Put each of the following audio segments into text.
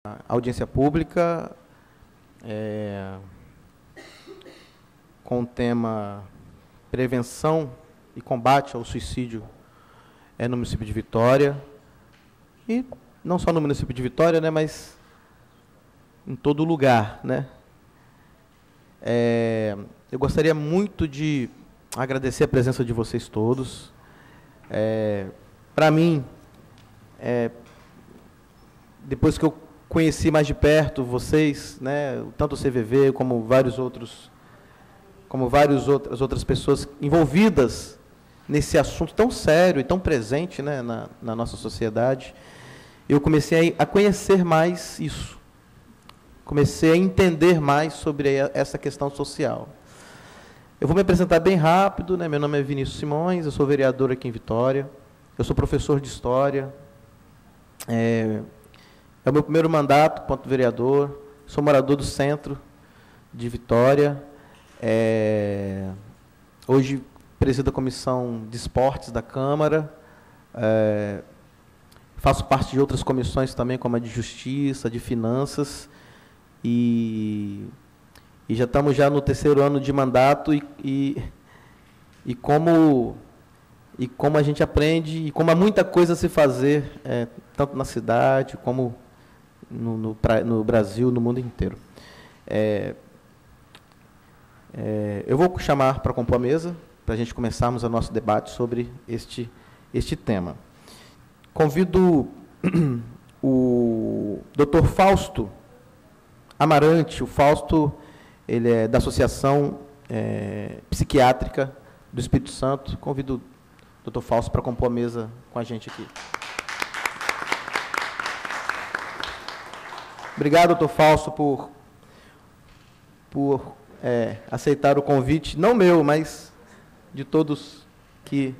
A audiência pública com o tema prevenção e combate ao suicídio no município de Vitória, e não só no município de Vitória, né, mas em todo lugar, né. Eu gostaria muito de agradecer a presença de vocês todos. Para mim, depois que eu conheci mais de perto vocês, né, tanto o CVV como várias outras pessoas envolvidas nesse assunto tão sério e tão presente, né, na nossa sociedade, eu comecei a conhecer mais isso, comecei a entender mais sobre essa questão social. Eu vou me apresentar bem rápido, né? Meu nome é Vinícius Simões, eu sou vereador aqui em Vitória, eu sou professor de História, é o meu primeiro mandato quanto vereador, sou morador do centro de Vitória, hoje presido a Comissão de Esportes da Câmara, faço parte de outras comissões também, como a de Justiça, de Finanças, e já estamos no terceiro ano de mandato, e como a gente aprende, e como há muita coisa a se fazer, tanto na cidade, como no Brasil, no mundo inteiro. Eu vou chamar para compor a mesa, para a gente começarmos o nosso debate sobre este tema. Convido o Dr. Fausto Amarante. O Fausto, ele é da Associação Psiquiátrica do Espírito Santo. Convido o Dr. Fausto para compor a mesa com a gente aqui. Obrigado, Dr. Fausto, por aceitar o convite, não meu, mas de todos que...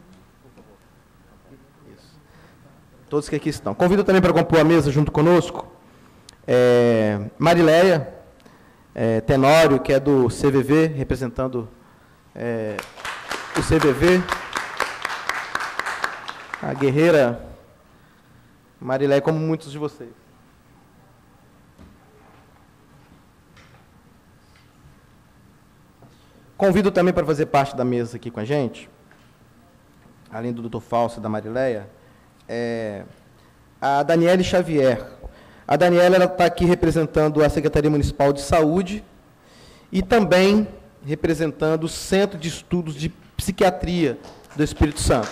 Todos que aqui estão. Convido também para compor a mesa junto conosco Marileia Tenório, que é do CVV, representando o CVV. A guerreira Marileia, como muitos de vocês. Convido também para fazer parte da mesa aqui com a gente, além do Dr. Fausto e da Marileia, a Daniele Xavier. A Daniela está aqui representando a Secretaria Municipal de Saúde e também representando o Centro de Estudos de Psiquiatria do Espírito Santo.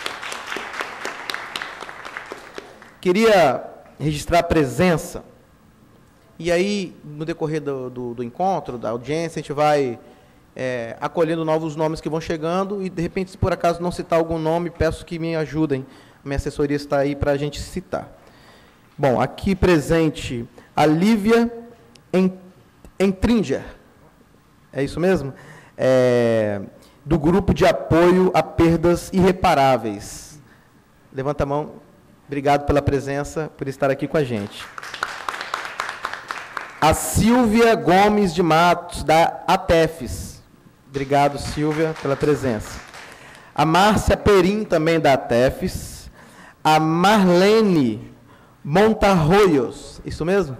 Queria registrar a presença, e aí, no decorrer do encontro, da audiência, a gente vai acolhendo novos nomes que vão chegando, e, de repente, se por acaso não citar algum nome, peço que me ajudem. Minha assessoria está aí para a gente citar. Bom, aqui presente a Lívia Entringer, é isso mesmo? Do Grupo de Apoio a Perdas Irreparáveis. Levanta a mão. Obrigado pela presença, por estar aqui com a gente. A Silvia Gomes de Matos, da ATEFES. Obrigado, Silvia, pela presença. A Márcia Perim, também da ATEFES. A Marlene Montarroios, isso mesmo?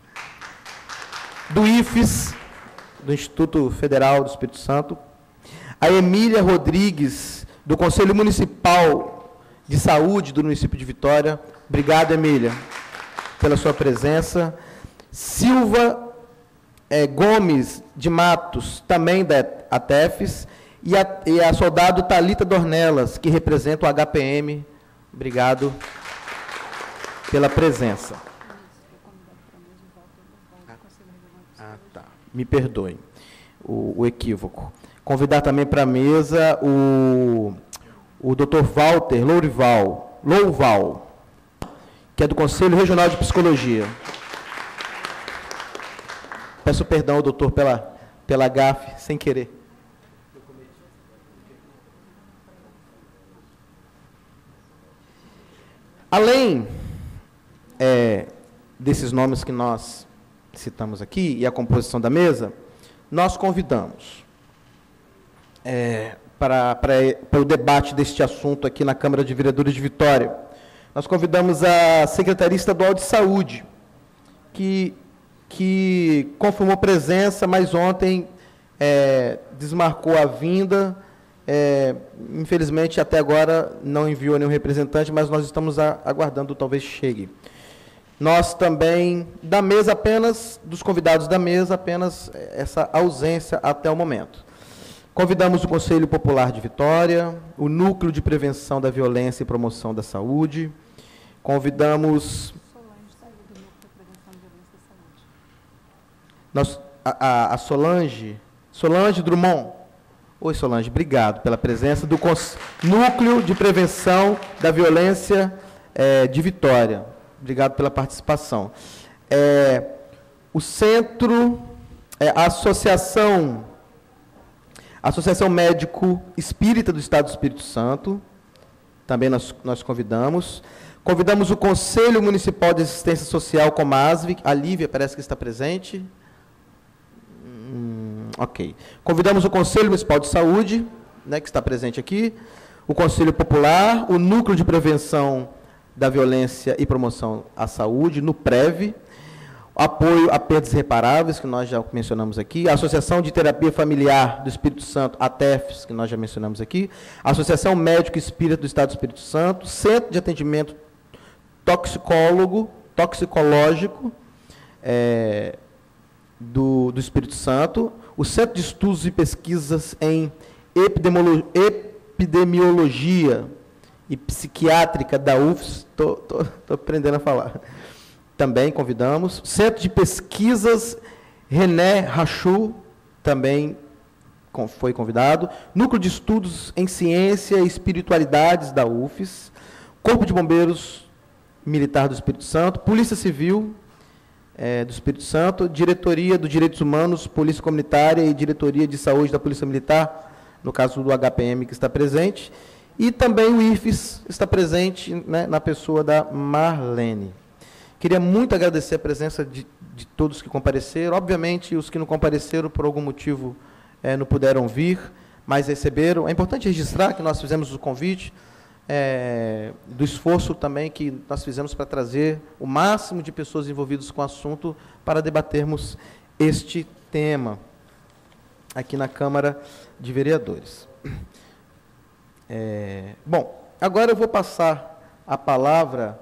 Do IFES, do Instituto Federal do Espírito Santo. A Emília Rodrigues, do Conselho Municipal de Saúde do município de Vitória. Obrigado, Emília, pela sua presença. Silva Gomes de Matos, também da ATEFES. E a soldado Thalita Dornelas, que representa o HPM. Obrigado pela presença. Tá. Me perdoem o equívoco. Convidar também para a mesa o Dr. Walter Louval, que é do Conselho Regional de Psicologia. Peço perdão, doutor, pela gafe, sem querer. Além desses nomes que nós citamos aqui e a composição da mesa, nós convidamos para o debate deste assunto aqui na Câmara de Vereadores de Vitória. Nós convidamos a Secretaria Estadual de Saúde, que confirmou presença, mas ontem desmarcou a vinda. Infelizmente, até agora, não enviou nenhum representante, mas nós estamos aguardando, talvez chegue. Nós também, da mesa apenas, dos convidados da mesa, apenas essa ausência até o momento. Convidamos o Conselho Popular de Vitória, o Núcleo de Prevenção da Violência e Promoção da Saúde. Convidamos... A Solange Drummond. Oi, Solange, obrigado pela presença do Núcleo de Prevenção da Violência de Vitória. Obrigado pela participação. O Centro, a Associação Médico Espírita do Estado do Espírito Santo, também nós convidamos. Convidamos o Conselho Municipal de Assistência Social, Comasv, a Lívia parece que está presente. Ok. Convidamos o Conselho Municipal de Saúde, né, que está presente aqui, o Conselho Popular, o Núcleo de Prevenção da Violência e Promoção à Saúde, no PREV, apoio a perdas irreparáveis, que nós já mencionamos aqui, a Associação de Terapia Familiar do Espírito Santo, a TEFS, que nós já mencionamos aqui, a Associação Médico Espírita do Estado do Espírito Santo, Centro de Atendimento Toxicológico do Espírito Santo, o Centro de Estudos e Pesquisas em Epidemiologia e Psiquiátrica da UFS, estou aprendendo a falar, também convidamos, Centro de Pesquisas René Rachou, também foi convidado, Núcleo de Estudos em Ciência e Espiritualidades da UFS, Corpo de Bombeiros Militar do Espírito Santo, Polícia Civil do Espírito Santo, Diretoria dos Direitos Humanos, Polícia Comunitária e Diretoria de Saúde da Polícia Militar, no caso do HPM que está presente, e também o IFES está presente, né, na pessoa da Marlene. Queria muito agradecer a presença de todos que compareceram. Obviamente, os que não compareceram, por algum motivo, não puderam vir, mas receberam. É importante registrar que nós fizemos o convite, do esforço também que nós fizemos para trazer o máximo de pessoas envolvidas com o assunto para debatermos este tema aqui na Câmara de Vereadores. Bom, agora eu vou passar a palavra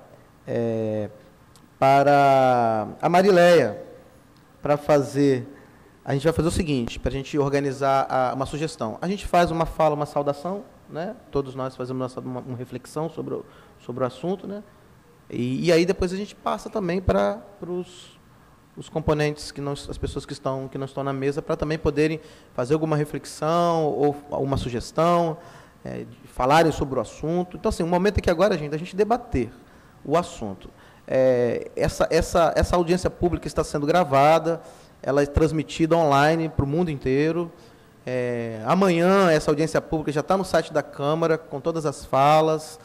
para a Marileia, para fazer... A gente vai fazer o seguinte, para a gente organizar uma sugestão. A gente faz uma fala, uma saudação, né? Todos nós fazemos uma reflexão sobre o assunto, né? E aí depois a gente passa também para os componentes, as pessoas que não estão na mesa, para também poderem fazer alguma reflexão ou alguma sugestão, falarem sobre o assunto. Então, assim, o momento é que agora, gente, a gente debater o assunto. Essa audiência pública está sendo gravada, ela é transmitida online para o mundo inteiro. Amanhã, essa audiência pública já está no site da Câmara, com todas as falas.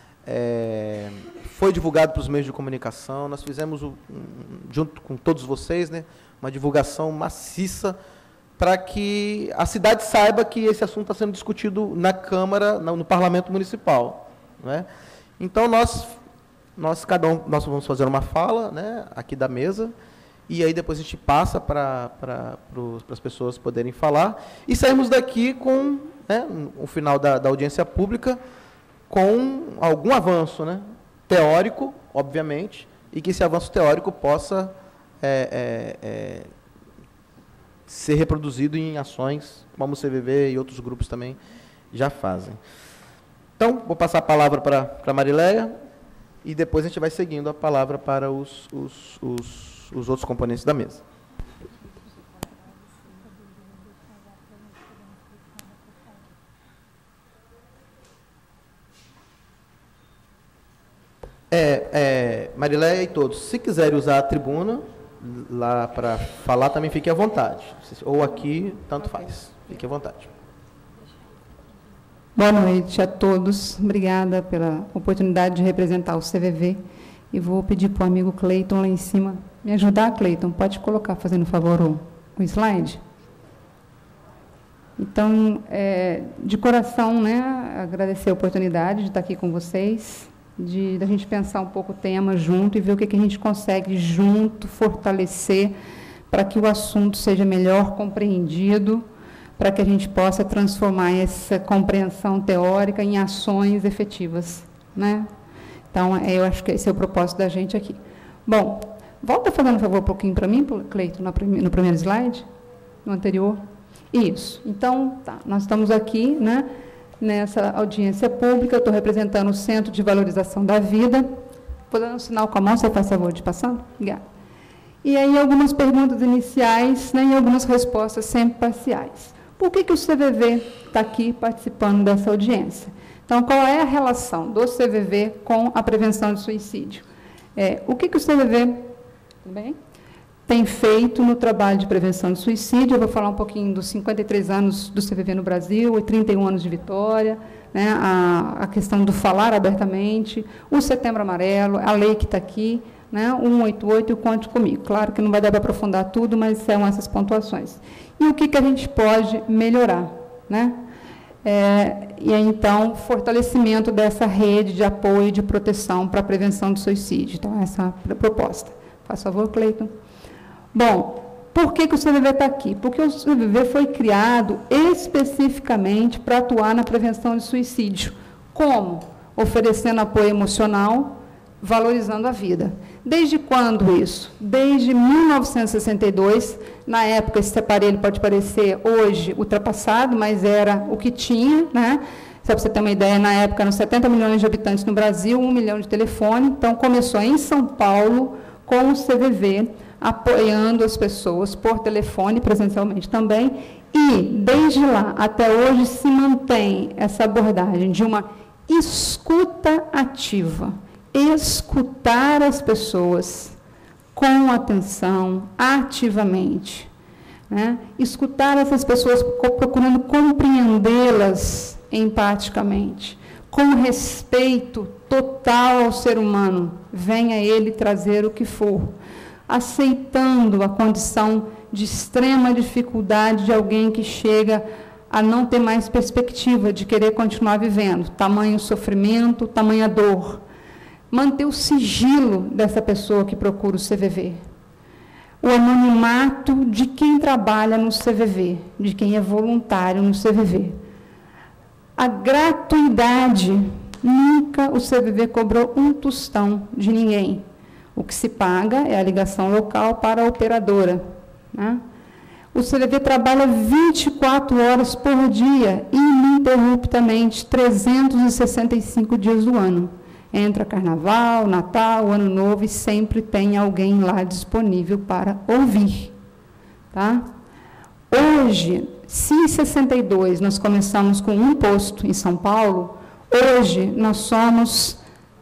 Foi divulgado para os meios de comunicação. Nós fizemos, junto com todos vocês, né, uma divulgação maciça para que a cidade saiba que esse assunto está sendo discutido na Câmara, no Parlamento Municipal, né? Então, nós vamos fazer uma fala, né, aqui da mesa, e aí depois a gente passa para as pessoas poderem falar, e saímos daqui com, né, o final da audiência pública, com algum avanço, né, teórico, obviamente, e que esse avanço teórico possa ser reproduzido em ações, como o CVV e outros grupos também já fazem. Então, vou passar a palavra para a Marileia, e depois a gente vai seguindo a palavra para os outros componentes da mesa. Marileia e todos, se quiserem usar a tribuna lá para falar, também fiquem à vontade. Ou aqui, tanto faz. Fiquem à vontade. Boa noite a todos. Obrigada pela oportunidade de representar o CVV. E vou pedir para o amigo Cleiton lá em cima me ajudar. Cleiton, pode colocar, fazendo favor, o slide? Então, de coração, né, agradecer a oportunidade de estar aqui com vocês. da gente pensar um pouco o tema junto e ver o que a gente consegue junto fortalecer para que o assunto seja melhor compreendido, para que a gente possa transformar essa compreensão teórica em ações efetivas, né? Então, eu acho que esse é o propósito da gente aqui. Bom, volta fazendo um favor um pouquinho para mim, Cleiton, no primeiro slide, no anterior. Isso. Então, tá, nós estamos aqui, né, nessa audiência pública, eu estou representando o Centro de Valorização da Vida. Vou dar um sinal com a mão, você faz favor de passando? Obrigada. E aí, algumas perguntas iniciais, né, e algumas respostas sempre parciais. Por que o CVV está aqui participando dessa audiência? Então, qual é a relação do CVV com a prevenção de suicídio? O que o CVV tem feito no trabalho de prevenção de suicídio? Eu vou falar um pouquinho dos 53 anos do CVV no Brasil, e 31 anos de Vitória, né, a questão do falar abertamente, o Setembro Amarelo, a lei que está aqui, né, 188 e o Conte Comigo. Claro que não vai dar para aprofundar tudo, mas são essas pontuações. E o que a gente pode melhorar, né? E aí, então, fortalecimento dessa rede de apoio e de proteção para a prevenção do suicídio. Então, essa é a proposta. Faz favor, Cleiton. Bom, por que o CVV está aqui? Porque o CVV foi criado especificamente para atuar na prevenção de suicídio. Como? Oferecendo apoio emocional, valorizando a vida. Desde quando isso? Desde 1962. Na época, esse aparelho pode parecer hoje ultrapassado, mas era o que tinha, né? Só para você ter uma ideia, na época eram 70 milhões de habitantes no Brasil, 1 milhão de telefone. Então, começou em São Paulo com o CVV, apoiando as pessoas por telefone, presencialmente também. E, desde lá até hoje, se mantém essa abordagem de uma escuta ativa. Escutar as pessoas com atenção, ativamente, né? Escutar essas pessoas procurando compreendê-las empaticamente, com respeito total ao ser humano, venha ele trazer o que for, aceitando a condição de extrema dificuldade de alguém que chega a não ter mais perspectiva de querer continuar vivendo, tamanho sofrimento, tamanha dor. Manter o sigilo dessa pessoa que procura o CVV. O anonimato de quem trabalha no CVV, de quem é voluntário no CVV. A gratuidade. Nunca o CVV cobrou um tostão de ninguém. O que se paga é a ligação local para a operadora, né? O CVV trabalha 24 horas por dia, ininterruptamente, 365 dias do ano. Entra Carnaval, Natal, Ano Novo, e sempre tem alguém lá disponível para ouvir. Tá? Hoje, se em 62 nós começamos com um posto em São Paulo, hoje nós somos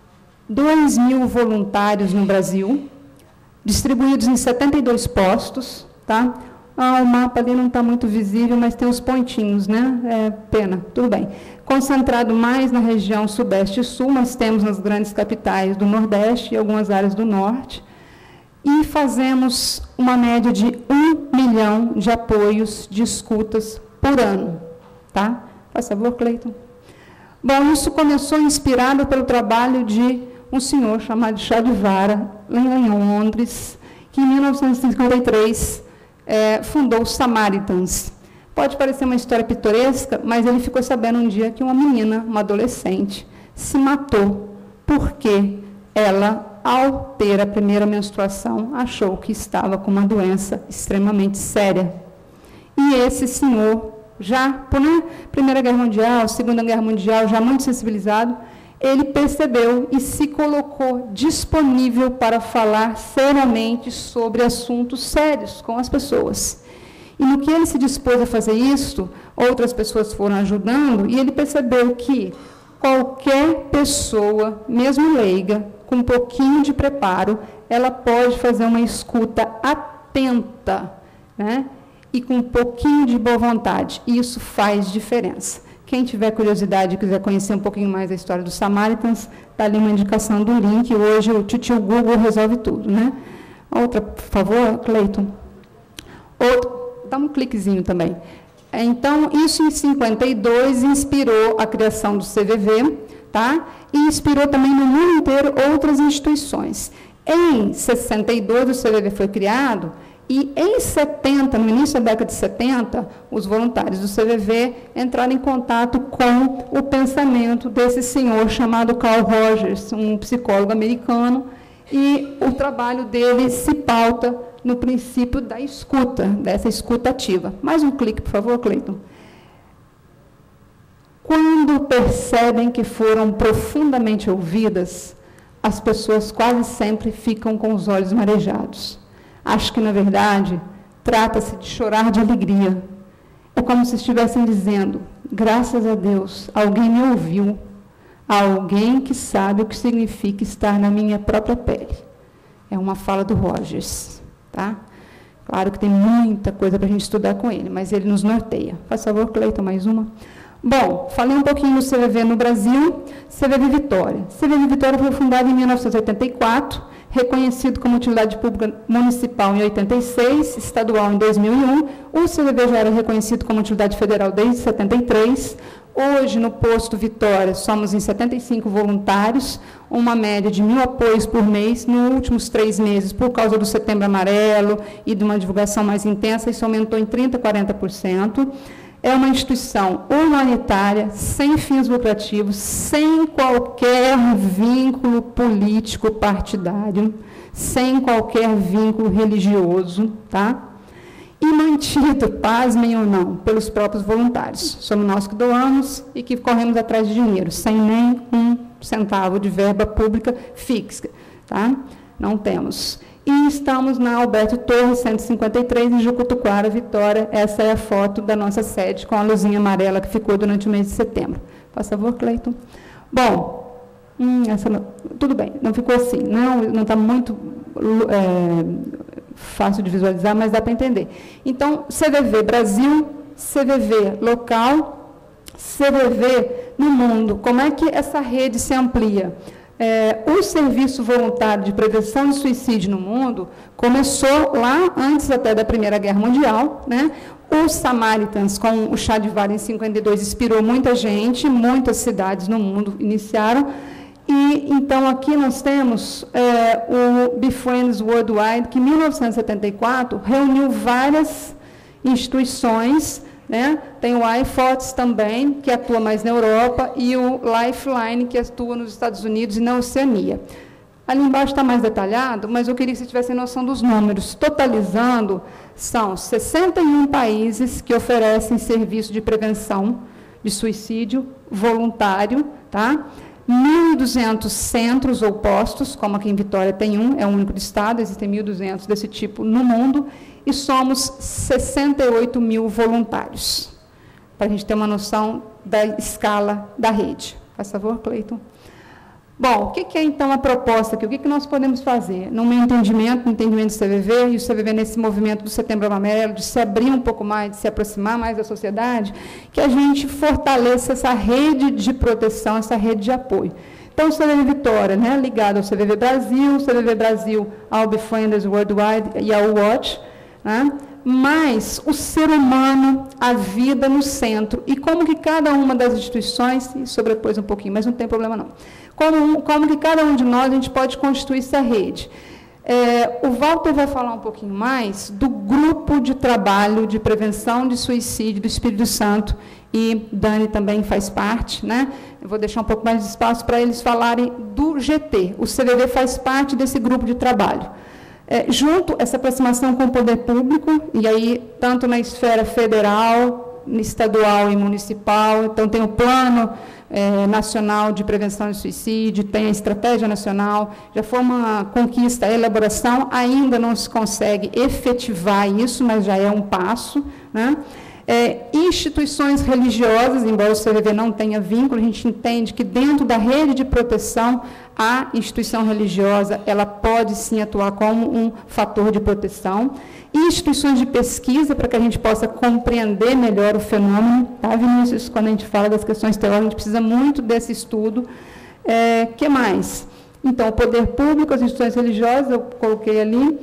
2.000 voluntários no Brasil, distribuídos em 72 postos. Tá? O mapa ali não está muito visível, mas tem os pontinhos, né? Pena, tudo bem. Concentrado mais na região sudeste e sul, mas temos nas grandes capitais do Nordeste e algumas áreas do Norte. E fazemos uma média de 1 milhão de apoios de escutas por ano. Tá? Faz favor, Cleiton. Bom, isso começou inspirado pelo trabalho de um senhor chamado Chadivara, lá em Londres, que em 1953... fundou os Samaritans. Pode parecer uma história pitoresca, mas ele ficou sabendo um dia que uma menina, uma adolescente, se matou porque ela, ao ter a primeira menstruação, achou que estava com uma doença extremamente séria. E esse senhor, já por Primeira Guerra Mundial, Segunda Guerra Mundial, já muito sensibilizado, ele percebeu e se colocou disponível para falar seriamente sobre assuntos sérios com as pessoas. E no que ele se dispôs a fazer isso, outras pessoas foram ajudando, e ele percebeu que qualquer pessoa, mesmo leiga, com um pouquinho de preparo, ela pode fazer uma escuta atenta, né? E com um pouquinho de boa vontade. E isso faz diferença. Quem tiver curiosidade e quiser conhecer um pouquinho mais a história dos Samaritans, está ali uma indicação do link. Hoje o tio Google resolve tudo, né? Outra, por favor, Cleiton. Dá um cliquezinho também. Então, isso em 52 inspirou a criação do CVV, tá? E inspirou também no mundo inteiro outras instituições. Em 62, o CVV foi criado, e em 70, no início da década de 70, os voluntários do CVV entraram em contato com o pensamento desse senhor chamado Carl Rogers, um psicólogo americano, e o trabalho dele se pauta no princípio da escuta, dessa escuta ativa. Mais um clique, por favor, Cleiton. Quando percebem que foram profundamente ouvidas, as pessoas quase sempre ficam com os olhos marejados. Acho que, na verdade, trata-se de chorar de alegria. É como se estivessem dizendo, graças a Deus, alguém me ouviu, alguém que sabe o que significa estar na minha própria pele. É uma fala do Rogers, tá? Claro que tem muita coisa para a gente estudar com ele, mas ele nos norteia. Faz favor, Cleiton, mais uma. Bom, falei um pouquinho do CVV no Brasil, CVV Vitória. CVV Vitória foi fundado em 1984, reconhecido como utilidade pública municipal em 86, estadual em 2001. O CVV já era reconhecido como utilidade federal desde 73. Hoje, no posto Vitória, somos em 75 voluntários, uma média de 1.000 apoios por mês. Nos últimos 3 meses, por causa do Setembro Amarelo e de uma divulgação mais intensa, isso aumentou em 30% a 40%. É uma instituição humanitária, sem fins lucrativos, sem qualquer vínculo político partidário, sem qualquer vínculo religioso, tá? E mantido, pasmem ou não, pelos próprios voluntários. Somos nós que doamos e que corremos atrás de dinheiro, sem nem 1 centavo de verba pública fixa, tá? Não temos. E estamos na Alberto Torres, 153, em Jucutuquara, Vitória. Essa é a foto da nossa sede, com a luzinha amarela que ficou durante o mês de setembro. Por favor, Cleiton. Bom, tudo bem, não ficou assim. Não está muito fácil de visualizar, mas dá para entender. Então, CVV Brasil, CVV local, CVV no mundo. Como é que essa rede se amplia? O serviço voluntário de prevenção de suicídio no mundo começou lá antes até da Primeira Guerra Mundial, né? Os Samaritans, com o chá de vara em 52, inspirou muita gente, muitas cidades no mundo iniciaram. E, então, aqui nós temos o Befriends Worldwide, que em 1974 reuniu várias instituições, né? Tem o IFOTS também, que atua mais na Europa, e o Lifeline, que atua nos Estados Unidos e na Oceania. Ali embaixo está mais detalhado, mas eu queria que vocês tivessem noção dos números. Totalizando, são 61 países que oferecem serviço de prevenção de suicídio voluntário, tá? 1.200 centros ou postos, como aqui em Vitória tem é o único do estado, existem 1.200 desse tipo no mundo, e somos 68 mil voluntários, para a gente ter uma noção da escala da rede. Por favor, Cleiton. Bom, o que é, então, a proposta aqui? O que nós podemos fazer? No meu entendimento, no entendimento do CVV, e o CVV nesse movimento do Setembro Amarelo, de se abrir um pouco mais, de se aproximar mais da sociedade, que a gente fortaleça essa rede de proteção, essa rede de apoio. Então, o CVV Vitória, né, ligado ao CVV Brasil ao Befrienders Worldwide e ao Watch, né, mas o ser humano, a vida no centro, e como que cada uma das instituições, e sobrepôs um pouquinho, mas não tem problema não, como que cada um de nós, a gente pode constituir essa rede. O Walter vai falar um pouquinho mais do grupo de trabalho de prevenção de suicídio do Espírito Santo, e Dani também faz parte, né? Eu vou deixar um pouco mais de espaço para eles falarem do GT. O CVV faz parte desse grupo de trabalho. Junto, essa aproximação com o poder público, e aí, tanto na esfera federal, estadual e municipal, então tem o Plano Nacional de Prevenção de Suicídio, tem a Estratégia Nacional, já foi uma conquista, a elaboração, ainda não se consegue efetivar isso, mas já é um passo, né? Instituições religiosas, embora o CVV não tenha vínculo, a gente entende que dentro da rede de proteção, a instituição religiosa, ela pode sim atuar como um fator de proteção. Instituições de pesquisa, para que a gente possa compreender melhor o fenômeno, tá, Vinícius? Quando a gente fala das questões teóricas, a gente precisa muito desse estudo. Que mais? Então, o poder público, as instituições religiosas, eu coloquei ali.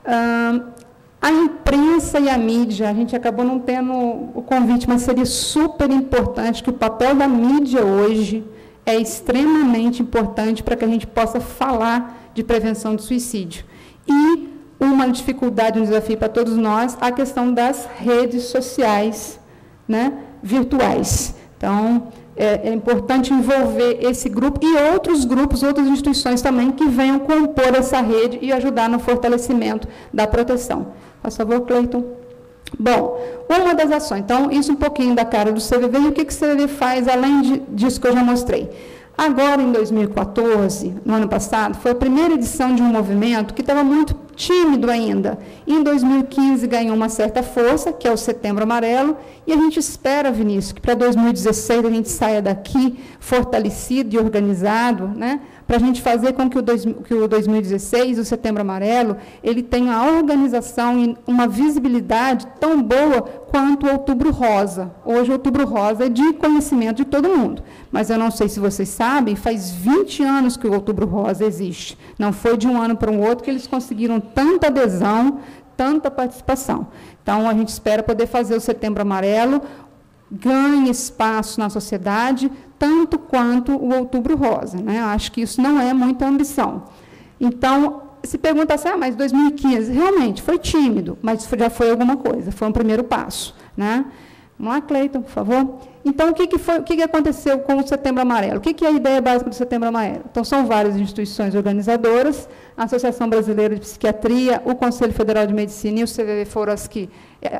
A imprensa e a mídia, a gente acabou não tendo o convite, mas seria super importante que o papel da mídia hoje é extremamente importante para que a gente possa falar de prevenção de suicídio. E uma dificuldade, um desafio para todos nós, a questão das redes sociais, né, virtuais. Então, é importante envolver esse grupo e outros grupos, outras instituições também que venham compor essa rede e ajudar no fortalecimento da proteção. Por favor, Cleiton. Bom, uma das ações, então, isso um pouquinho da cara do CVV, e o que o CVV faz além disso que eu já mostrei? Agora, em 2014, no ano passado, foi a primeira edição de um movimento que estava muito tímido ainda. Em 2015, ganhou uma certa força, que é o Setembro Amarelo, e a gente espera, Vinícius, que para 2016 a gente saia daqui fortalecido e organizado, né, para a gente fazer com que o 2016, o Setembro Amarelo, ele tenha a organização e uma visibilidade tão boa quanto o Outubro Rosa. Hoje, o Outubro Rosa é de conhecimento de todo mundo, mas eu não sei se vocês sabem, faz 20 anos que o Outubro Rosa existe. Não foi de um ano para o outro que eles conseguiram tanta adesão, tanta participação. Então, a gente espera poder fazer o Setembro Amarelo, ganhe espaço na sociedade, tanto quanto o Outubro Rosa, né? Acho que isso não é muita ambição. Então, se pergunta assim, mas 2015, realmente, foi tímido, mas já foi alguma coisa, foi um primeiro passo, né? Vamos lá, Cleiton, por favor. Então, o que aconteceu com o Setembro Amarelo? O que é a ideia básica do Setembro Amarelo? Então, são várias instituições organizadoras, a Associação Brasileira de Psiquiatria, o Conselho Federal de Medicina e o CVV foram as que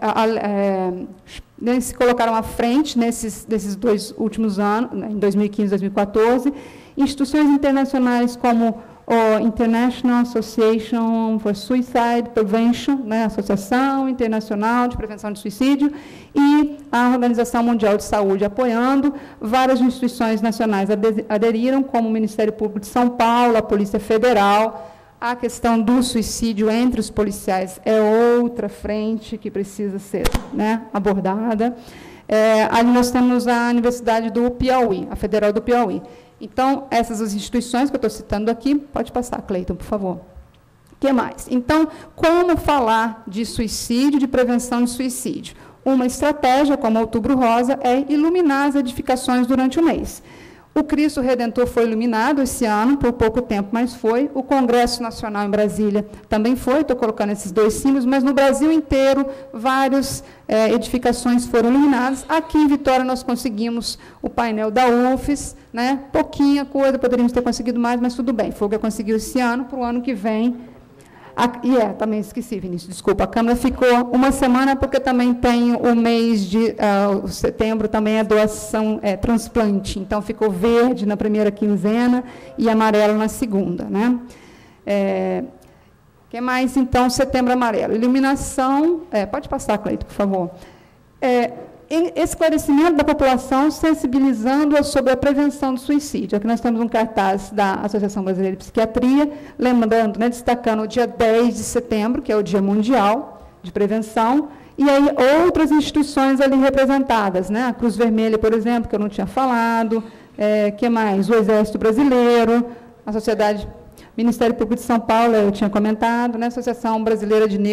se colocaram à frente nesses 2 últimos anos, em 2015 e 2014, instituições internacionais como o International Association for Suicide Prevention, né, Associação Internacional de Prevenção de Suicídio, e a Organização Mundial de Saúde apoiando, várias instituições nacionais aderiram, como o Ministério Público de São Paulo, a Polícia Federal. A questão do suicídio entre os policiais é outra frente que precisa ser, né, abordada. Ali nós temos a Universidade do Piauí, a Federal do Piauí. Então, essas as instituições que eu estou citando aqui, pode passar, Cleiton, por favor. O que mais? Então, como falar de suicídio, de prevenção de suicídio? Uma estratégia, como Outubro Rosa, é iluminar as edificações durante o mês. O Cristo Redentor foi iluminado esse ano, por pouco tempo, mas foi. O Congresso Nacional em Brasília também foi, estou colocando esses 2 símbolos, mas no Brasil inteiro, várias edificações foram iluminadas. Aqui em Vitória, nós conseguimos o painel da UFES, né? Pouquinha coisa, poderíamos ter conseguido mais, mas tudo bem. Foi o que eu consegui esse ano, para o ano que vem. Também esqueci, Vinícius, desculpa, a Câmara ficou uma semana, porque também tem o mês de setembro, também é doação, transplante, então ficou verde na primeira quinzena e amarelo na segunda, né? O que mais, então, Setembro Amarelo? Iluminação, pode passar, Cleiton, por favor. Esclarecimento da população, sensibilizando-a sobre a prevenção do suicídio. Aqui nós temos um cartaz da Associação Brasileira de Psiquiatria, lembrando, né, destacando o dia 10 de setembro, que é o Dia Mundial de Prevenção, e aí outras instituições ali representadas, né? A Cruz Vermelha, por exemplo, que eu não tinha falado, que mais? O Exército Brasileiro, a Sociedade, Ministério Público de São Paulo, eu tinha comentado, né? Associação Brasileira de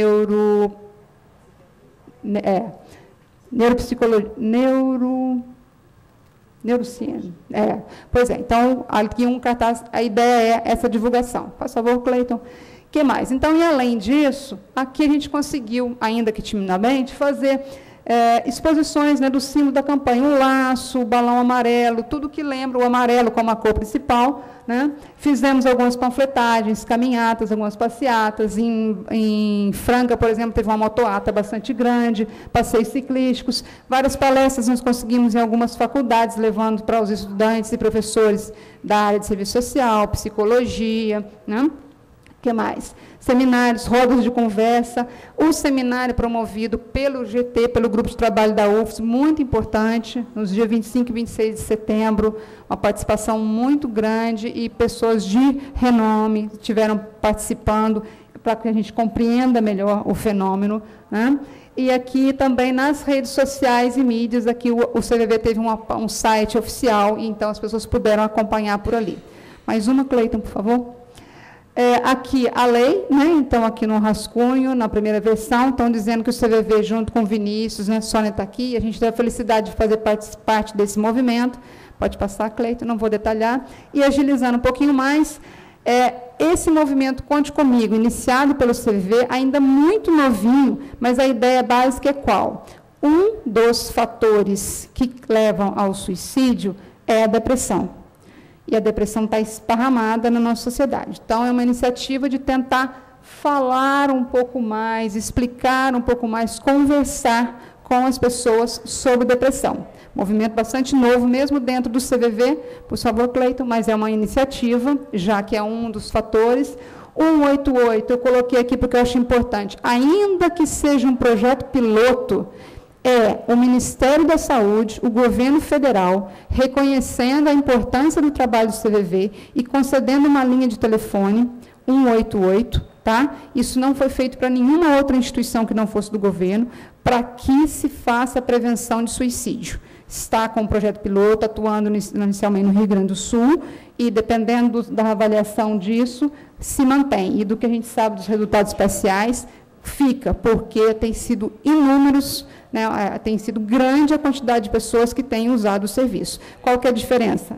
Neurociência. Pois é, então, aqui um cartaz, a ideia é essa divulgação. Por favor, Cleiton. O que mais? Então, e além disso, aqui a gente conseguiu, ainda que timidamente, fazer exposições, né, do símbolo da campanha, o laço, o balão amarelo, tudo que lembra o amarelo como a cor principal, né? Fizemos algumas panfletagens, caminhatas, algumas passeatas. Em Franca, por exemplo, teve uma motoata bastante grande, passeios ciclísticos, várias palestras nós conseguimos em algumas faculdades, levando para os estudantes e professores da área de serviço social, psicologia, né? O que mais? Seminários, rodas de conversa, o seminário promovido pelo GT, pelo Grupo de Trabalho da UFES, muito importante, nos dias 25 e 26 de setembro, uma participação muito grande e pessoas de renome estiveram participando para que a gente compreenda melhor o fenômeno, né? E aqui também nas redes sociais e mídias, aqui o CVV teve um site oficial, e então as pessoas puderam acompanhar por ali. Mais uma, Cleiton, por favor. Aqui a lei, né? Então, aqui no rascunho, na primeira versão, estão dizendo que o CVV, junto com o Vinícius, né? Sônia está aqui, a gente tem a felicidade de fazer parte desse movimento. Pode passar, Cleito, não vou detalhar. E agilizando um pouquinho mais, esse movimento Conte Comigo, iniciado pelo CVV, ainda muito novinho, mas a ideia básica é qual? Um dos fatores que levam ao suicídio é a depressão. E a depressão está esparramada na nossa sociedade. Então, é uma iniciativa de tentar falar um pouco mais, explicar um pouco mais, conversar com as pessoas sobre depressão. Movimento bastante novo, mesmo dentro do CVV, por favor, Cleiton, mas é uma iniciativa, já que é um dos fatores. 188, eu coloquei aqui porque eu acho importante, ainda que seja um projeto piloto, o Ministério da Saúde, o governo federal, reconhecendo a importância do trabalho do CVV e concedendo uma linha de telefone, 188, tá? Isso não foi feito para nenhuma outra instituição que não fosse do governo, para que se faça a prevenção de suicídio. Está com um projeto piloto, atuando inicialmente no Rio Grande do Sul, e, dependendo da avaliação disso, se mantém. E do que a gente sabe dos resultados parciais, fica, porque tem sido inúmeros, né, tem sido grande a quantidade de pessoas que têm usado o serviço. Qual que é a diferença?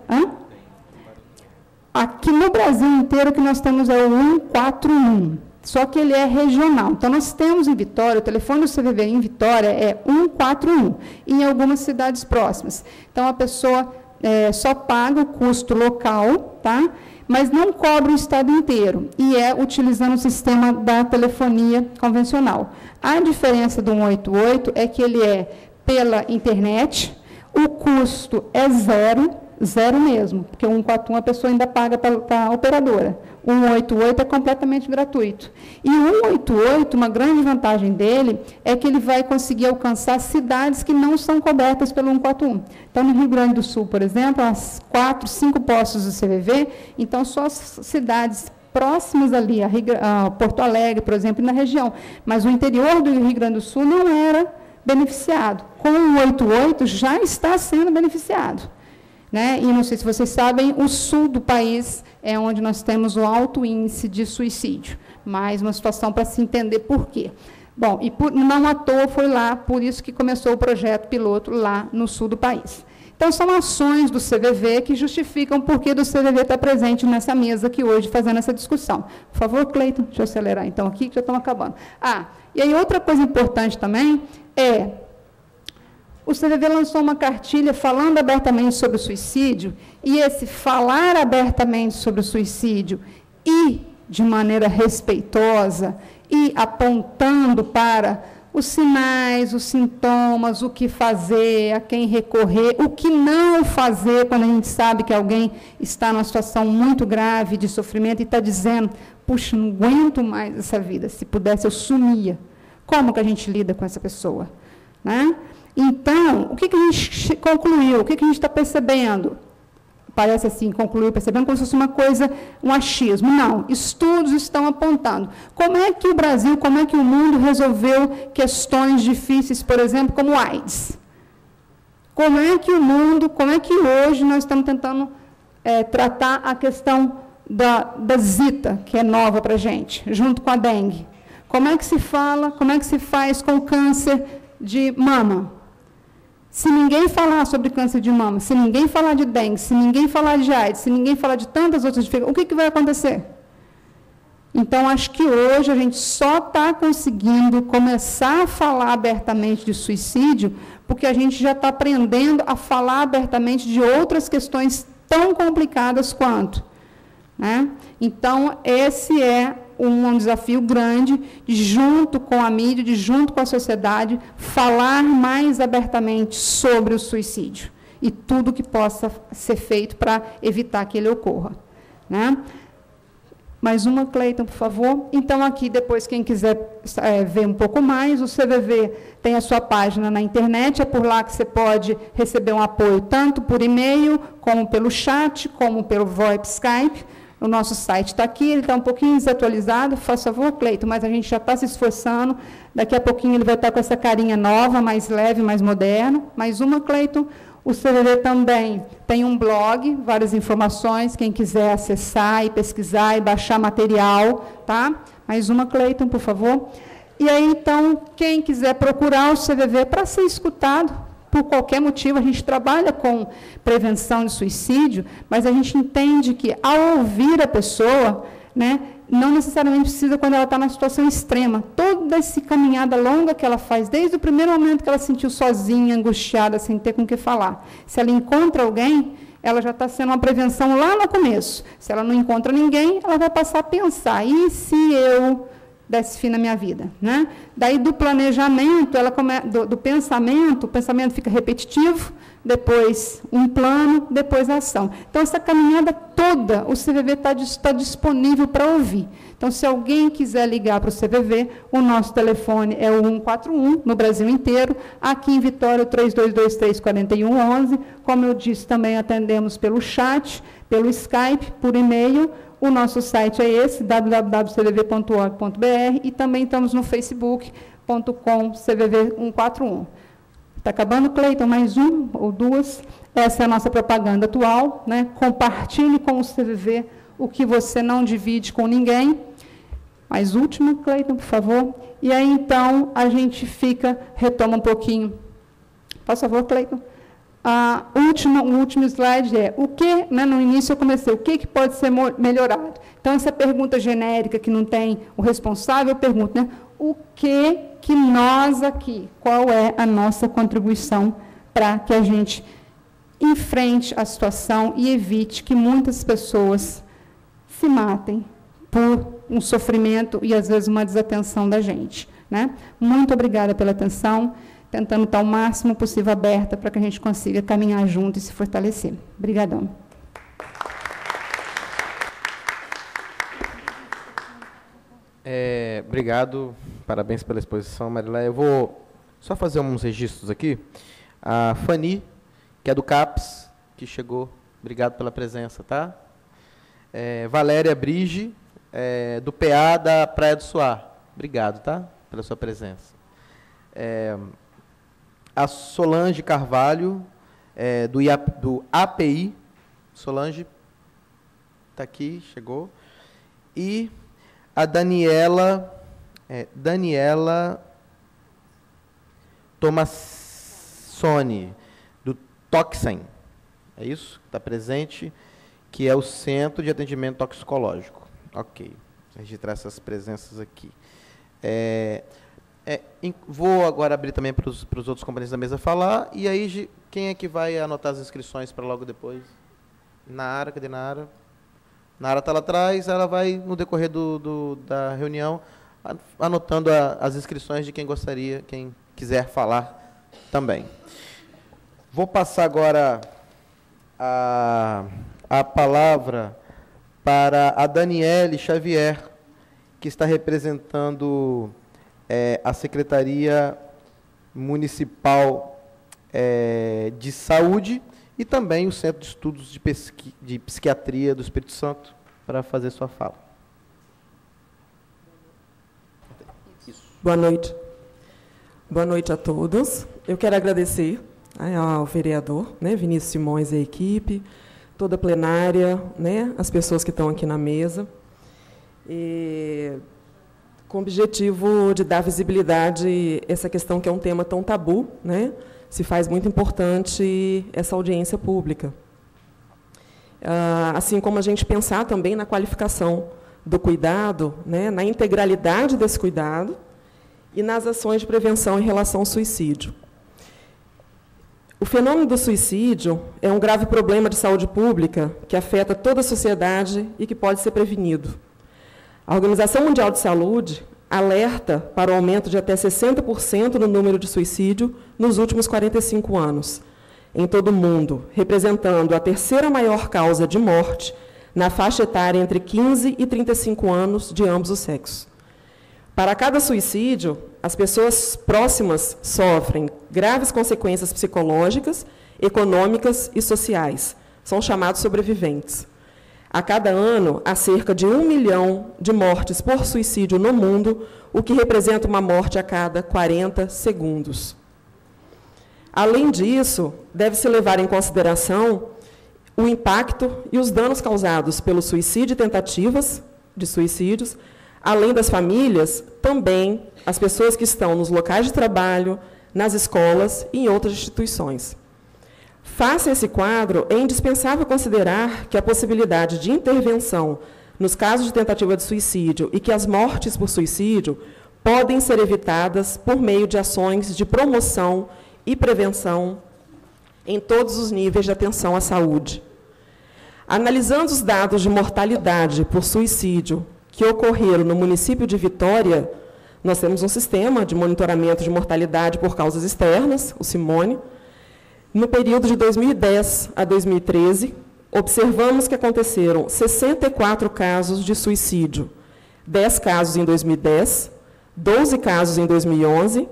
Aqui no Brasil inteiro, o que nós temos é o 141, só que ele é regional. Então, nós temos em Vitória, o telefone do CVV em Vitória é 141, e em algumas cidades próximas. Então, a pessoa só paga o custo local, tá? Mas não cobra o estado inteiro, e utilizando o sistema da telefonia convencional. A diferença do 188 é que ele é pela internet, o custo é zero mesmo, porque o 141 a pessoa ainda paga para a operadora. O 188 é completamente gratuito. E o 188, uma grande vantagem dele, é que ele vai conseguir alcançar cidades que não são cobertas pelo 141. Então, no Rio Grande do Sul, por exemplo, as 4, 5 postos do CVV, então, só as cidades próximas ali, a Porto Alegre, por exemplo, e na região. Mas o interior do Rio Grande do Sul não era beneficiado. Com o 188, já está sendo beneficiado. Né? E não sei se vocês sabem, o sul do país é onde nós temos o alto índice de suicídio. Mais uma situação para se entender por quê. Bom, e não à toa foi lá, por isso que começou o projeto piloto lá no sul do país. Então, são ações do CVV que justificam o porquê do CVV estar presente nessa mesa aqui hoje, fazendo essa discussão. Por favor, Cleiton, deixa eu acelerar então aqui, que já estamos acabando. E aí outra coisa importante também o CVV lançou uma cartilha falando abertamente sobre o suicídio, e esse falar abertamente sobre o suicídio e de maneira respeitosa e apontando para os sinais, os sintomas, o que fazer, a quem recorrer, o que não fazer quando a gente sabe que alguém está numa situação muito grave de sofrimento e está dizendo, puxa, não aguento mais essa vida, se pudesse eu sumia. Como que a gente lida com essa pessoa? Né? Então, o que a gente concluiu? O que a gente está percebendo? Parece assim, concluiu, percebendo como se fosse uma coisa, um achismo. Não, estudos estão apontando. Como é que o Brasil, como é que o mundo resolveu questões difíceis, por exemplo, como AIDS? Como é que o mundo, como é que hoje nós estamos tentando tratar a questão da Zika, que é nova para a gente, junto com a dengue? Como é que se fala, como é que se faz com o câncer de mama? Se ninguém falar sobre câncer de mama, se ninguém falar de dengue, se ninguém falar de AIDS, se ninguém falar de tantas outras dificuldades, o que vai acontecer? Então, acho que hoje a gente só está conseguindo começar a falar abertamente de suicídio, porque a gente já está aprendendo a falar abertamente de outras questões tão complicadas quanto. Né? Então, esse é um desafio grande, de, junto com a mídia, de, junto com a sociedade, falar mais abertamente sobre o suicídio e tudo que possa ser feito para evitar que ele ocorra. Né? Mais uma, Cleiton, por favor. Então, aqui, depois, quem quiser ver um pouco mais, o CVV tem a sua página na internet, é por lá que você pode receber um apoio, tanto por e-mail, como pelo chat, como pelo VoIP Skype. O nosso site está aqui, ele está um pouquinho desatualizado, faz favor, Cleiton, mas a gente já está se esforçando, daqui a pouquinho ele vai estar com essa carinha nova, mais leve, mais moderna. Mais uma, Cleiton. O CVV também tem um blog, várias informações, quem quiser acessar e pesquisar e baixar material, tá? Mais uma, Cleiton, por favor. E aí, então, quem quiser procurar o CVV para ser escutado, por qualquer motivo, a gente trabalha com prevenção de suicídio, mas a gente entende que, ao ouvir a pessoa, né, não necessariamente precisa quando ela está numa situação extrema. Toda essa caminhada longa que ela faz, desde o primeiro momento que ela se sentiu sozinha, angustiada, sem ter com o que falar. Se ela encontra alguém, ela já está sendo uma prevenção lá no começo. Se ela não encontra ninguém, ela vai passar a pensar, e se eu desse fim na minha vida? Né? Daí, do planejamento, do pensamento, o pensamento fica repetitivo, depois um plano, depois a ação. Então, essa caminhada toda, o CVV está disponível para ouvir. Então, se alguém quiser ligar para o CVV, o nosso telefone é o 141, no Brasil inteiro, aqui em Vitória, o 3223-4111. Como eu disse, também atendemos pelo chat, pelo Skype, por e-mail. O nosso site é esse, www.cvv.org.br, e também estamos no facebook.com/CVV141. Está acabando, Cleiton? Mais um ou duas? Essa é a nossa propaganda atual, né? Compartilhe com o CVV o que você não divide com ninguém. Mais último, Cleiton, por favor. E aí, então, a gente retoma um pouquinho. Por favor, Cleiton. O último slide é o que, né, no início eu comecei, o que pode ser melhorado. Então, essa pergunta genérica que não tem o responsável, eu pergunto, né, o que nós aqui, qual é a nossa contribuição para que a gente enfrente a situação e evite que muitas pessoas se matem por um sofrimento e, às vezes, uma desatenção da gente. Né? Muito obrigada pela atenção, tentando estar o máximo possível aberta para que a gente consiga caminhar junto e se fortalecer. Obrigadão. Obrigado, parabéns pela exposição, Marilé. Eu vou só fazer uns registros aqui. A Fanny, que é do CAPS, que chegou, obrigado pela presença, tá? Valéria Brige, do PA da Praia do Suá, obrigado, tá? Pela sua presença. A Solange Carvalho, do API, Solange, está aqui, chegou. E a Daniela Tomassoni, do Toxem, é isso? Está presente, que é o Centro de Atendimento Toxicológico. Ok, vou registrar essas presenças aqui. Vou agora abrir também para os outros componentes da mesa falar, e aí quem é que vai anotar as inscrições para logo depois? Nara, cadê Nara? Nara está lá atrás, ela vai, no decorrer da reunião, anotando as inscrições de quem gostaria, quem quiser falar também. Vou passar agora a palavra para a Daniele Xavier, que está representando a Secretaria Municipal de Saúde e também o Centro de Estudos de Psiquiatria do Espírito Santo, para fazer sua fala. Boa noite. Boa noite a todos. Eu quero agradecer ao vereador, né, Vinícius Simões e a equipe, toda a plenária, né, as pessoas que estão aqui na mesa, com o objetivo de dar visibilidade a essa questão que é um tema tão tabu, né? Se faz muito importante essa audiência pública. Assim como a gente pensar também na qualificação do cuidado, né, na integralidade desse cuidado e nas ações de prevenção em relação ao suicídio. O fenômeno do suicídio é um grave problema de saúde pública que afeta toda a sociedade e que pode ser prevenido. A Organização Mundial de Saúde alerta para o aumento de até 60% no número de suicídio nos últimos 45 anos, em todo o mundo, representando a terceira maior causa de morte na faixa etária entre 15 e 35 anos de ambos os sexos. Para cada suicídio, as pessoas próximas sofrem graves consequências psicológicas, econômicas e sociais. São chamados sobreviventes. A cada ano, há cerca de 1 milhão de mortes por suicídio no mundo, o que representa uma morte a cada 40 segundos. Além disso, deve-se levar em consideração o impacto e os danos causados pelo suicídio e tentativas de suicídios, além das famílias, também as pessoas que estão nos locais de trabalho, nas escolas e em outras instituições. Face a esse quadro, é indispensável considerar que a possibilidade de intervenção nos casos de tentativa de suicídio e que as mortes por suicídio podem ser evitadas por meio de ações de promoção e prevenção em todos os níveis de atenção à saúde. Analisando os dados de mortalidade por suicídio que ocorreram no município de Vitória, nós temos um sistema de monitoramento de mortalidade por causas externas, o CIMONE. No período de 2010 a 2013, observamos que aconteceram 64 casos de suicídio, 10 casos em 2010, 12 casos em 2011,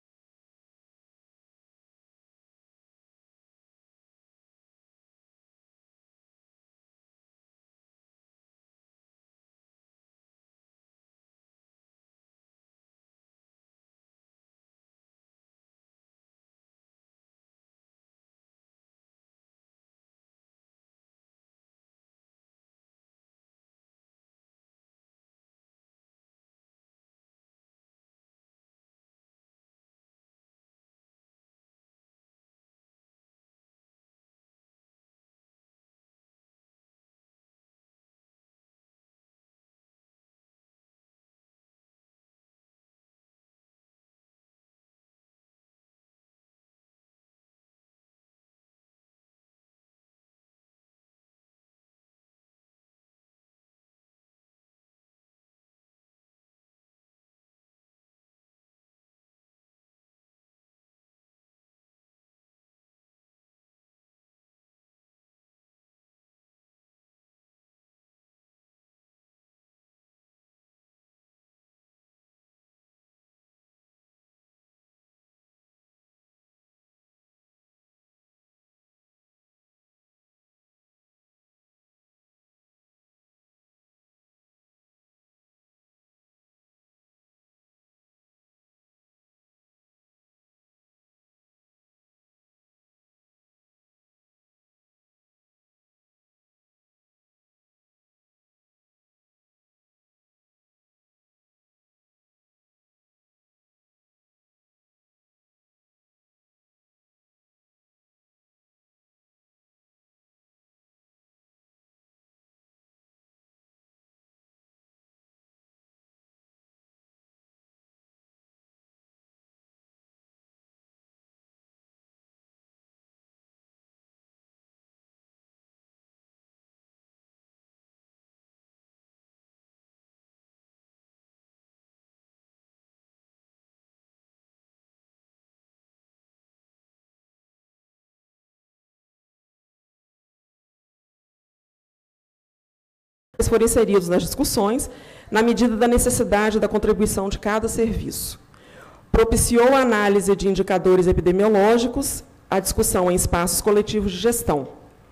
foram inseridos nas discussões, na medida da necessidade da contribuição de cada serviço. Propiciou a análise de indicadores epidemiológicos, a discussão em espaços coletivos de gestão.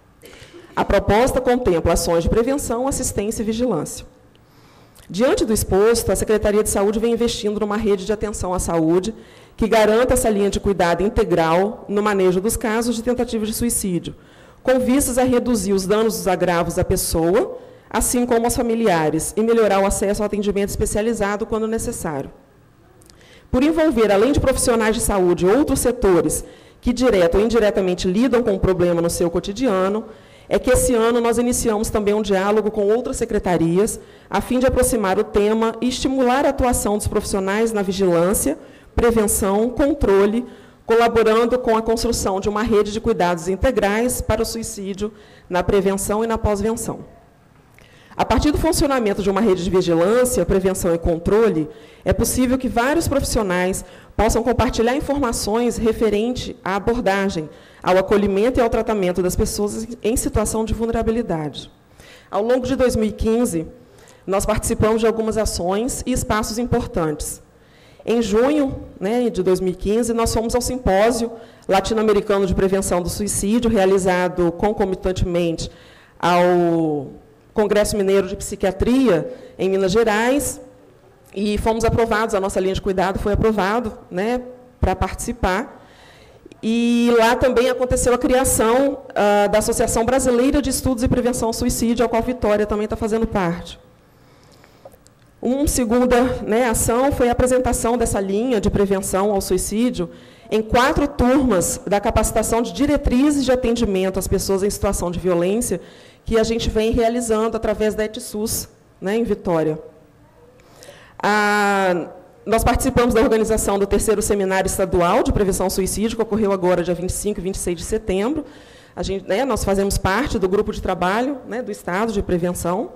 A proposta contempla ações de prevenção, assistência e vigilância. Diante do exposto, a Secretaria de Saúde vem investindo numa rede de atenção à saúde que garanta essa linha de cuidado integral no manejo dos casos de tentativa de suicídio, com vistas a reduzir os danos dos agravos à pessoa, assim como aos familiares, e melhorar o acesso ao atendimento especializado quando necessário. Por envolver, além de profissionais de saúde, outros setores que, direto ou indiretamente, lidam com o problema no seu cotidiano, é que esse ano nós iniciamos também um diálogo com outras secretarias, a fim de aproximar o tema e estimular a atuação dos profissionais na vigilância, prevenção, controle, colaborando com a construção de uma rede de cuidados integrais para o suicídio na prevenção e na pós-venção. A partir do funcionamento de uma rede de vigilância, prevenção e controle, é possível que vários profissionais possam compartilhar informações referentes à abordagem, ao acolhimento e ao tratamento das pessoas em situação de vulnerabilidade. Ao longo de 2015, nós participamos de algumas ações e espaços importantes. Em junho, de 2015, nós fomos ao Simpósio Latino-Americano de Prevenção do Suicídio, realizado concomitantemente ao Congresso Mineiro de Psiquiatria, em Minas Gerais, e fomos aprovados, a nossa linha de cuidado foi aprovada para participar. E lá também aconteceu a criação da Associação Brasileira de Estudos e Prevenção ao Suicídio, a qual Vitória também está fazendo parte. Uma segunda ação foi a apresentação dessa linha de prevenção ao suicídio em 4 turmas da capacitação de diretrizes de atendimento às pessoas em situação de violência, que a gente vem realizando através da ETSUS, em Vitória. Nós participamos da organização do 3º Seminário Estadual de Prevenção ao Suicídio, que ocorreu agora, dia 25 e 26 de setembro. Nós fazemos parte do grupo de trabalho do Estado de Prevenção.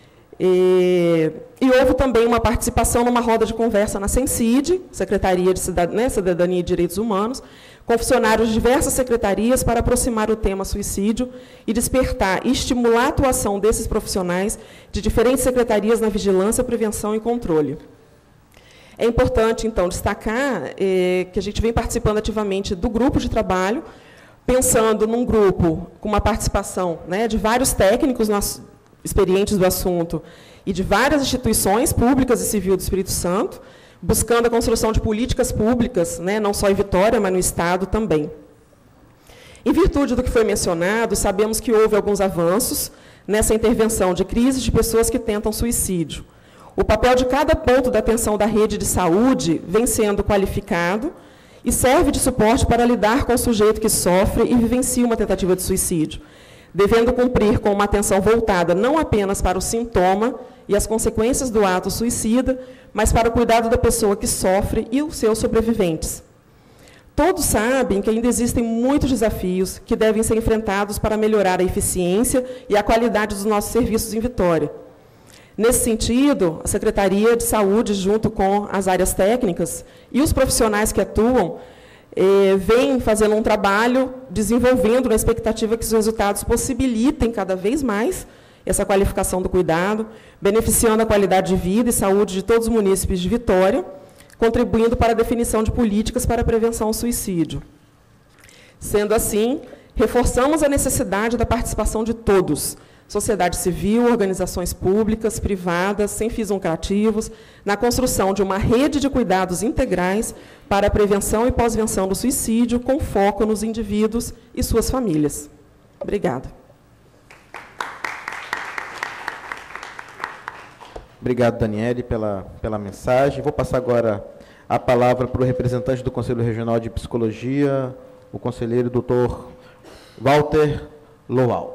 E houve também uma participação numa roda de conversa na SENCID, Secretaria de Cidadania e Direitos Humanos, com funcionários de diversas secretarias para aproximar o tema suicídio e despertar e estimular a atuação desses profissionais de diferentes secretarias na vigilância, prevenção e controle. É importante, então, destacar que a gente vem participando ativamente do grupo de trabalho, pensando num grupo com uma participação de vários técnicos experientes do assunto e de várias instituições públicas e civil do Espírito Santo, buscando a construção de políticas públicas, não só em Vitória, mas no Estado também. Em virtude do que foi mencionado, sabemos que houve alguns avanços nessa intervenção de crises de pessoas que tentam suicídio. O papel de cada ponto da atenção da rede de saúde vem sendo qualificado e serve de suporte para lidar com o sujeito que sofre e vivencia uma tentativa de suicídio, devendo cumprir com uma atenção voltada não apenas para o sintoma e as consequências do ato suicida, mas para o cuidado da pessoa que sofre e os seus sobreviventes. Todos sabem que ainda existem muitos desafios que devem ser enfrentados para melhorar a eficiência e a qualidade dos nossos serviços em Vitória. Nesse sentido, a Secretaria de Saúde, junto com as áreas técnicas e os profissionais que atuam, vem fazendo um trabalho, desenvolvendo na expectativa que os resultados possibilitem cada vez mais essa qualificação do cuidado, beneficiando a qualidade de vida e saúde de todos os munícipes de Vitória, contribuindo para a definição de políticas para a prevenção ao suicídio. Sendo assim, reforçamos a necessidade da participação de todos, sociedade civil, organizações públicas, privadas, sem fins lucrativos, na construção de uma rede de cuidados integrais para a prevenção e pós-venção do suicídio, com foco nos indivíduos e suas famílias. Obrigada. Obrigado, Daniele, pela mensagem. Vou passar agora a palavra para o representante do Conselho Regional de Psicologia, o conselheiro Dr. Walter Lowal.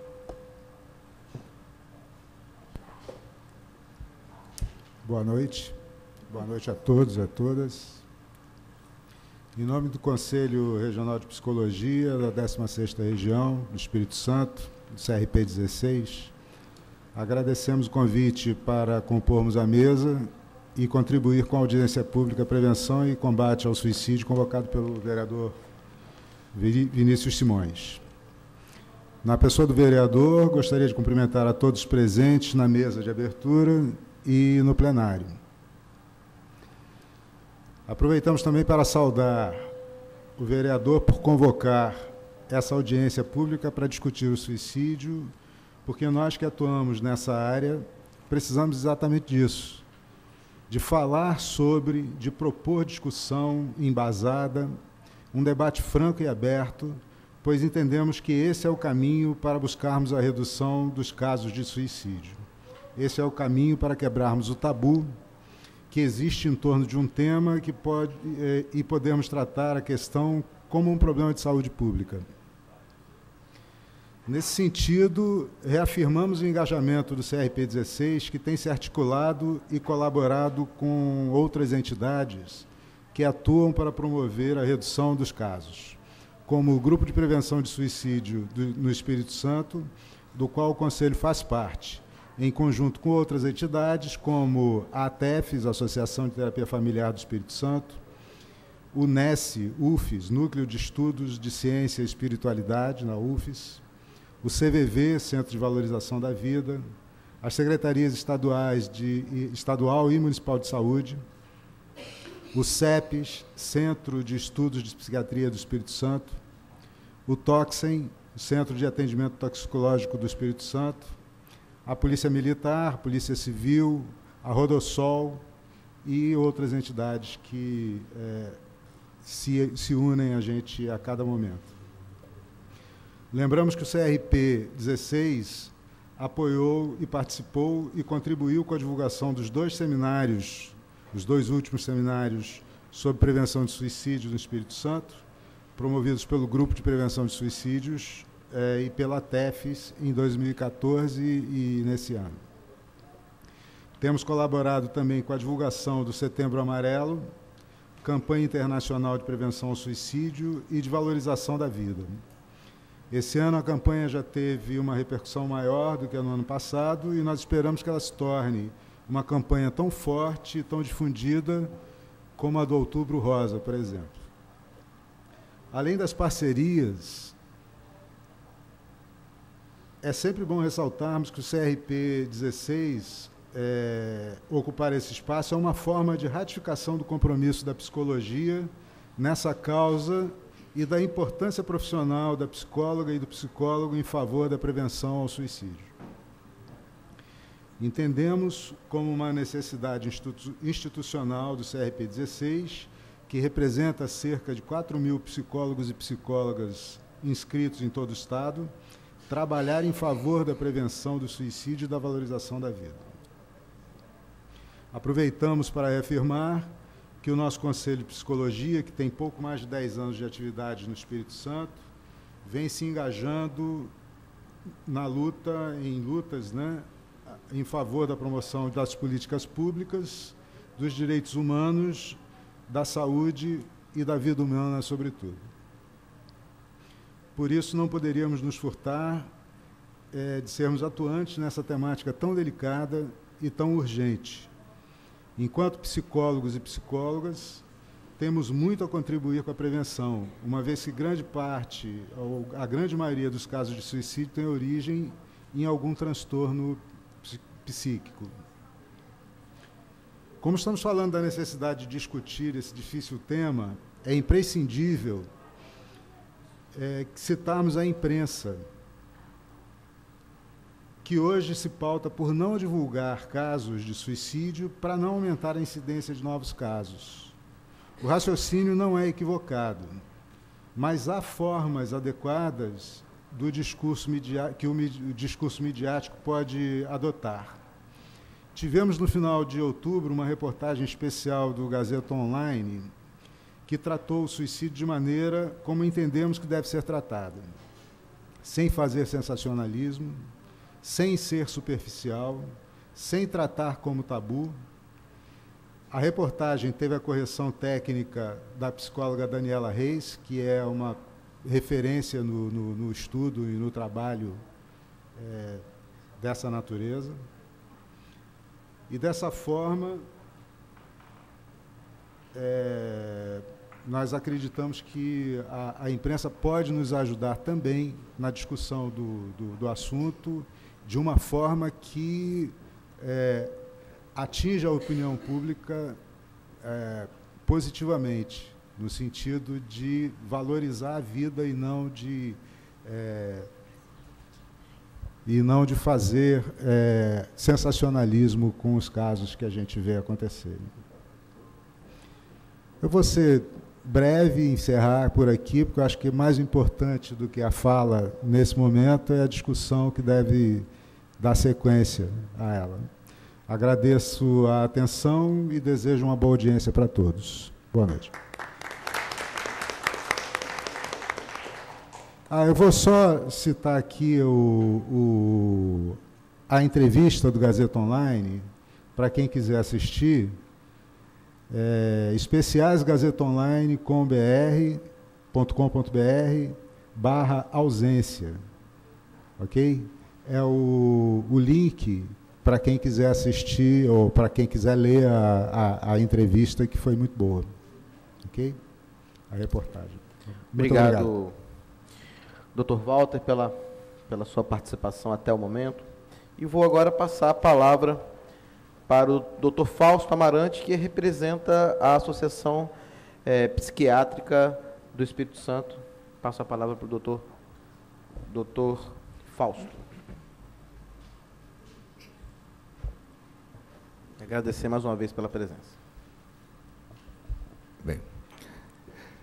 Boa noite a todos e a todas. Em nome do Conselho Regional de Psicologia da 16ª Região do Espírito Santo, do CRP 16, agradecemos o convite para compormos a mesa e contribuir com a audiência pública, prevenção e combate ao suicídio, convocado pelo vereador Vinícius Simões. Na pessoa do vereador, gostaria de cumprimentar a todos presentes na mesa de abertura e no plenário. Aproveitamos também para saudar o vereador por convocar essa audiência pública para discutir o suicídio, porque nós que atuamos nessa área precisamos exatamente disso, de falar sobre, de propor discussão embasada, um debate franco e aberto, pois entendemos que esse é o caminho para buscarmos a redução dos casos de suicídio. Esse é o caminho para quebrarmos o tabu que existe em torno de um tema que e podemos tratar a questão como um problema de saúde pública. Nesse sentido, reafirmamos o engajamento do CRP16, que tem se articulado e colaborado com outras entidades que atuam para promover a redução dos casos, como o Grupo de Prevenção de Suicídio no Espírito Santo, do qual o Conselho faz parte, em conjunto com outras entidades, como a ATEFES, Associação de Terapia Familiar do Espírito Santo, o NESE, UFES, Núcleo de Estudos de Ciência e Espiritualidade, na UFES, o CVV, Centro de Valorização da Vida, as secretarias estaduais estadual e municipal de saúde, o CEPES, Centro de Estudos de Psiquiatria do Espírito Santo, o TOXEM, Centro de Atendimento Toxicológico do Espírito Santo, a Polícia Militar, a Polícia Civil, a Rodossol e outras entidades que se unem a gente a cada momento. Lembramos que o CRP 16 apoiou e participou e contribuiu com a divulgação dos 2 seminários, os 2 últimos seminários sobre prevenção de suicídio no Espírito Santo, promovidos pelo Grupo de Prevenção de Suicídios e pela TEFES em 2014 e nesse ano. Temos colaborado também com a divulgação do Setembro Amarelo, campanha internacional de prevenção ao suicídio e de valorização da vida. Esse ano a campanha já teve uma repercussão maior do que no ano passado e nós esperamos que ela se torne uma campanha tão forte e tão difundida como a do Outubro Rosa, por exemplo. Além das parcerias, é sempre bom ressaltarmos que o CRP 16, ocupar esse espaço, é uma forma de ratificação do compromisso da psicologia nessa causa e da importância profissional da psicóloga e do psicólogo em favor da prevenção ao suicídio. Entendemos como uma necessidade institucional do CRP 16, que representa cerca de 4.000 psicólogos e psicólogas inscritos em todo o Estado, trabalhar em favor da prevenção do suicídio e da valorização da vida. Aproveitamos para reafirmar que o nosso Conselho de Psicologia, que tem pouco mais de 10 anos de atividade no Espírito Santo, vem se engajando na lutas, né, em favor da promoção das políticas públicas, dos direitos humanos, da saúde e da vida humana, sobretudo. Por isso, não poderíamos nos furtar de sermos atuantes nessa temática tão delicada e tão urgente. Enquanto psicólogos e psicólogas, temos muito a contribuir com a prevenção, uma vez que grande parte, ou a grande maioria dos casos de suicídio tem origem em algum transtorno psíquico. Como estamos falando da necessidade de discutir esse difícil tema, é imprescindível citarmos a imprensa, que hoje se pauta por não divulgar casos de suicídio para não aumentar a incidência de novos casos. O raciocínio não é equivocado, mas há formas adequadas do discurso que o discurso midiático pode adotar. Tivemos no final de outubro uma reportagem especial do Gazeta Online que tratou o suicídio de maneira como entendemos que deve ser tratado, sem fazer sensacionalismo, sem ser superficial, sem tratar como tabu. A reportagem teve a correção técnica da psicóloga Daniela Reis, que é uma referência no estudo e no trabalho dessa natureza. E, dessa forma, nós acreditamos que a imprensa pode nos ajudar também na discussão do assunto de uma forma que atinja a opinião pública positivamente, no sentido de valorizar a vida e não de fazer sensacionalismo com os casos que a gente vê acontecerem. Eu vou ser breve e encerrar por aqui, porque eu acho que mais importante do que a fala nesse momento é a discussão que deve dar sequência a ela. Agradeço a atenção e desejo uma boa audiência para todos. Boa noite. Eu vou só citar aqui a entrevista do Gazeta Online, para quem quiser assistir, especiaisgazetaonline.com.br/ausência, ok? É o link para quem quiser assistir ou para quem quiser ler a entrevista, que foi muito boa, ok? A reportagem. Obrigado, Dr. Walter, pela sua participação até o momento. E vou agora passar a palavra para o Dr. Fausto Amarante, que representa a Associação Psiquiátrica do Espírito Santo. Passo a palavra para o Dr. Fausto. Agradecer mais uma vez pela presença. Bem,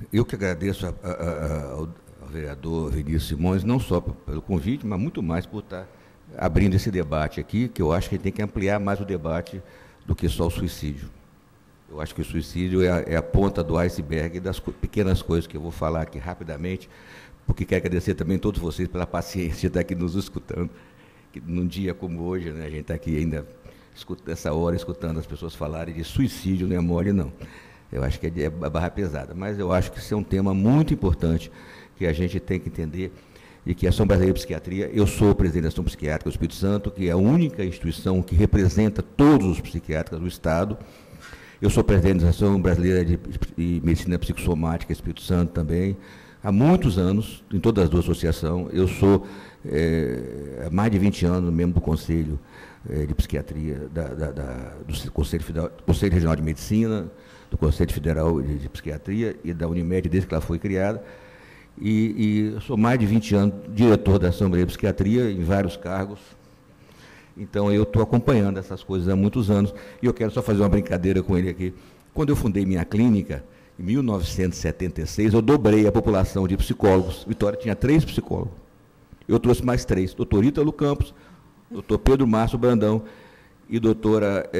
Eu que agradeço ao vereador Vinícius Simões, não só pelo convite, mas muito mais por estar abrindo esse debate aqui, que eu acho que tem que ampliar mais o debate do que só o suicídio. Eu acho que o suicídio é a ponta do iceberg das pequenas coisas que eu vou falar aqui rapidamente, porque quero agradecer também a todos vocês pela paciência de estar aqui nos escutando, que num dia como hoje, né, a gente está aqui ainda essa hora escutando as pessoas falarem de suicídio, não é mole, não. Eu acho que é barra pesada, mas eu acho que isso é um tema muito importante que a gente tem que entender, e que a Ação Brasileira de Psiquiatria, eu sou presidente da Ação Psiquiátrica do Espírito Santo, que é a única instituição que representa todos os psiquiatras do Estado. Eu sou presidente da Ação Brasileira de Medicina Psicossomática Espírito Santo também, há muitos anos, em todas as duas associações. Eu sou, há mais de 20 anos, membro do Conselho de Psiquiatria, do Conselho Regional de Medicina, do Conselho Federal de Psiquiatria e da Unimed, desde que ela foi criada. E sou mais de 20 anos diretor da Ação Brasileira de Psiquiatria, em vários cargos. Então, eu estou acompanhando essas coisas há muitos anos. E eu quero só fazer uma brincadeira com ele aqui. Quando eu fundei minha clínica, em 1976, eu dobrei a população de psicólogos. Vitória tinha 3 psicólogos. Eu trouxe mais 3. Doutor Ítalo Campos, doutor Pedro Márcio Brandão e doutora...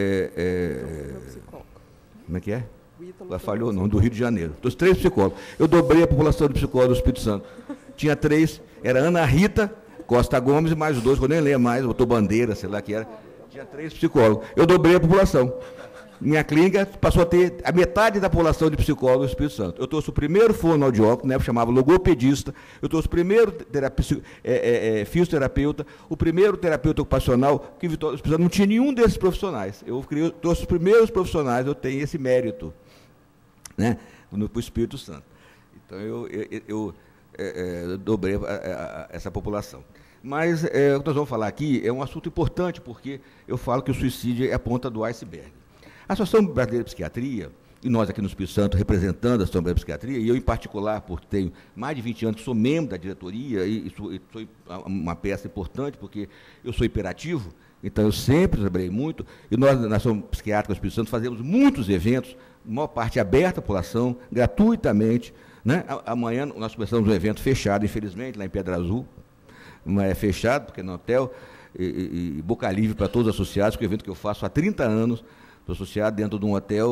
como é que é? Ela falhou, não, do Rio de Janeiro. Dos 3 psicólogos. Eu dobrei a população de psicólogos do Espírito Santo. Tinha 3, era Ana Rita Costa Gomes e mais os 2, que eu nem lembro mais, botou Bandeira, sei lá que era. Tinha 3 psicólogos. Eu dobrei a população. Minha clínica passou a ter a metade da população de psicólogos do Espírito Santo. Eu trouxe o primeiro fonoaudiólogo, né, chamava logopedista, eu trouxe o primeiro fisioterapeuta, o primeiro terapeuta ocupacional, que Vitória do Espírito Santo não tinha nenhum desses profissionais. Eu trouxe os primeiros profissionais, eu tenho esse mérito, né, para o Espírito Santo. Então, eu dobrei essa população. Mas o que nós vamos falar aqui é um assunto importante, porque eu falo que o suicídio é a ponta do iceberg. A Associação Brasileira de Psiquiatria, e nós aqui no Espírito Santo, representando a Associação Brasileira de Psiquiatria, e eu em particular, porque tenho mais de 20 anos que sou membro da diretoria, e sou uma peça importante, porque eu sou hiperativo, então eu sempre trabalhei muito, e nós, na Associação Psiquiátrica do Espírito Santo, fazemos muitos eventos, a maior parte aberta à população, gratuitamente, né? Amanhã nós começamos um evento fechado, infelizmente, lá em Pedra Azul, mas é fechado, porque é no hotel, e boca livre para todos os associados, que é um evento que eu faço há 30 anos, estou associado dentro de um hotel,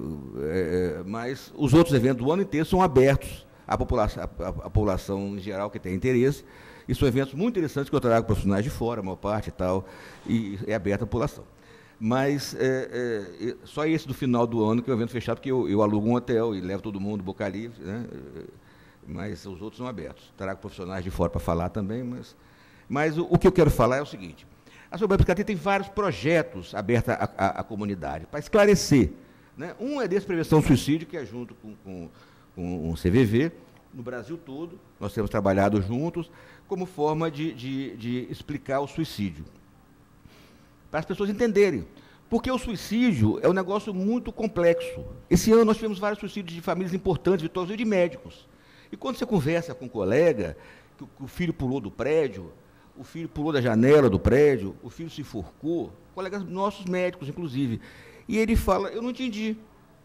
mas os outros eventos do ano inteiro são abertos à população em geral que tem interesse, e são eventos muito interessantes que eu trago profissionais de fora, a maior parte e tal, e é aberto à população. Mas só esse do final do ano que é um evento fechado, porque eu alugo um hotel e levo todo mundo boca livre, né? Mas os outros são abertos. Trago profissionais de fora para falar também, mas o que eu quero falar é o seguinte: a Ação Brasileira de Psiquiatria tem vários projetos abertos à comunidade, para esclarecer, né? Um é desse prevenção do suicídio, que é junto com o CVV, no Brasil todo, nós temos trabalhado juntos, como forma de explicar o suicídio, para as pessoas entenderem. Porque o suicídio é um negócio muito complexo. Esse ano nós tivemos vários suicídios de famílias importantes, Vitória, e de médicos. E quando você conversa com um colega, que o filho pulou do prédio, o filho pulou da janela do prédio, o filho se enforcou, colegas nossos médicos, inclusive, e ele fala: eu não entendi,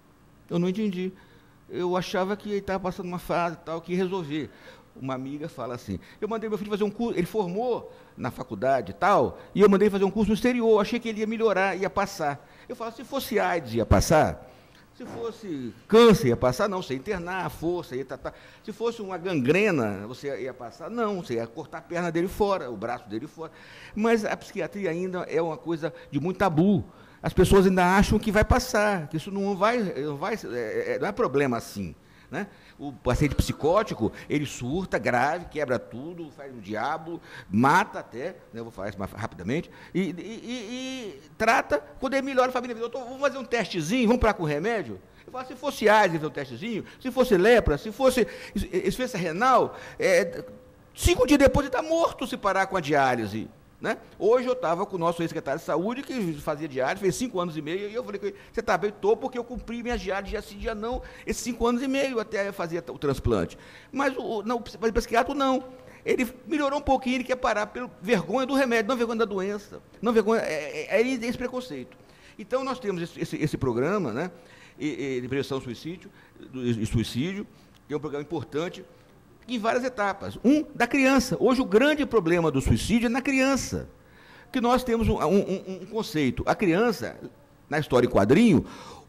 eu achava que ele estava passando uma fase tal, que ia resolver. Uma amiga fala assim: eu mandei meu filho fazer um curso, ele formou na faculdade e tal, e eu mandei ele fazer um curso no exterior, achei que ele ia melhorar, ia passar. Eu falo: se fosse AIDS, ia passar? Se fosse câncer, ia passar? Não, você ia internar a força, ia tratar. Se fosse uma gangrena, você ia passar? Não, você ia cortar a perna dele fora, o braço dele fora. Mas a psiquiatria ainda é uma coisa de muito tabu. As pessoas ainda acham que vai passar, que isso não é problema assim, né? O paciente psicótico, ele surta grave, quebra tudo, faz um diabo, mata até, né, eu vou falar isso mais rapidamente, e trata, quando ele melhora, a família diz: vamos fazer um testezinho, vamos parar com o remédio? Eu falo: se fosse AIDS, fazer um testezinho, se fosse lepra, se fosse insuficiência renal, 5 dias depois ele está morto se parar com a diálise. Né? Hoje eu estava com o nosso ex-secretário de saúde, que fazia diálise, fez 5 anos e meio, e eu falei com ele: você está bem? Estou, porque eu cumpri minha diálise, dia sim, dia não, esses 5 anos e meio até fazer o transplante. Mas o psiquiatra não. Ele melhorou um pouquinho, ele quer parar pela vergonha do remédio, não vergonha da doença, não vergonha, esse preconceito. Então nós temos esse programa, né, de prevenção do suicídio, que é um programa importante, em várias etapas. Da criança. Hoje o grande problema do suicídio é na criança. Que nós temos um conceito. A criança, na história em quadrinho,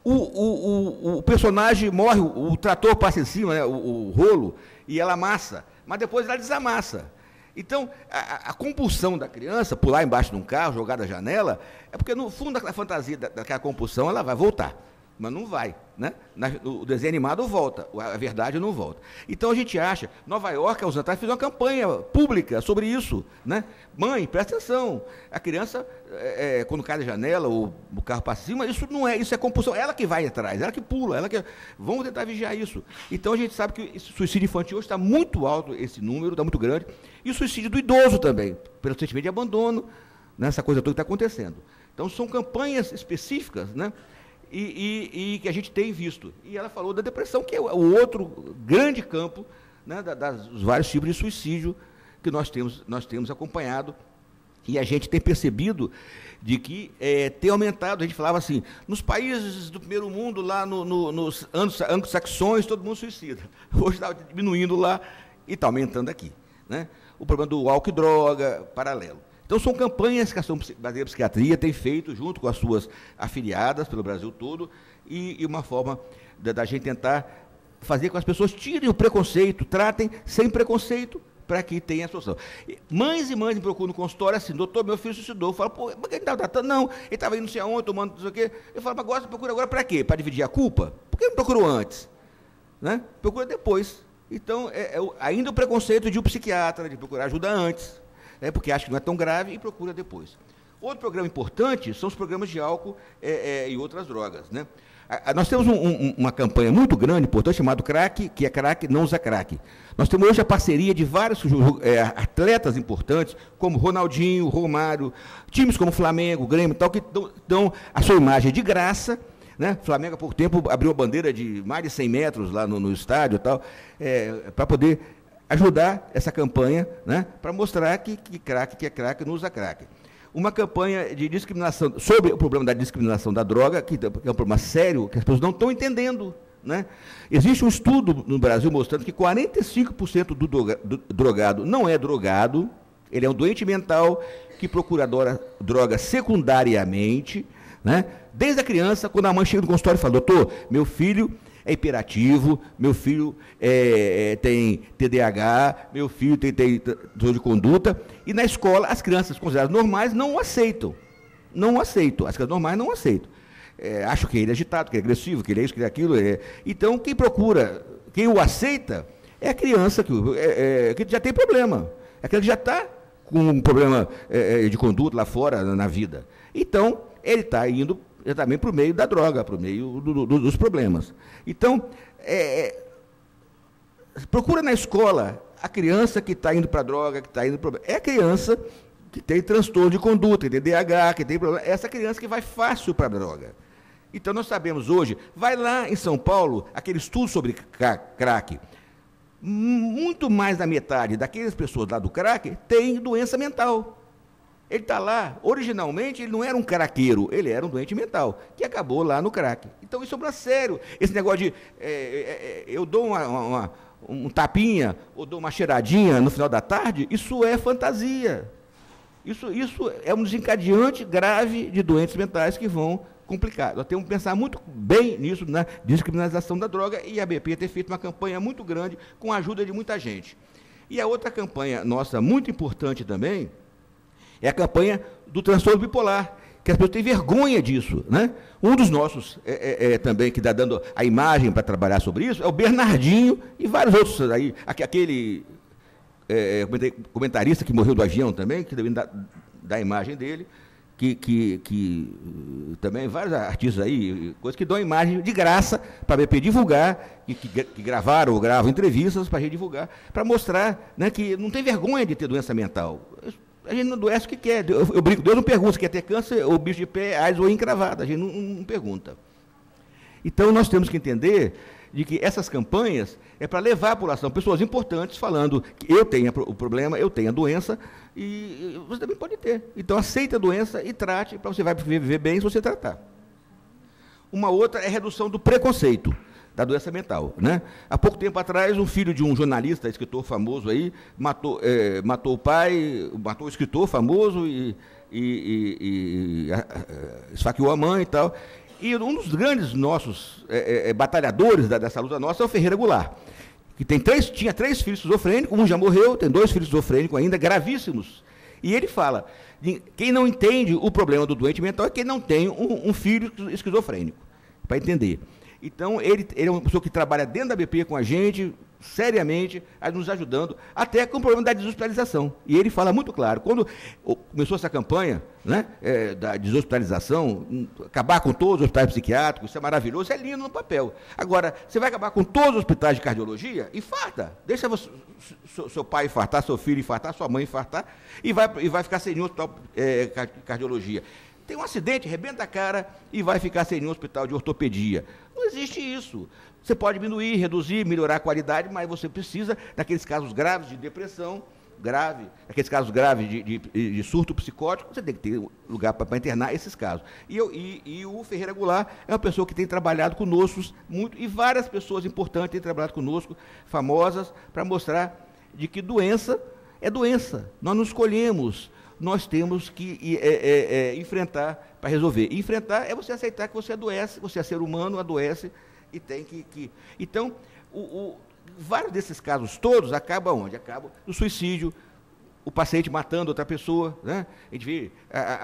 o personagem morre, o trator passa em cima, né, o rolo, e ela amassa, mas depois ela desamassa. Então, a compulsão da criança, pular embaixo de um carro, jogar da janela, é porque no fundo da fantasia daquela compulsão ela vai voltar, mas não vai, né? O desenho animado volta, a verdade não volta. Então a gente acha, Nova York, há uns anos atrás, fez uma campanha pública sobre isso, né? Mãe, presta atenção, a criança, quando cai da janela, ou o carro passa em cima, isso é compulsão, ela que vai atrás, ela que pula, vamos tentar vigiar isso. Então a gente sabe que esse suicídio infantil hoje está muito alto, esse número está muito grande, e o suicídio do idoso também, pelo sentimento de abandono, nessa coisa toda que está acontecendo. Então são campanhas específicas, né? E que a gente tem visto. E ela falou da depressão, que é o outro grande campo, né, dos vários tipos de suicídio que nós temos acompanhado. E a gente tem percebido de que tem aumentado. A gente falava assim, nos países do primeiro mundo, lá nos anglo-saxões, todo mundo suicida. Hoje está diminuindo lá e está aumentando aqui, né? O problema do álcool e droga, paralelo. Então, são campanhas que a Ação Brasileira de Psiquiatria tem feito, junto com as suas afiliadas pelo Brasil todo, e uma forma da gente tentar fazer com que as pessoas tirem o preconceito, tratem sem preconceito, para que tenha a solução. Mães e mães me procuram no consultório assim, doutor, meu filho suicidou. Eu falo, pô, mas ele estava tratando? Não, ele estava indo não sei aonde, tomando não sei o quê. Eu falo, mas agora procura agora para quê? Para dividir a culpa? Por que não procurou antes? Né? Procura depois. Então, ainda o preconceito de um psiquiatra, de procurar ajuda antes, porque acha que não é tão grave e procura depois. Outro programa importante são os programas de álcool e outras drogas, né? Nós temos uma campanha muito grande, importante, chamada CRAC, que é CRAC, não usa crack. Nós temos hoje a parceria de vários atletas importantes, como Ronaldinho, Romário, times como Flamengo, Grêmio, tal, que dão a sua imagem de graça, né? Flamengo, há pouco tempo, abriu a bandeira de mais de 100 metros lá no estádio, tal, para poder ajudar essa campanha, né? Para mostrar que crack é crack, não usa crack. Uma campanha de discriminação, sobre o problema da discriminação da droga, que é um problema sério, que as pessoas não estão entendendo, né? Existe um estudo no Brasil mostrando que 45% do drogado não é drogado, ele é um doente mental que procura droga secundariamente, né? Desde a criança, quando a mãe chega no consultório e fala, doutor, meu filho é hiperativo, meu filho tem TDAH, meu filho tem transtorno de conduta, e na escola as crianças consideradas normais não o aceitam. Não o aceitam, as crianças normais não o aceitam. Acham que ele é agitado, que ele é agressivo, que ele é isso, que ele é aquilo. Então, quem procura, quem o aceita, é a criança que já tem problema. É aquela que já está com um problema de conduta lá fora, na vida. Então, ele está indo também para o meio da droga, para o meio dos problemas. Então, procura na escola a criança que está indo para a droga, que está indo para o problema. É a criança que tem transtorno de conduta, que tem DH, que tem problema. É essa criança que vai fácil para a droga. Então, nós sabemos hoje, vai lá em São Paulo, aquele estudo sobre crack, muito mais da metade daquelas pessoas lá do crack tem doença mental. Ele está lá, originalmente, ele não era um craqueiro, ele era um doente mental, que acabou lá no crack. Então, isso é um sério. Esse negócio de, eu dou um tapinha, ou dou uma cheiradinha no final da tarde, isso é fantasia. Isso é um desencadeante grave de doentes mentais que vão complicar. Nós temos que pensar muito bem nisso, na descriminalização da droga, e a BP tem feito uma campanha muito grande, com a ajuda de muita gente. E a outra campanha nossa, muito importante também, é a campanha do transtorno bipolar, que as pessoas têm vergonha disso, né? Um dos nossos também, que está dando a imagem para trabalhar sobre isso, é o Bernardinho e vários outros aí. Aquele comentarista que morreu do avião também, que também dá a imagem dele, que também vários artistas aí, coisas que dão a imagem de graça para a BP divulgar, que gravaram ou gravam entrevistas para a gente divulgar, para mostrar, né, que não tem vergonha de ter doença mental. A gente não adoece o que quer. Eu brinco, Deus não pergunta se quer ter câncer, ou bicho de pé, AIDS ou encravada. A gente não pergunta. Então, nós temos que entender de que essas campanhas é para levar a população, pessoas importantes, falando que eu tenho o problema, eu tenho a doença, e você também pode ter. Então, aceite a doença e trate, para você vai viver bem se você tratar. Uma outra é a redução do preconceito. da doença mental, né? Há pouco tempo atrás, um filho de um jornalista, escritor famoso aí, matou o pai, matou o escritor famoso e esfaqueou a mãe e tal. E um dos grandes nossos batalhadores dessa luta nossa é o Ferreira Goulart, que tinha 3 filhos esquizofrênicos, um já morreu, tem 2 filhos esquizofrênicos ainda, gravíssimos. E ele fala, quem não entende o problema do doente mental é quem não tem um filho esquizofrênico, para entender. Então, ele é uma pessoa que trabalha dentro da BP com a gente, seriamente, nos ajudando, até com o problema da deshospitalização. E ele fala muito claro, quando começou essa campanha, né, da deshospitalização, acabar com todos os hospitais psiquiátricos, isso é maravilhoso, isso é lindo no papel. Agora, você vai acabar com todos os hospitais de cardiologia? Infarta. Deixa seu pai infartar, seu filho infartar, sua mãe infartar, e vai ficar sem nenhum hospital de cardiologia. Tem um acidente, rebenta a cara e vai ficar sem nenhum hospital de ortopedia. Não existe isso. Você pode diminuir, reduzir, melhorar a qualidade, mas você precisa, naqueles casos graves de depressão, naqueles casos graves de surto psicótico, você tem que ter lugar para internar esses casos. E o Ferreira Goulart é uma pessoa que tem trabalhado conosco muito, e várias pessoas importantes têm trabalhado conosco, famosas, para mostrar de que doença é doença. Nós não escolhemos. Nós temos que enfrentar para resolver. E enfrentar é você aceitar que você adoece, você é ser humano, adoece, e tem que... Então, vários desses casos todos acabam onde? Acabam no suicídio, o paciente matando outra pessoa, né? A gente vê,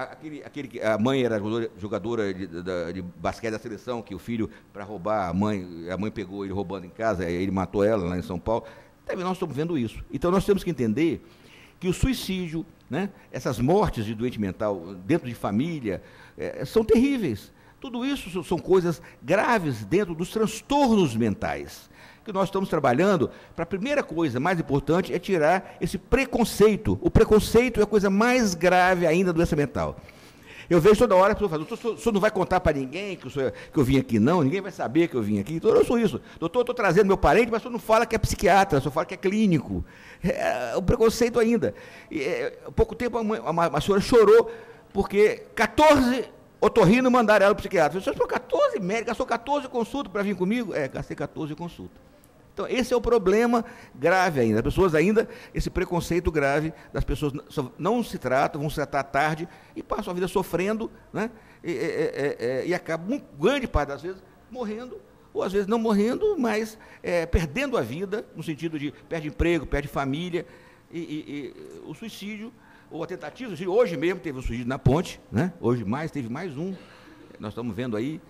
a mãe era jogadora de basquete da seleção, que o filho, para roubar a mãe pegou ele roubando em casa, aí ele matou ela lá em São Paulo. Também nós estamos vendo isso. Então, nós temos que entender que o suicídio, né, essas mortes de doente mental dentro de família, são terríveis. Tudo isso são coisas graves dentro dos transtornos mentais, que nós estamos trabalhando. Para a primeira coisa, mais importante, é tirar esse preconceito. O preconceito é a coisa mais grave ainda da doença mental. Eu vejo toda hora a pessoa falando, o senhor não vai contar para ninguém que eu vim aqui, não? Ninguém vai saber que eu vim aqui. Então, eu sou isso. Doutor, eu estou trazendo meu parente, mas o senhor não fala que é psiquiatra, só fala que é clínico. É o preconceito ainda. Há pouco tempo, uma senhora chorou porque 14 otorrinos mandaram ela para o psiquiatra. O senhor gastou 14 médicos, gastou 14 consultas para vir comigo? Gastei 14 consultas. Então, esse é o problema grave ainda. As pessoas ainda, esse preconceito grave, das pessoas não se tratam, vão se tratar tarde e passam a vida sofrendo, né? E acabam, grande parte das vezes, morrendo, ou às vezes não morrendo, mas perdendo a vida, no sentido de perde emprego, perde família, e o suicídio, ou a tentativa, hoje mesmo teve um suicídio na ponte, né? Hoje teve mais um, nós estamos vendo aí,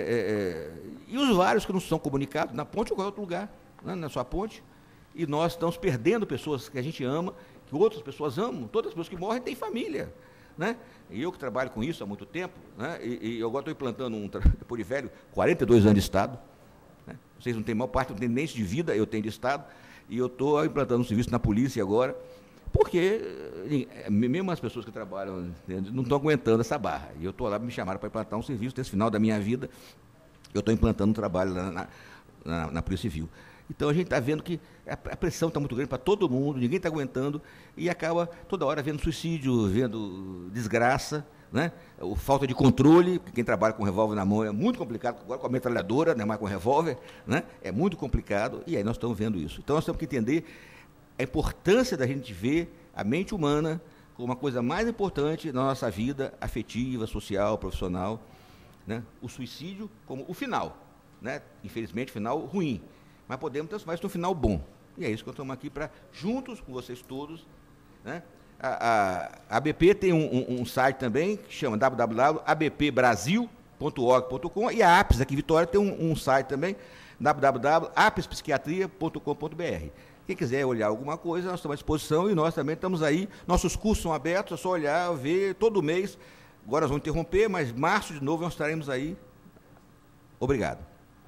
e os vários que não são comunicados, na ponte ou em qualquer outro lugar, né, na sua ponte, e nós estamos perdendo pessoas que a gente ama, que outras pessoas amam. Todas as pessoas que morrem têm família, né? E eu que trabalho com isso há muito tempo, né? E eu agora estou implantando depois de velho, 42 anos de Estado, né? Vocês não têm maior parte, não têm nem de vida, eu tenho de Estado, e eu estou implantando um serviço na polícia agora, porque mesmo as pessoas que trabalham não estão aguentando essa barra. E eu estou lá, me chamaram para implantar um serviço, nesse final da minha vida, eu estou implantando um trabalho na Polícia Civil. Então, a gente está vendo que a pressão está muito grande para todo mundo, ninguém está aguentando, e acaba toda hora vendo suicídio, vendo desgraça, né? Falta de controle, porque quem trabalha com revólver na mão é muito complicado, agora com a metralhadora, né, mais com revólver, né? É muito complicado, e aí nós estamos vendo isso. Então, nós temos que entender a importância da gente ver a mente humana como uma coisa mais importante na nossa vida afetiva, social, profissional, né? O suicídio como o final, né? Infelizmente, o final ruim, mas podemos transformar isso num final bom. E é isso que nós estamos aqui para, juntos com vocês todos, né? A ABP tem um site também, que chama www.abpbrasil.org.com, e a APES aqui em Vitória tem um site também, www.apespsiquiatria.com.br. Quem quiser olhar alguma coisa, nós estamos à disposição, e nós também estamos aí, nossos cursos são abertos, é só olhar, ver, todo mês. Agora nós vamos interromper, mas março de novo nós estaremos aí. Obrigado.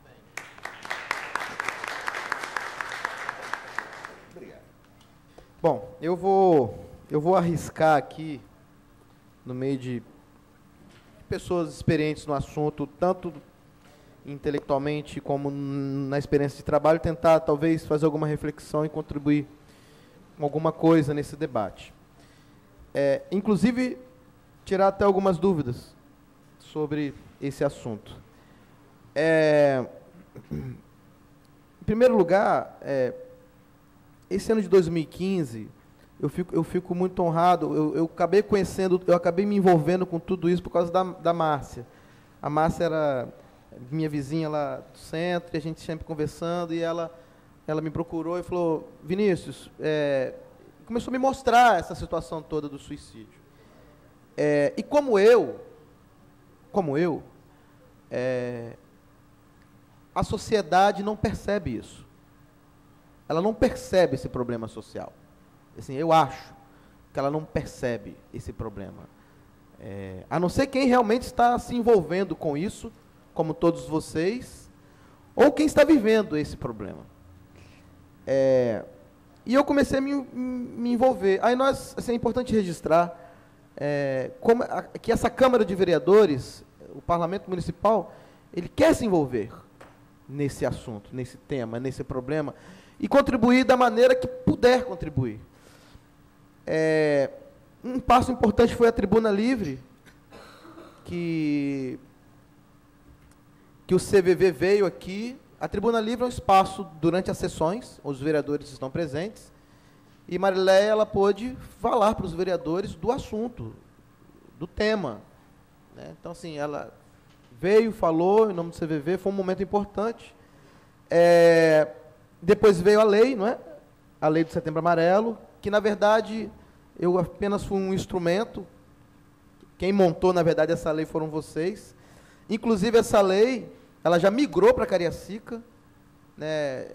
Bom, eu vou arriscar aqui, no meio de pessoas experientes no assunto, tanto intelectualmente como na experiência de trabalho, tentar talvez fazer alguma reflexão e contribuir com alguma coisa nesse debate. Inclusive, tirar até algumas dúvidas sobre esse assunto. Em primeiro lugar, esse ano de 2015, eu fico muito honrado, eu acabei conhecendo, eu acabei me envolvendo com tudo isso por causa da Márcia. A Márcia era minha vizinha lá do centro, e a gente sempre conversando, e ela me procurou e falou, Vinícius, começou a me mostrar essa situação toda do suicídio. E como eu, a sociedade não percebe isso. Ela não percebe esse problema social. Assim, eu acho que ela não percebe esse problema. A não ser quem realmente está se envolvendo com isso, como todos vocês, ou quem está vivendo esse problema. E eu comecei a me envolver. Aí assim, é importante registrar que essa Câmara de Vereadores, o Parlamento Municipal, ele quer se envolver nesse assunto, nesse tema, nesse problema, e contribuir da maneira que puder contribuir. Um passo importante foi a Tribuna Livre, que o CVV veio aqui. A Tribuna Livre é um espaço durante as sessões, os vereadores estão presentes, e Mariléia, ela pôde falar para os vereadores do assunto, do tema, né? Então, assim, ela veio, falou em nome do CVV, foi um momento importante. Depois veio a lei, não é? A lei do Setembro Amarelo, que, na verdade, eu apenas fui um instrumento. Quem montou, na verdade, essa lei foram vocês. Inclusive, essa lei, ela já migrou para Cariacica, né?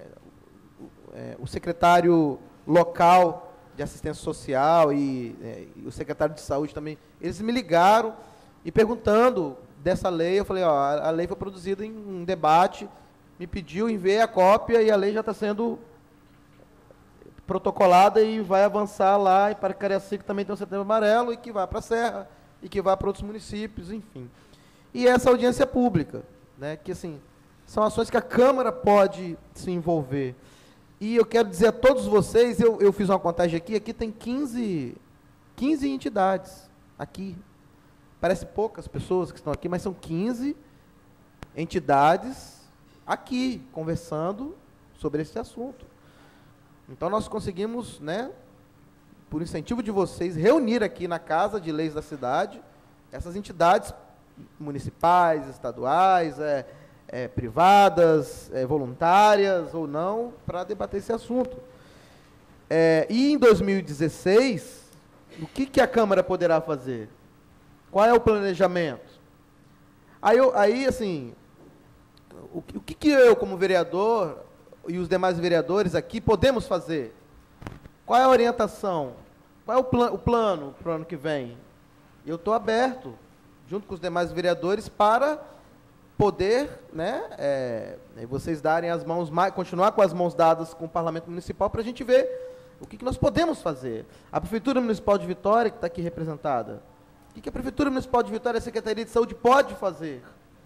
O secretário local de assistência social e o secretário de saúde também, eles me ligaram e perguntando dessa lei. Eu falei, a lei foi produzida em um debate, me pediu, enviei a cópia e a lei já está sendo protocolada e vai avançar lá, e para Cariacica também tem o Setembro Amarelo, e que vai para a Serra, e que vai para outros municípios, enfim. E essa audiência pública, né, que assim, são ações que a Câmara pode se envolver. E eu quero dizer a todos vocês, eu fiz uma contagem aqui tem 15 entidades aqui. Parece poucas pessoas que estão aqui, mas são 15 entidades aqui, conversando sobre esse assunto. Então, nós conseguimos, né, por incentivo de vocês, reunir aqui na Casa de Leis da cidade essas entidades municipais, estaduais, privadas, voluntárias ou não, para debater esse assunto. E em 2016, o que a Câmara poderá fazer? Qual é o planejamento? Aí assim, o que eu, como vereador, e os demais vereadores aqui podemos fazer? Qual é a orientação? Qual é o plano para o ano que vem? Eu estou aberto, junto com os demais vereadores, para poder, né, vocês darem as mãos, continuar com as mãos dadas com o Parlamento Municipal, para a gente ver o que nós podemos fazer. A Prefeitura Municipal de Vitória, que está aqui representada, o que a Prefeitura Municipal de Vitória e a Secretaria de Saúde pode fazer?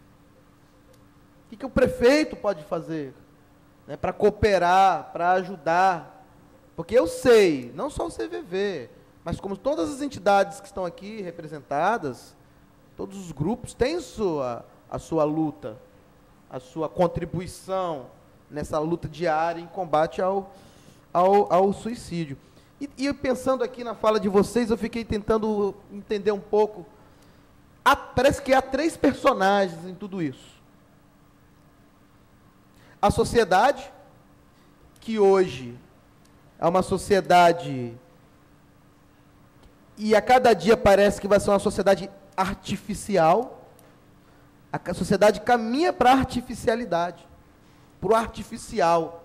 O que o prefeito pode fazer, né, para cooperar, para ajudar? Porque eu sei, não só o CVV, mas como todas as entidades que estão aqui representadas, todos os grupos têm a sua luta, a sua contribuição nessa luta diária em combate ao suicídio. E pensando aqui na fala de vocês, eu fiquei tentando entender um pouco. Parece que há 3 personagens em tudo isso. A sociedade, que hoje é uma sociedade, e a cada dia parece que vai ser uma sociedade artificial. A sociedade caminha para a artificialidade, para o artificial.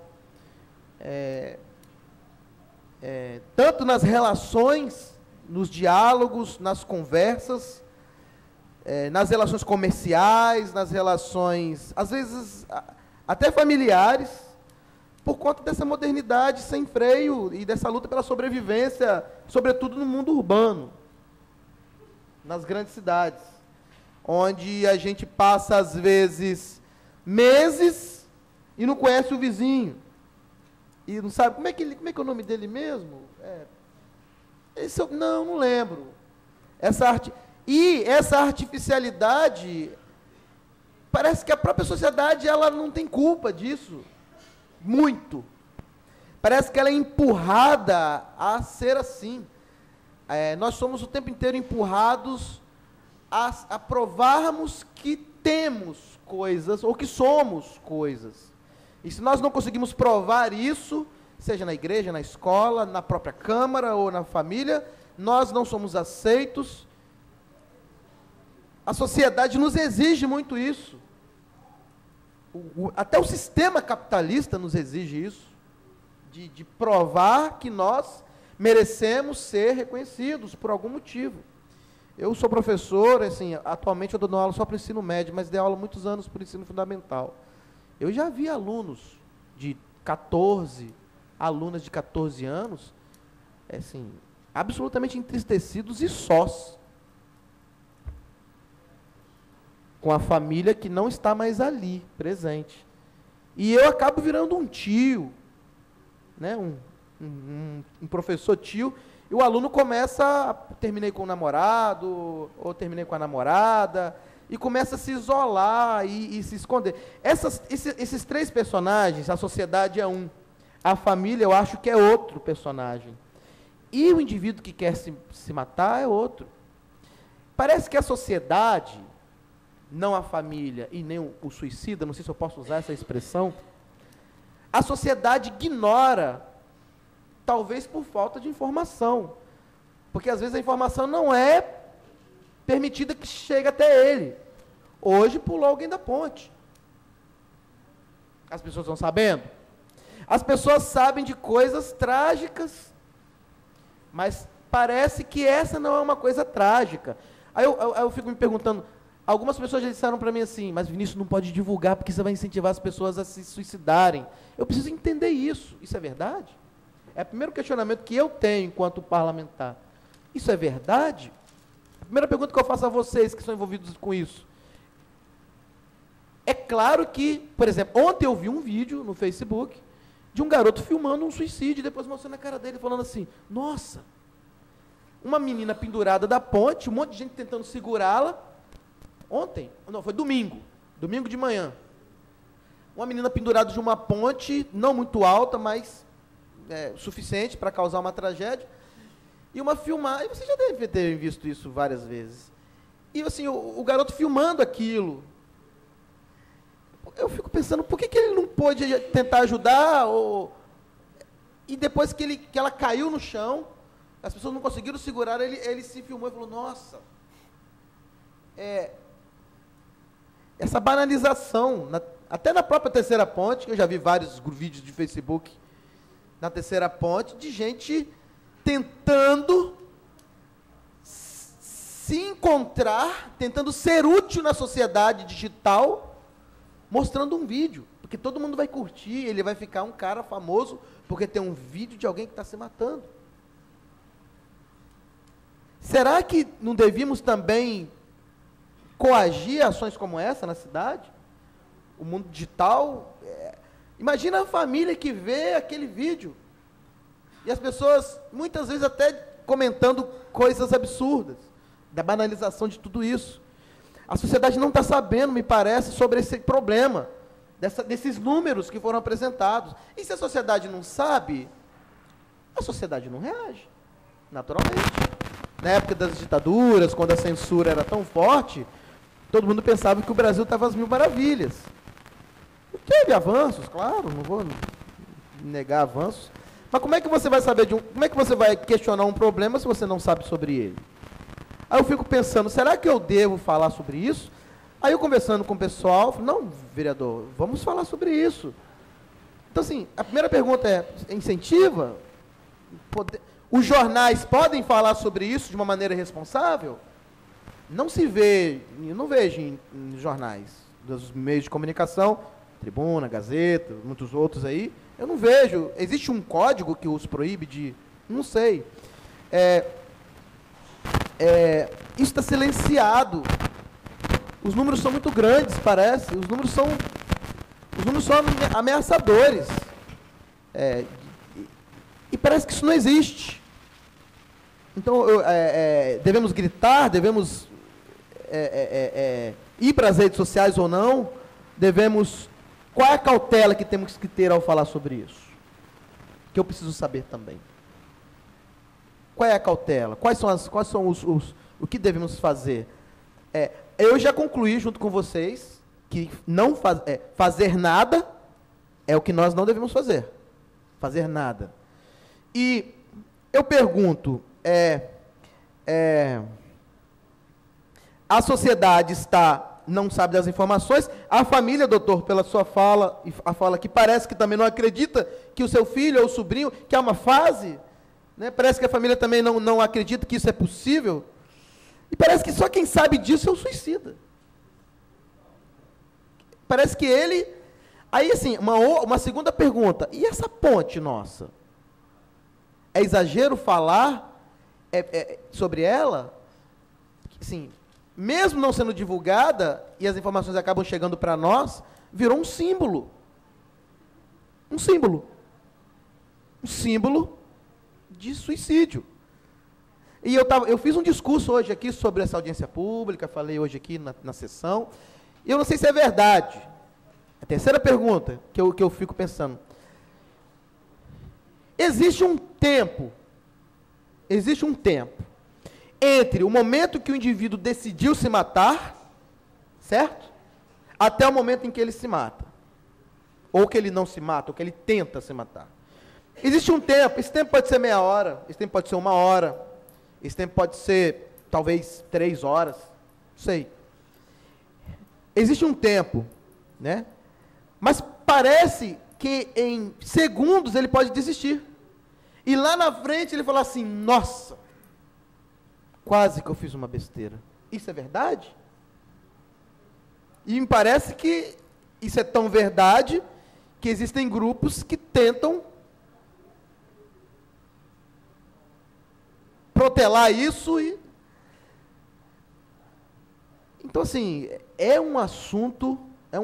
Tanto nas relações, nos diálogos, nas conversas, nas relações comerciais, nas relações, às vezes, até familiares, por conta dessa modernidade sem freio e dessa luta pela sobrevivência, sobretudo no mundo urbano, nas grandes cidades, onde a gente passa, às vezes, meses e não conhece o vizinho. E não sabe, como é que é o nome dele mesmo? Não lembro. Essa artificialidade, parece que a própria sociedade ela não tem culpa disso. muito. Parece que ela é empurrada a ser assim. Nós somos o tempo inteiro empurrados a provarmos que temos coisas, ou que somos coisas. E se nós não conseguimos provar isso, seja na igreja, na escola, na própria Câmara ou na família, nós não somos aceitos. A sociedade nos exige muito isso. Até o sistema capitalista nos exige isso, de provar que nós merecemos ser reconhecidos por algum motivo. Eu sou professor, assim, atualmente eu dou aula só para o ensino médio, mas dei aula há muitos anos para o ensino fundamental. Eu já vi alunos de 14, alunas de 14 anos, assim, absolutamente entristecidos e sós, com a família que não está mais ali, presente. E eu acabo virando um tio, né, um professor tio, e o aluno começa, terminei com o namorado, ou terminei com a namorada, e começa a se isolar e se esconder. Esses três personagens, a sociedade é um, a família eu acho que é outro personagem, e o indivíduo que quer se matar é outro. Parece que a sociedade, não a família e nem o suicida, não sei se eu posso usar essa expressão, a sociedade ignora, talvez por falta de informação, porque às vezes a informação não é permitida que chegue até ele. Hoje pulou alguém da ponte. As pessoas estão sabendo? As pessoas sabem de coisas trágicas, mas parece que essa não é uma coisa trágica. Aí eu fico me perguntando, algumas pessoas já disseram para mim assim, mas Vinícius, não pode divulgar porque você vai incentivar as pessoas a se suicidarem. Eu preciso entender isso. Isso é verdade? É o primeiro questionamento que eu tenho enquanto parlamentar. Isso é verdade? A primeira pergunta que eu faço a vocês que são envolvidos com isso. É claro que, por exemplo, ontem eu vi um vídeo no Facebook de um garoto filmando um suicídio e depois mostrando a cara dele, falando assim, nossa, uma menina pendurada da ponte, um monte de gente tentando segurá-la. Ontem, não, foi domingo de manhã. Uma menina pendurada de uma ponte, não muito alta, mas suficiente para causar uma tragédia. E uma filmagem, você já deve ter visto isso várias vezes. E assim, o garoto filmando aquilo. Eu fico pensando, por que ele não pôde tentar ajudar? E depois que ela caiu no chão, as pessoas não conseguiram segurar, ele se filmou e falou, nossa, essa banalização, até na própria Terceira Ponte, que eu já vi vários vídeos de Facebook, na Terceira Ponte, de gente tentando se encontrar, tentando ser útil na sociedade digital, mostrando um vídeo, porque todo mundo vai curtir, ele vai ficar um cara famoso, porque tem um vídeo de alguém que está se matando. Será que não devíamos também coagir ações como essa na cidade? O mundo digital, imagina a família que vê aquele vídeo, e as pessoas, muitas vezes até comentando coisas absurdas, da banalização de tudo isso. A sociedade não está sabendo, me parece, sobre esse problema, desses números que foram apresentados. E se a sociedade não sabe, a sociedade não reage, naturalmente. Na época das ditaduras, quando a censura era tão forte, todo mundo pensava que o Brasil estava às mil maravilhas. Teve avanços, claro, não vou negar avanços, mas como é que você vai saber como é que você vai questionar um problema se você não sabe sobre ele? Aí eu fico pensando, será que eu devo falar sobre isso? Aí eu conversando com o pessoal, falei, não, vereador, vamos falar sobre isso. Então, assim, a primeira pergunta é, incentiva? Os jornais podem falar sobre isso de uma maneira responsável? Não se vê, eu não vejo em jornais, dos meios de comunicação, Tribuna, Gazeta, muitos outros aí, eu não vejo. Existe um código que os proíbe de... Não sei. Isso está silenciado. Os números são muito grandes, parece. Os números são ameaçadores. E parece que isso não existe. Então, devemos gritar, devemos ir para as redes sociais ou não, devemos Qual é a cautela que temos que ter ao falar sobre isso? Que eu preciso saber também. Qual é a cautela? Quais são o que devemos fazer? Eu já concluí junto com vocês que fazer nada é o que nós não devemos fazer. Fazer nada. E eu pergunto, a sociedade não sabe das informações, a família, doutor, pela sua fala, e a fala que parece que também não acredita que o seu filho ou o sobrinho, que há uma fase, né, parece que a família também não acredita que isso é possível, e parece que só quem sabe disso é o suicida. Parece que ele... Aí, assim, uma segunda pergunta, e essa ponte nossa? É exagero falar sobre ela? Assim, mesmo não sendo divulgada, e as informações acabam chegando para nós, virou um símbolo. Um símbolo. Um símbolo de suicídio. E eu fiz um discurso hoje aqui sobre essa audiência pública, falei hoje aqui na sessão, e eu não sei se é verdade. A terceira pergunta que eu fico pensando. Existe um tempo entre o momento que o indivíduo decidiu se matar, certo? Até o momento em que ele se mata. Ou que ele não se mata, ou que ele tenta se matar. Existe um tempo, esse tempo pode ser meia hora, esse tempo pode ser 1 hora, esse tempo pode ser, talvez, 3 horas, não sei. Existe um tempo, né? Mas parece que em segundos ele pode desistir. E lá na frente ele fala assim, nossa, quase que eu fiz uma besteira. Isso é verdade? E me parece que isso é tão verdade que existem grupos que tentam protelar isso e... Então, assim, é um assunto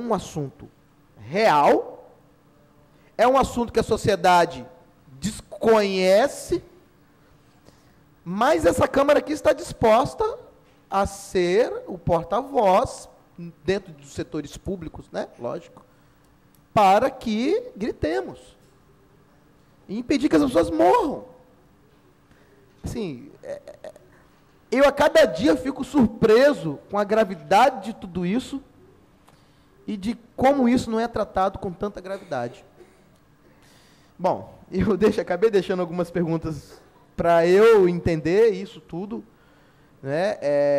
real, é um assunto que a sociedade desconhece, mas essa Câmara aqui está disposta a ser o porta-voz, dentro dos setores públicos, né, lógico, para que gritemos, e impedir que as pessoas morram. Assim, eu a cada dia fico surpreso com a gravidade de tudo isso, e de como isso não é tratado com tanta gravidade. Bom, eu acabei deixando algumas perguntas para eu entender isso tudo, né?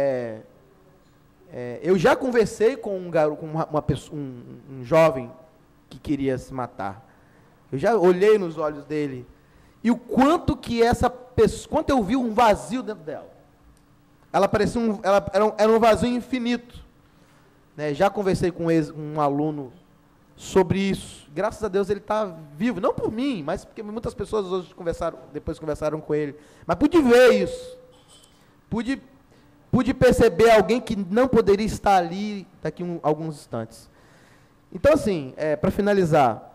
Eu já conversei com um jovem que queria se matar. Eu já olhei nos olhos dele e o quanto que essa pessoa, quanto eu vi um vazio dentro dela. Ela parecia era um vazio infinito. Né? Já conversei com um aluno sobre isso. Graças a Deus ele está vivo, não por mim, mas porque muitas pessoas hoje depois conversaram com ele. Mas pude ver isso. Pude perceber alguém que não poderia estar ali daqui a alguns instantes. Então, assim, para finalizar,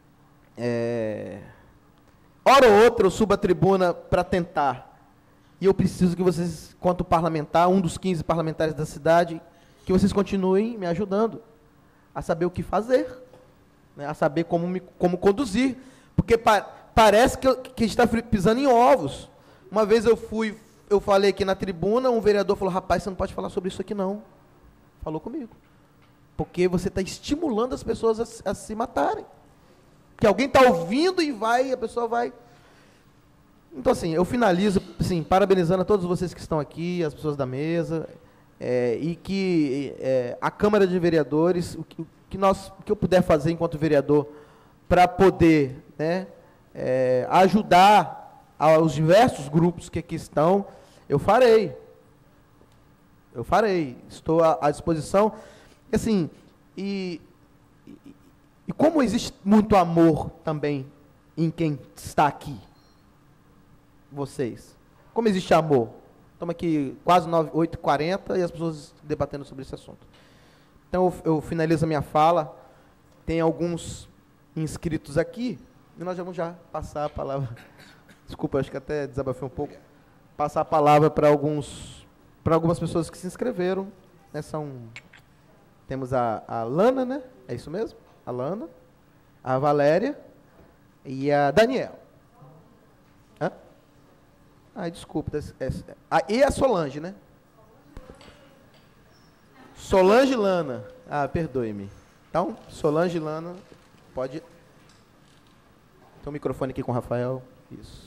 hora ou outra eu subo à tribuna para tentar, e eu preciso que vocês, quanto parlamentar, um dos 15 parlamentares da cidade, que vocês continuem me ajudando a saber o que fazer, né, a saber como conduzir, porque parece que a gente está pisando em ovos. Uma vez eu falei aqui na tribuna, um vereador falou, rapaz, você não pode falar sobre isso aqui não. Falou comigo. Porque você está estimulando as pessoas a se matarem. Que alguém está ouvindo e a pessoa vai... Então, assim, eu finalizo, assim, parabenizando a todos vocês que estão aqui, as pessoas da mesa, e que a Câmara de Vereadores, o que eu puder fazer enquanto vereador para poder, né, ajudar aos diversos grupos que aqui estão, eu farei. Estou à disposição. Assim, e como existe muito amor também em quem está aqui, vocês. Como existe amor? Estamos aqui quase 8h40 e as pessoas debatendo sobre esse assunto. Então, eu finalizo a minha fala. Tem alguns inscritos aqui, e nós vamos já passar a palavra. Desculpa, acho que até desabafei um pouco. Passar a palavra para algumas pessoas que se inscreveram. Né, temos a Lana, né? É isso mesmo? A Lana, a Valéria e a Daniela. Hã? Desculpa. E a Solange, né? Solange e Lana. Perdoe-me. Então, Solange e Lana, pode... Tem um microfone aqui com o Rafael. Isso.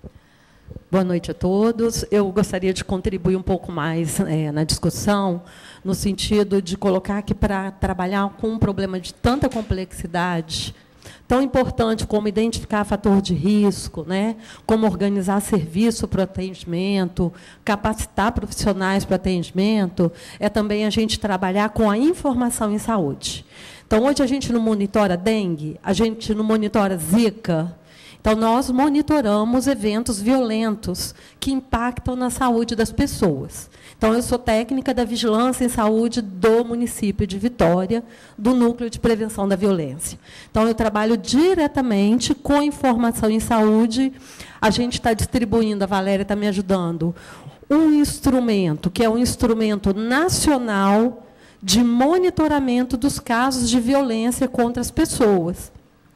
Boa noite a todos. Eu gostaria de contribuir um pouco mais na discussão, no sentido de colocar que, para trabalhar com um problema de tanta complexidade, tão importante como identificar fator de risco, né, como organizar serviço para o atendimento, capacitar profissionais para o atendimento, é também a gente trabalhar com a informação em saúde. Então, hoje a gente não monitora dengue, a gente não monitora zika. Então, nós monitoramos eventos violentos que impactam na saúde das pessoas. Então, eu sou técnica da vigilância em saúde do município de Vitória, do Núcleo de Prevenção da Violência. Então, eu trabalho diretamente com informação em saúde. A gente está distribuindo, a Valéria está me ajudando, um instrumento, que é um instrumento nacional de monitoramento dos casos de violência contra as pessoas.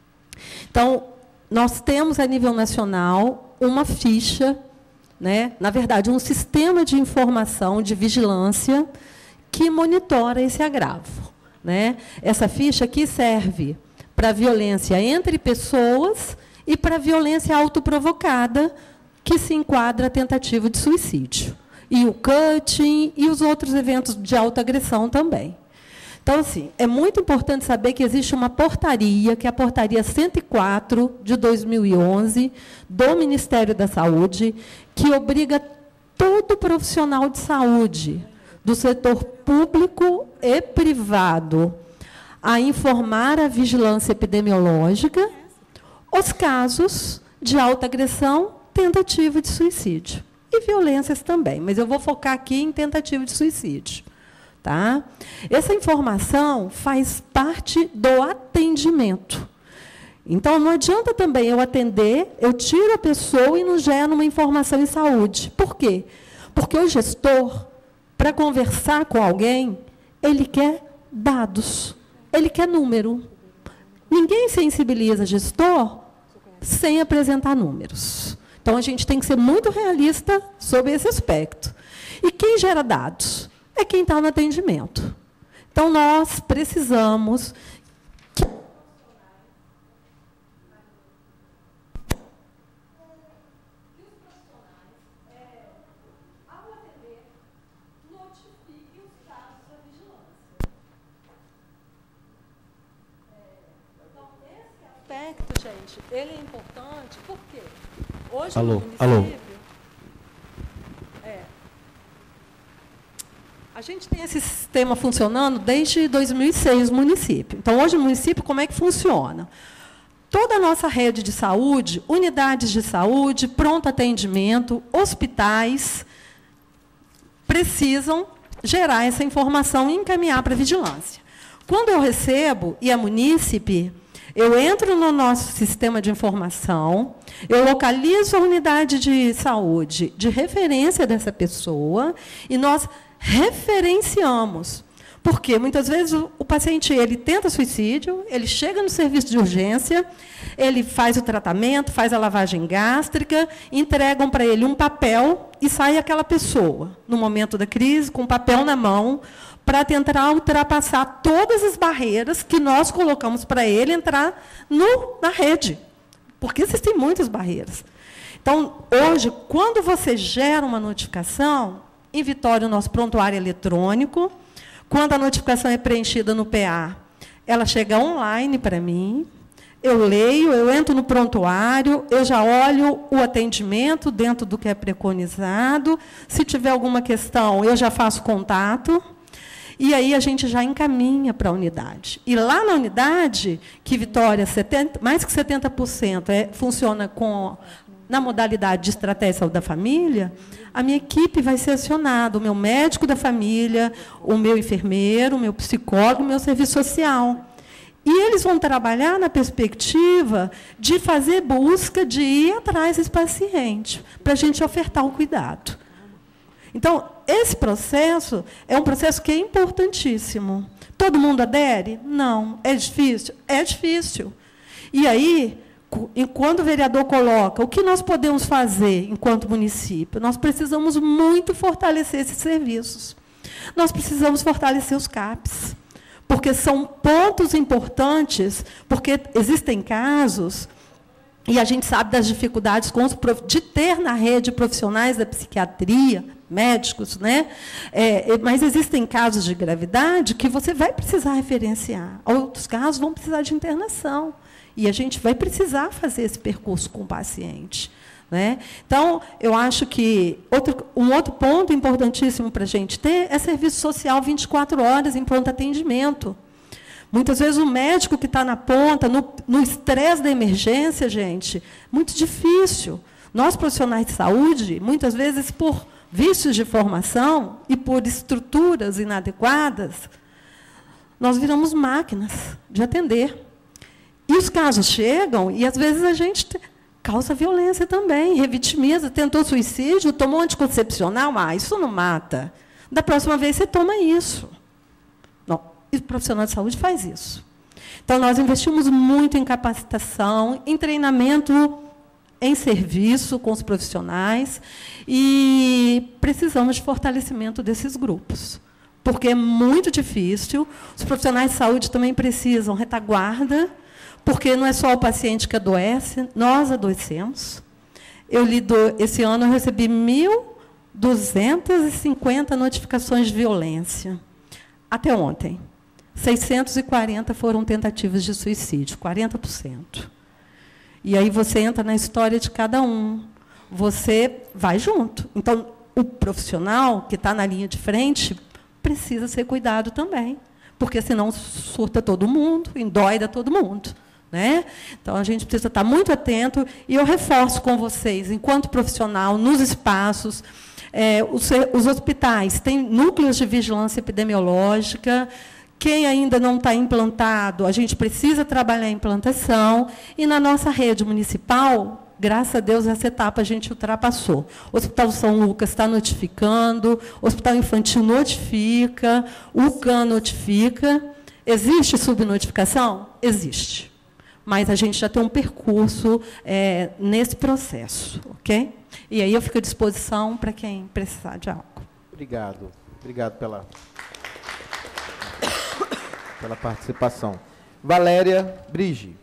Então, nós temos, a nível nacional, uma ficha, né, na verdade, um sistema de informação de vigilância que monitora esse agravo. Né? Essa ficha aqui serve para violência entre pessoas e para violência autoprovocada, que se enquadra a tentativa de suicídio. E o cutting e os outros eventos de autoagressão também. Então, assim, é muito importante saber que existe uma portaria, que é a Portaria 104, de 2011, do Ministério da Saúde, que obriga todo profissional de saúde, do setor público e privado, a informar a vigilância epidemiológica os casos de autoagressão, tentativa de suicídio. E violências também, mas eu vou focar aqui em tentativa de suicídio. Tá? Essa informação faz parte do atendimento. Então, não adianta também eu atender, eu tiro a pessoa e não gero uma informação em saúde. Por quê? Porque o gestor, para conversar com alguém, ele quer dados, ele quer número. Ninguém sensibiliza gestor sem apresentar números. Então, a gente tem que ser muito realista sobre esse aspecto. E quem gera dados? É quem está no atendimento. Então, nós precisamos que os profissionais, ao atender, notifiquem os casos da vigilância. Então, esse aspecto, gente, ele é importante, por quê? Hoje, no município, a gente tem esse sistema funcionando desde 2006 no município. Então, hoje, no município, como é que funciona? Toda a nossa rede de saúde, unidades de saúde, pronto atendimento, hospitais, precisam gerar essa informação e encaminhar para a vigilância. Quando eu recebo, e a munícipe, eu entro no nosso sistema de informação, eu localizo a unidade de saúde de referência dessa pessoa e nós referenciamos. Porque muitas vezes o paciente ele tenta suicídio, ele chega no serviço de urgência, ele faz o tratamento, faz a lavagem gástrica, entregam para ele um papel e sai aquela pessoa, no momento da crise, com o papel na mão, para tentar ultrapassar todas as barreiras que nós colocamos para ele entrar na rede. Porque existem muitas barreiras. Então, hoje, quando você gera uma notificação, em Vitória, o nosso prontuário eletrônico, quando a notificação é preenchida no PA, ela chega online para mim, eu leio, eu entro no prontuário, eu já olho o atendimento dentro do que é preconizado, se tiver alguma questão, eu já faço contato, e aí a gente já encaminha para a unidade. E lá na unidade, que Vitória, mais que 70% funciona na modalidade de estratégia de saúde da família, a minha equipe vai ser acionada, o meu médico da família, o meu enfermeiro, o meu psicólogo, o meu serviço social. E eles vão trabalhar na perspectiva de fazer busca, de ir atrás desse paciente, para a gente ofertar o cuidado. Então, esse processo é um processo que é importantíssimo. todo mundo adere? Não. É difícil? É difícil. E aí, enquanto o vereador coloca, o que nós podemos fazer enquanto município? Nós precisamos muito fortalecer esses serviços. Nós precisamos fortalecer os CAPs, porque são pontos importantes, porque existem casos, e a gente sabe das dificuldades de ter na rede profissionais da psiquiatria, médicos, né? Mas existem casos de gravidade que você vai precisar referenciar. Outros casos vão precisar de internação. E a gente vai precisar fazer esse percurso com o paciente, né? Então, eu acho que um outro ponto importantíssimo para a gente ter é serviço social 24 horas em pronto atendimento. Muitas vezes o médico que está na ponta, no estresse da emergência, gente, muito difícil. Nós, profissionais de saúde, muitas vezes, por vícios de formação e por estruturas inadequadas, nós viramos máquinas de atender. E os casos chegam, e às vezes a gente causa violência também, revitimiza, tentou suicídio, tomou anticoncepcional, isso não mata. Da próxima vez você toma isso. Não, e o profissional de saúde faz isso. Então, nós investimos muito em capacitação, em treinamento, em serviço com os profissionais, e precisamos de fortalecimento desses grupos, porque é muito difícil. Os profissionais de saúde também precisam retaguarda, porque não é só o paciente que adoece, nós adoecemos. Esse ano eu recebi 1.250 notificações de violência. Até ontem. 640 foram tentativas de suicídio, 40%. E aí você entra na história de cada um. Você vai junto. Então, o profissional que está na linha de frente precisa ser cuidado também, porque senão surta todo mundo, endoida todo mundo, né? Então, a gente precisa estar muito atento, e eu reforço com vocês, enquanto profissional, nos espaços, os hospitais têm núcleos de vigilância epidemiológica. Quem ainda não está implantado, a gente precisa trabalhar a implantação, e na nossa rede municipal, graças a Deus, essa etapa a gente ultrapassou. O Hospital São Lucas está notificando, o Hospital Infantil notifica, o CAN notifica. Existe subnotificação? Existe. Mas a gente já tem um percurso nesse processo, ok? E aí eu fico à disposição para quem precisar de algo. Obrigado. Obrigado pela participação. Valéria Brigi.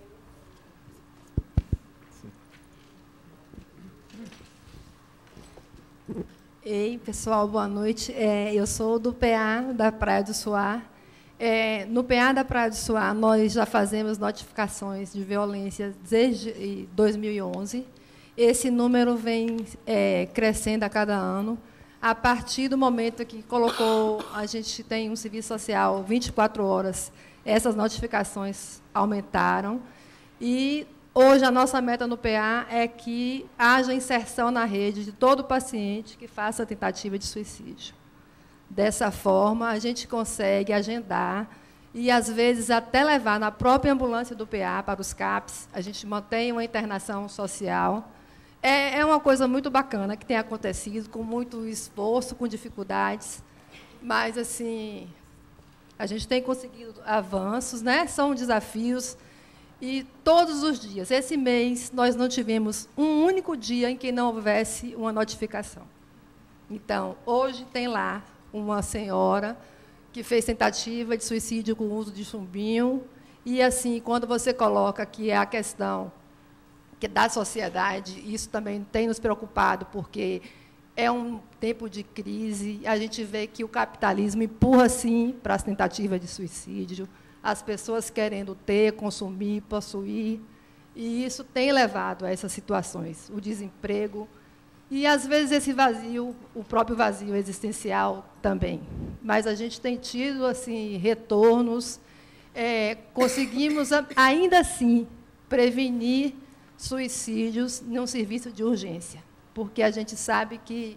Ei, pessoal, boa noite. Eu sou do PA da Praia do Suá. No PA da Praia do Suá, nós já fazemos notificações de violência desde 2011. Esse número vem crescendo a cada ano. A partir do momento que a gente tem um serviço social 24 horas, essas notificações aumentaram. E hoje a nossa meta no PA é que haja inserção na rede de todo paciente que faça tentativa de suicídio. Dessa forma, a gente consegue agendar e, às vezes, até levar na própria ambulância do PA para os CAPs. A gente mantém uma internação social. É uma coisa muito bacana que tem acontecido, com muito esforço, com dificuldades, mas, assim, a gente tem conseguido avanços, né? São desafios, e todos os dias. Esse mês, nós não tivemos um único dia em que não houvesse uma notificação. Então, hoje tem lá uma senhora que fez tentativa de suicídio com o uso de chumbinho, e, assim, quando você coloca que é a questão que da sociedade, isso também tem nos preocupado, porque é um tempo de crise, a gente vê que o capitalismo empurra, sim, para as tentativas de suicídio, as pessoas querendo ter, consumir, possuir, e isso tem levado a essas situações, o desemprego, e, às vezes, esse vazio, o próprio vazio existencial também. Mas a gente tem tido, assim, retornos, conseguimos, ainda assim, prevenir suicídios num serviço de urgência, porque a gente sabe que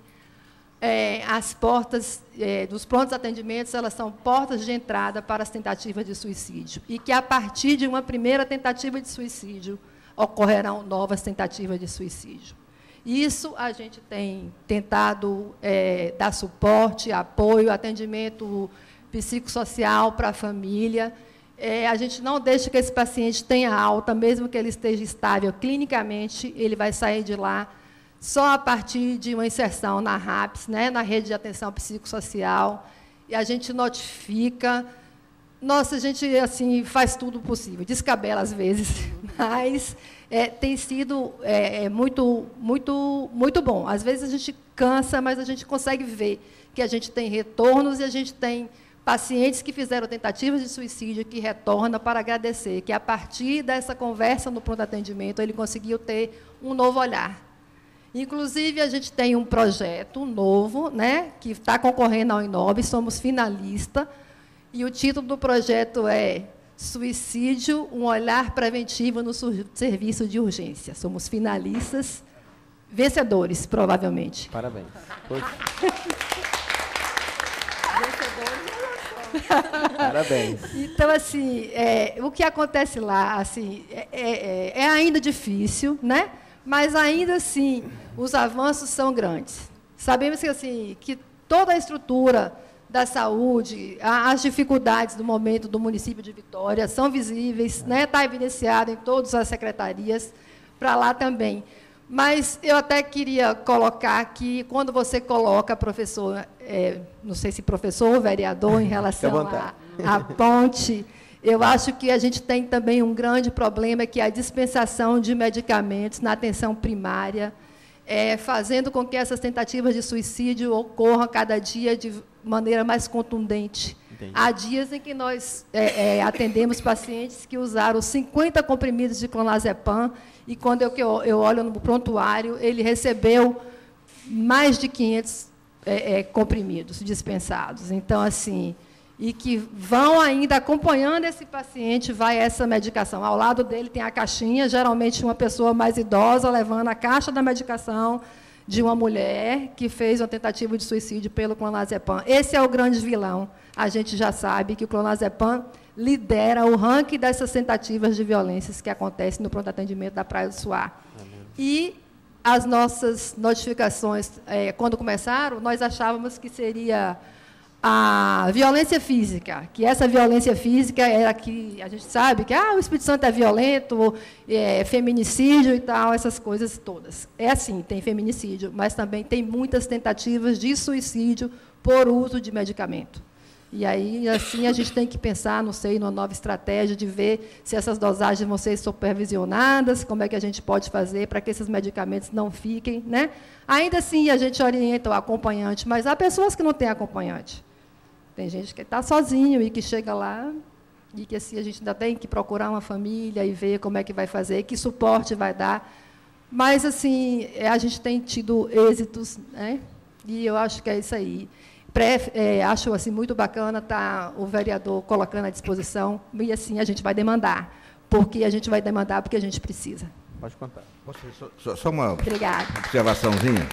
as portas dos prontos atendimentos, elas são portas de entrada para as tentativas de suicídio, e que, a partir de uma primeira tentativa de suicídio, ocorrerão novas tentativas de suicídio. Isso a gente tem tentado dar suporte, apoio, atendimento psicossocial para a família. A gente não deixa que esse paciente tenha alta, mesmo que ele esteja estável clinicamente, ele vai sair de lá só a partir de uma inserção na RAPS, né, na Rede de Atenção Psicossocial, e a gente notifica. Nossa, a gente assim, faz tudo possível, descabela às vezes, mas tem sido muito, muito, muito bom. Às vezes a gente cansa, mas a gente consegue ver que a gente tem retornos e a gente tem pacientes que fizeram tentativas de suicídio que retornam para agradecer, que a partir dessa conversa no pronto atendimento ele conseguiu ter um novo olhar. Inclusive, a gente tem um projeto novo, né, que está concorrendo ao INOB, somos finalistas, e o título do projeto é Suicídio, um olhar preventivo no serviço de urgência. Somos finalistas, vencedores, provavelmente. Parabéns. Parabéns. Então, assim, o que acontece lá assim, é ainda difícil, né? Mas, ainda assim, os avanços são grandes. Sabemos que, assim, que toda a estrutura da saúde, as dificuldades do momento do município de Vitória são visíveis, né? Está evidenciado em todas as secretarias, para lá também. Mas eu até queria colocar que, quando você coloca, professor, não sei se professor ou vereador, em relação à ponte, eu acho que a gente tem também um grande problema, que é a dispensação de medicamentos na atenção primária, fazendo com que essas tentativas de suicídio ocorram cada dia de maneira mais contundente. Entendi. Há dias em que nós atendemos pacientes que usaram 50 comprimidos de clonazepam, e quando eu olho no prontuário, ele recebeu mais de 500 comprimidos dispensados. Então, assim, e que vão ainda acompanhando esse paciente, vai essa medicação. Ao lado dele tem a caixinha, geralmente uma pessoa mais idosa levando a caixa da medicação de uma mulher que fez uma tentativa de suicídio pelo clonazepam. Esse é o grande vilão. A gente já sabe que o clonazepam lidera o ranking dessas tentativas de violências que acontecem no pronto atendimento da Praia do Suá. E as nossas notificações, quando começaram, nós achávamos que seria a violência física, que essa violência física era que a gente sabe que o Espírito Santo é violento, feminicídio e tal, essas coisas todas. É assim, tem feminicídio, mas também tem muitas tentativas de suicídio por uso de medicamento. E aí, assim, a gente tem que pensar, não sei, numa nova estratégia de ver se essas dosagens vão ser supervisionadas, como é que a gente pode fazer para que esses medicamentos não fiquem, né? Ainda assim, a gente orienta o acompanhante, mas há pessoas que não têm acompanhante. Tem gente que está sozinho e que chega lá e que assim, a gente ainda tem que procurar uma família e ver como é que vai fazer, que suporte vai dar. Mas, assim, a gente tem tido êxitos, né? E eu acho que é isso aí. Acho assim, muito bacana estar o vereador colocando à disposição, e assim a gente vai demandar, porque a gente precisa. Pode contar. Só uma Obrigada. Observaçãozinha.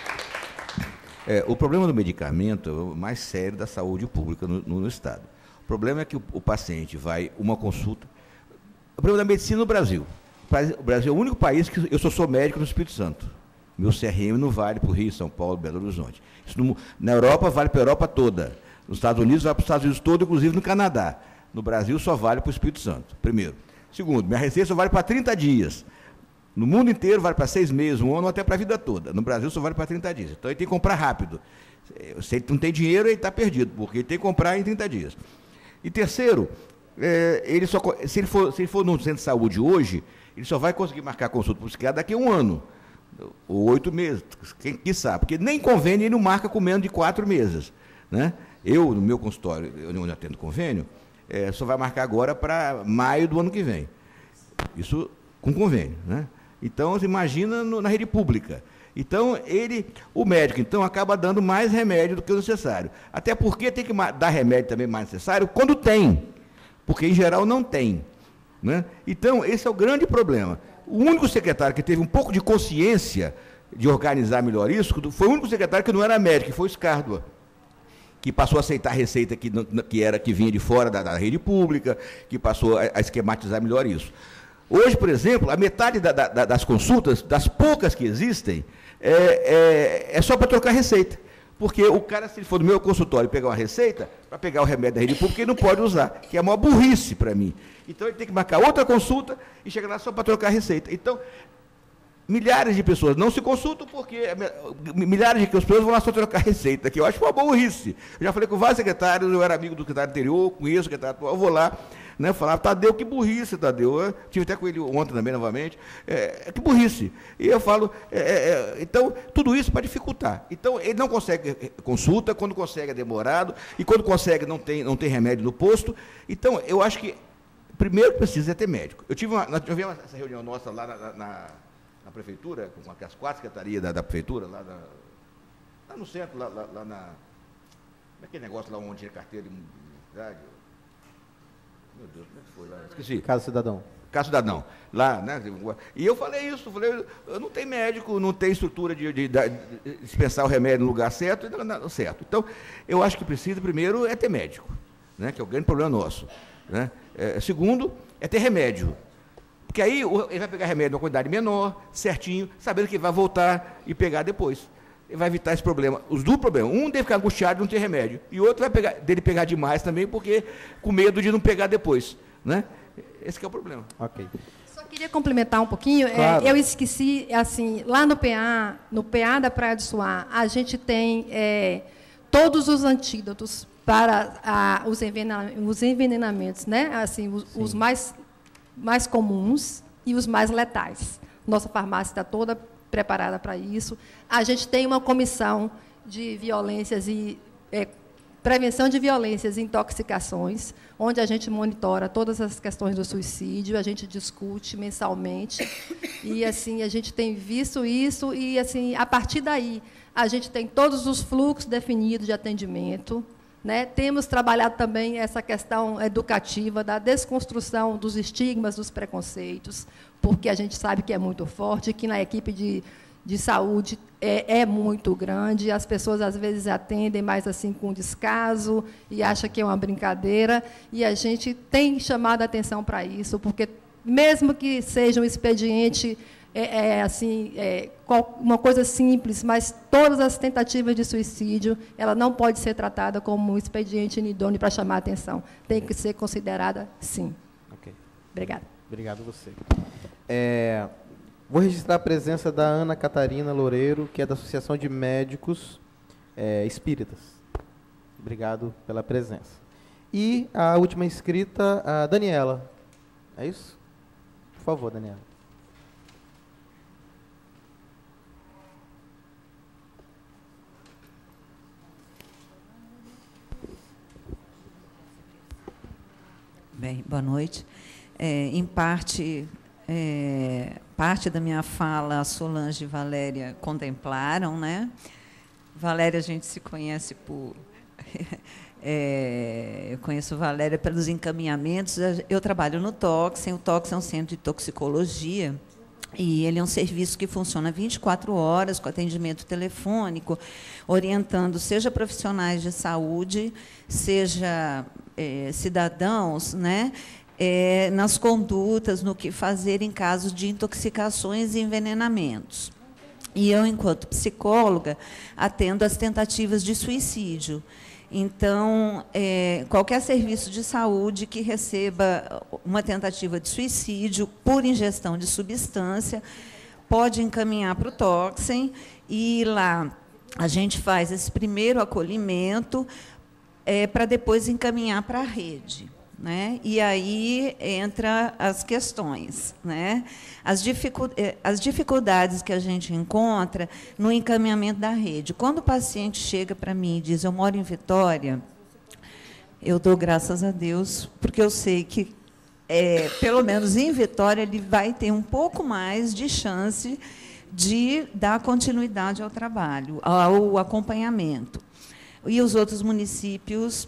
O problema do medicamento é o mais sério da saúde pública no Estado. O problema é que o paciente vai uma consulta. O problema da medicina no Brasil. O Brasil é o único país que eu sou médico no Espírito Santo. Meu CRM não vale para o Rio, São Paulo, Belo Horizonte. Na Europa vale para a Europa toda. Nos Estados Unidos vale para os Estados Unidos todo, inclusive no Canadá. No Brasil só vale para o Espírito Santo, primeiro. Segundo, minha receita só vale para 30 dias. No mundo inteiro vale para 6 meses, 1 ano, até para a vida toda. No Brasil só vale para 30 dias. Então ele tem que comprar rápido. Se ele não tem dinheiro, ele está perdido, porque ele tem que comprar em 30 dias. E terceiro, se ele for no centro de saúde hoje, ele só vai conseguir marcar consulta para o psiquiatra daqui a 1 ano. Ou 8 meses, quem sabe, porque nem convênio ele não marca com menos de 4 meses. Né? Eu, no meu consultório, eu não atendo convênio, só vai marcar agora para maio do ano que vem. Isso com convênio. Né? Então, você imagina na rede pública. Então, o médico, então, acaba dando mais remédio do que o necessário. Até porque tem que dar remédio também mais necessário quando tem, porque, em geral, não tem. Né? Então, esse é o grande problema. O único secretário que teve um pouco de consciência de organizar melhor isso, foi o único secretário que não era médico, que foi o Escárdua, que passou a aceitar a receita que vinha de fora da rede pública, que passou a esquematizar melhor isso. Hoje, por exemplo, a metade das consultas, das poucas que existem, é só para trocar receita. Porque o cara, se ele for no meu consultório pegar uma receita, para pegar o remédio da rede pública, ele não pode usar, que é uma burrice para mim. Então, ele tem que marcar outra consulta e chegar lá só para trocar a receita. Então, milhares de pessoas não se consultam porque milhares de pessoas vão lá só trocar receita, que eu acho uma burrice. Eu já falei com vários secretários, eu era amigo do secretário anterior, conheço o secretário atual, eu vou lá, né, falar, Tadeu, que burrice, Tadeu. Eu tive até com ele ontem também, novamente. Que burrice. E eu falo, então, tudo isso para dificultar. Então, ele não consegue consulta, quando consegue é demorado, e quando consegue não tem remédio no posto. Então, eu acho que primeiro precisa ter médico. Nós tivemos essa reunião nossa lá na prefeitura, com as 4 secretarias da prefeitura, lá no centro, lá naquele negócio lá onde tinha carteira de mobilidade. Meu Deus, como é que foi lá? Esqueci. Casa Cidadão. Casa Cidadão. Lá, né? E eu falei isso, eu não tenho médico, não tem estrutura de dispensar o remédio no lugar certo, certo. Então, eu acho que precisa, primeiro, é ter médico, né? Que é o grande problema nosso. Né? Segundo, é ter remédio. Porque aí ele vai pegar remédio numa quantidade menor, certinho, sabendo que vai voltar e pegar depois. Ele vai evitar esse problema. Os dois problemas. Um deve ficar angustiado de não ter remédio. E o outro vai dele pegar demais também, porque com medo de não pegar depois. Né? Esse que é o problema. Ok. Só queria complementar um pouquinho. Claro. Eu esqueci, assim, lá no PA da Praia do Suá, a gente tem todos os antídotos para os envenenamentos, né? Assim, os mais comuns e os mais letais. Nossa farmácia está toda preparada para isso. A gente tem uma comissão de violências e prevenção de violências e intoxicações, onde a gente monitora todas as questões do suicídio, a gente discute mensalmente, e assim a gente tem visto isso, e assim a partir daí a gente tem todos os fluxos definidos de atendimento. Né? Temos trabalhado também essa questão educativa da desconstrução dos estigmas, dos preconceitos, porque a gente sabe que é muito forte, que na equipe de saúde é muito grande, as pessoas às vezes atendem mais assim com descaso e acham que é uma brincadeira, e a gente tem chamado a atenção para isso, porque mesmo que seja um expediente uma coisa simples, mas todas as tentativas de suicídio, ela não pode ser tratada como um expediente inidôneo para chamar a atenção. Tem que ser considerada, sim. Ok. Obrigada. Obrigado a você. Vou registrar a presença da Ana Catarina Loureiro, que é da Associação de Médicos Espíritas. Obrigado pela presença. E a última inscrita, a Daniela. É isso? Por favor, Daniela. Bem, boa noite. Em parte da minha fala, a Solange e Valéria contemplaram, né? Valéria, a gente se conhece por... eu conheço Valéria pelos encaminhamentos. Eu trabalho no Toxem. O Toxem é um centro de toxicologia, e ele é um serviço que funciona 24 horas, com atendimento telefônico, orientando, seja profissionais de saúde, seja cidadãos, né, nas condutas, no que fazer em caso de intoxicações e envenenamentos. E eu, enquanto psicóloga, atendo as tentativas de suicídio. Então, qualquer serviço de saúde que receba uma tentativa de suicídio por ingestão de substância pode encaminhar para o Toxem, e lá a gente faz esse primeiro acolhimento para depois encaminhar para a rede. Né? E aí entra as questões, né? As dificuldades que a gente encontra no encaminhamento da rede. Quando o paciente chega para mim e diz, eu moro em Vitória, eu dou graças a Deus, porque eu sei que, pelo menos em Vitória, ele vai ter um pouco mais de chance de dar continuidade ao trabalho, ao acompanhamento. E os outros municípios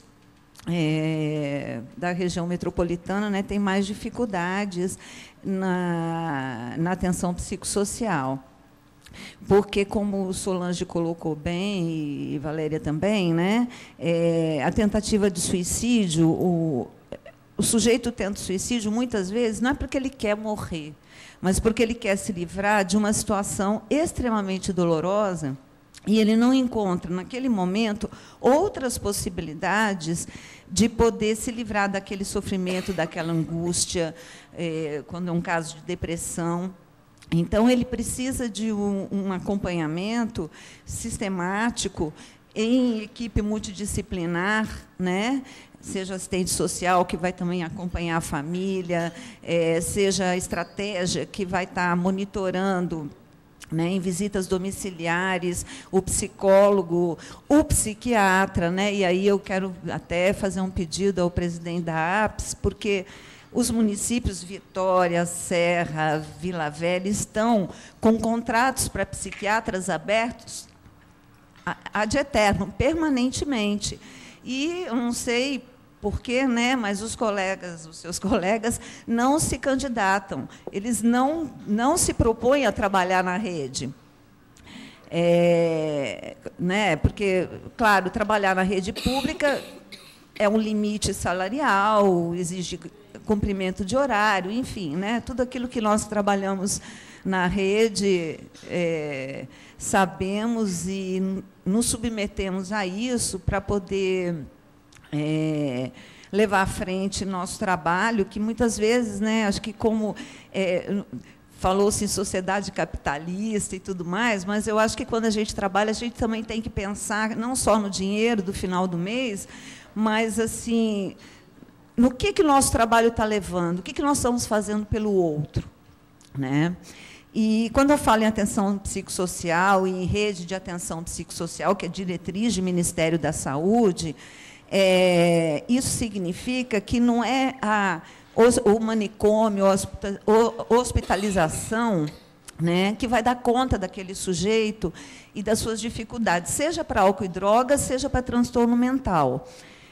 da região metropolitana, né, têm mais dificuldades na atenção psicossocial. Porque, como o Solange colocou bem, e Valéria também, né, a tentativa de suicídio, o sujeito tenta suicídio, muitas vezes, não é porque ele quer morrer, mas porque ele quer se livrar de uma situação extremamente dolorosa e ele não encontra, naquele momento, outras possibilidades de poder se livrar daquele sofrimento, daquela angústia, quando é um caso de depressão. Então, ele precisa de um acompanhamento sistemático em equipe multidisciplinar, né? Seja assistente social, que vai também acompanhar a família, seja a estratégia, que vai estar monitorando, né, em visitas domiciliares, o psicólogo, o psiquiatra, né? E aí eu quero até fazer um pedido ao presidente da APS, porque os municípios Vitória, Serra, Vila Velha estão com contratos para psiquiatras abertos ad eterno, permanentemente. E eu não sei porquê, né, mas os seus colegas, não se candidatam. Eles não se propõem a trabalhar na rede. Né, porque, claro, trabalhar na rede pública é um limite salarial, exige cumprimento de horário, enfim, né, tudo aquilo que nós trabalhamos na rede, sabemos e nos submetemos a isso para poder levar à frente nosso trabalho, que muitas vezes, né, acho que como falou-se em sociedade capitalista e tudo mais, mas eu acho que quando a gente trabalha, a gente também tem que pensar não só no dinheiro do final do mês, mas assim, no que nosso trabalho está levando, o que nós estamos fazendo pelo outro, né? E, quando eu falo em atenção psicossocial e em rede de atenção psicossocial, que é diretriz do Ministério da Saúde, isso significa que não é o manicômio, a hospitalização, né, que vai dar conta daquele sujeito e das suas dificuldades, seja para álcool e drogas, seja para transtorno mental.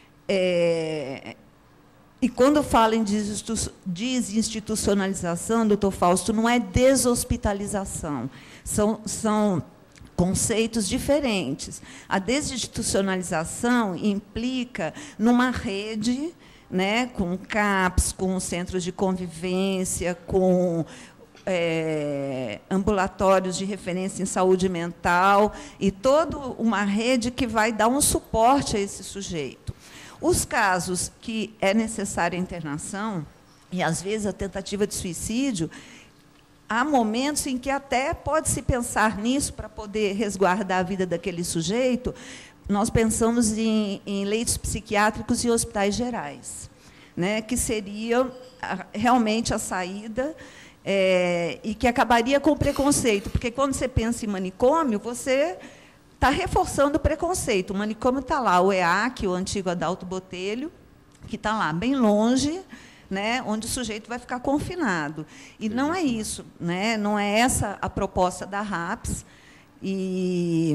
E, quando falo em desinstitucionalização, doutor Fausto, não é deshospitalização, são conceitos diferentes. A desinstitucionalização implica numa rede, né, com CAPS, com centros de convivência, com ambulatórios de referência em saúde mental, e toda uma rede que vai dar um suporte a esse sujeito. Os casos que é necessária a internação, e, às vezes, a tentativa de suicídio, há momentos em que até pode-se pensar nisso para poder resguardar a vida daquele sujeito. Nós pensamos em leitos psiquiátricos e hospitais gerais, né, que seria realmente a saída, e que acabaria com o preconceito, porque, quando você pensa em manicômio, você está reforçando o preconceito. O manicômio está lá, o EAC, o antigo Adalto Botelho, que está lá, bem longe, né, onde o sujeito vai ficar confinado. E não é isso, né, não é essa a proposta da RAPS, e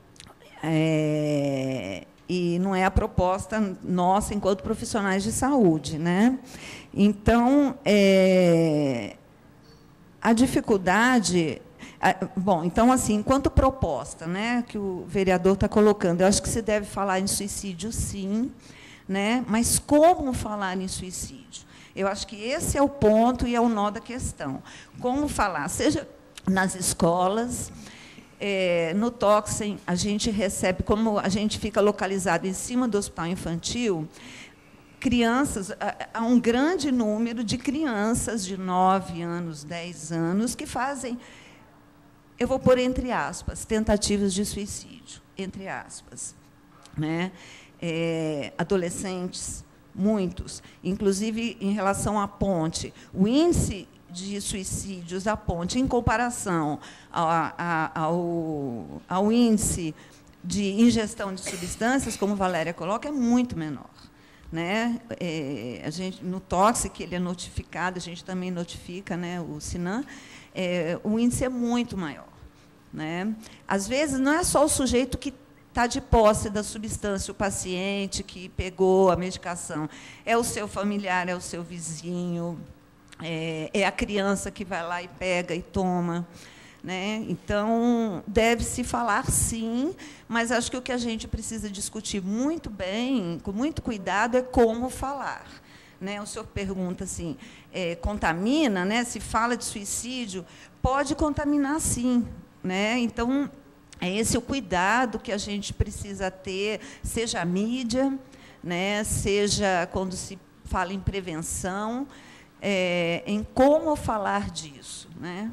não é a proposta nossa enquanto profissionais de saúde, né? Então, a dificuldade... Bom, então, assim, enquanto proposta, né, que o vereador está colocando, eu acho que se deve falar em suicídio, sim, né, mas como falar em suicídio? Eu acho que esse é o ponto e é o nó da questão. Como falar? Seja nas escolas, no Toxem, a gente recebe, como a gente fica localizado em cima do hospital infantil, crianças, há um grande número de crianças de 9 anos, 10 anos, que fazem, eu vou pôr entre aspas, tentativas de suicídio, entre aspas, né? Adolescentes, muitos, inclusive em relação à ponte. O índice de suicídios da ponte, em comparação ao índice de ingestão de substâncias, como Valéria coloca, é muito menor, né? A gente, no Toxic, que ele é notificado, a gente também notifica, né, o SINAM, o índice é muito maior, né? Às vezes, não é só o sujeito que está de posse da substância, o paciente que pegou a medicação, é o seu familiar, é o seu vizinho, é a criança que vai lá e pega e toma, né? Então, deve-se falar, sim, mas acho que o que a gente precisa discutir muito bem, com muito cuidado, é como falar, né? O senhor pergunta assim, contamina, né? Se fala de suicídio, pode contaminar, sim, né? Então, É esse o cuidado que a gente precisa ter, seja a mídia, né, seja quando se fala em prevenção, em como falar disso, né?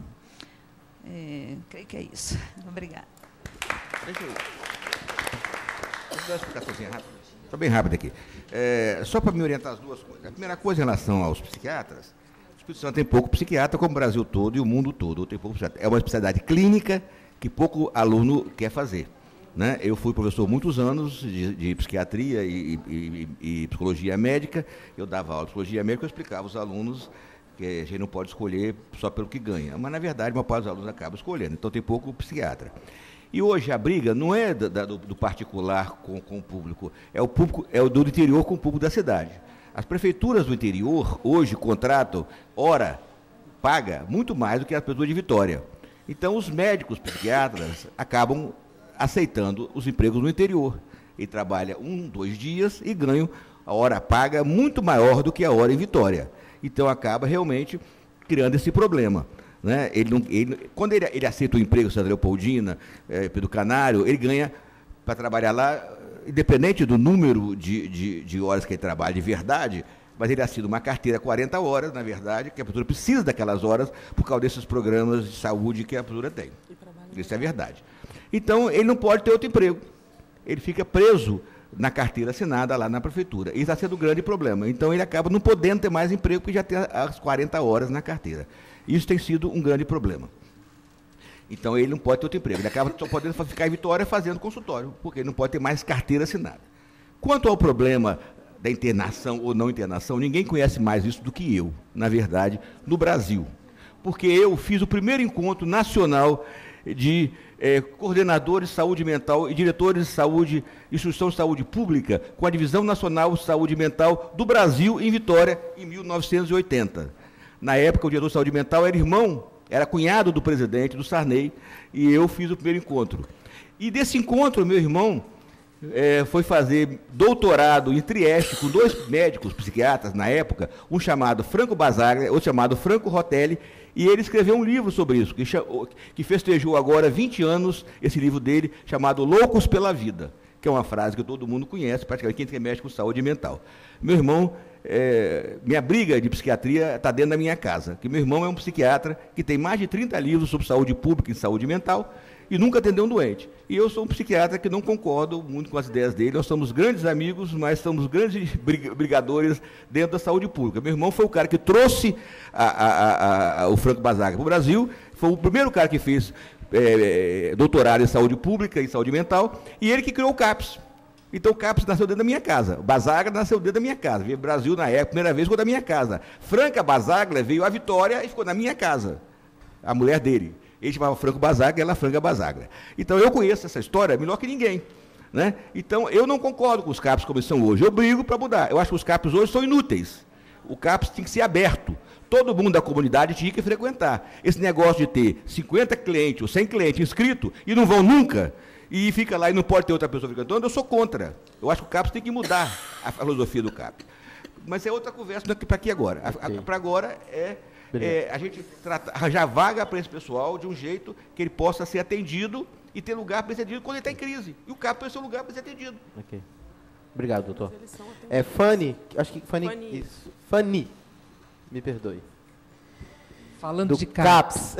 Creio que é isso. Obrigada. Deixa eu dar uma explicaçãozinha rápida. Estou bem rápido aqui. Só para me orientar as duas coisas. A primeira coisa em relação aos psiquiatras, o Espírito Santo tem pouco psiquiatra, como o Brasil todo e o mundo todo. Tem pouco psiquiatra. É uma especialidade clínica que pouco aluno quer fazer. Né? Eu fui professor muitos anos de psiquiatria e psicologia médica. Eu dava aula de psicologia médica, eu explicava aos alunos que a gente não pode escolher só pelo que ganha. Mas, na verdade, a maior parte dos alunos acaba escolhendo. Então, tem pouco psiquiatra. E hoje a briga não é do particular com o público, é o do interior com o público da cidade. As prefeituras do interior, hoje, contratam, hora, paga muito mais do que as pessoas de Vitória. Então, os médicos psiquiatras acabam aceitando os empregos no interior. Ele trabalha 1, 2 dias e ganha a hora paga muito maior do que a hora em Vitória. Então, acaba realmente criando esse problema. Né? Quando ele aceita o emprego, Santa Leopoldina, Pedro Canário, ele ganha para trabalhar lá, independente do número de horas que ele trabalha de verdade, mas ele assina uma carteira 40 horas, na verdade, que a prefeitura precisa daquelas horas por causa desses programas de saúde que a prefeitura tem. Isso é verdade. Então, ele não pode ter outro emprego. Ele fica preso na carteira assinada lá na prefeitura. Isso está sendo um grande problema. Então, ele acaba não podendo ter mais emprego porque já tem as 40 horas na carteira. Isso tem sido um grande problema. Então, ele não pode ter outro emprego. Ele acaba só podendo ficar em Vitória fazendo consultório, porque ele não pode ter mais carteira assinada. Quanto ao problema da internação ou não internação, ninguém conhece mais isso do que eu, na verdade, no Brasil. Porque eu fiz o primeiro encontro nacional de coordenadores de saúde mental e diretores de saúde, instituição de saúde pública, com a Divisão Nacional de Saúde Mental do Brasil, em Vitória, em 1980. Na época, o diretor de saúde mental era cunhado do presidente, do Sarney, e eu fiz o primeiro encontro. E desse encontro, meu irmão foi fazer doutorado em Trieste com 2 médicos psiquiatras na época, um chamado Franco Basaglia, outro chamado Franco Rotelli, e ele escreveu um livro sobre isso, que festejou agora 20 anos, esse livro dele, chamado Loucos pela Vida, que é uma frase que todo mundo conhece, praticamente quem mexe com saúde mental. Meu irmão, minha briga de psiquiatria está dentro da minha casa, que meu irmão é um psiquiatra que tem mais de 30 livros sobre saúde pública e saúde mental, e nunca atendeu um doente. E eu sou um psiquiatra que não concordo muito com as ideias dele, nós somos grandes amigos, mas somos grandes brigadores dentro da saúde pública. Meu irmão foi o cara que trouxe o Franco Basaglia para o Brasil, foi o primeiro cara que fez doutorado em saúde pública e saúde mental, e ele que criou o CAPS. Então o CAPS nasceu dentro da minha casa, o Basaglia nasceu dentro da minha casa, veio ao Brasil na época, primeira vez ficou da minha casa. Franca Basaglia veio à Vitória e ficou na minha casa, a mulher dele. Ele chamava Franco Basaglia, ela Franca Basaglia. Então, eu conheço essa história melhor que ninguém. Né? Então, eu não concordo com os CAPs como são hoje. Eu brigo para mudar. Eu acho que os CAPs hoje são inúteis. O CAPs tem que ser aberto. Todo mundo da comunidade tinha que frequentar. Esse negócio de ter 50 clientes ou 100 clientes inscritos e não vão nunca, e fica lá e não pode ter outra pessoa frequentando, eu sou contra. Eu acho que o CAPs tem que mudar a filosofia do CAPs. Mas é outra conversa para aqui agora. Para agora a gente arranjar vaga para esse pessoal de um jeito que ele possa ser atendido e ter lugar para ser atendido quando ele está em crise. E o CAP tem o seu lugar para ser atendido. Ok. Obrigado, doutor. Fanny, acho que Fanny. Isso. Fanny, me perdoe. Falando de CAPS.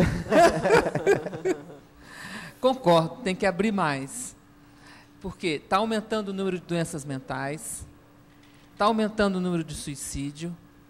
Concordo, tem que abrir mais. Porque está aumentando o número de doenças mentais, está aumentando o número de suicídio.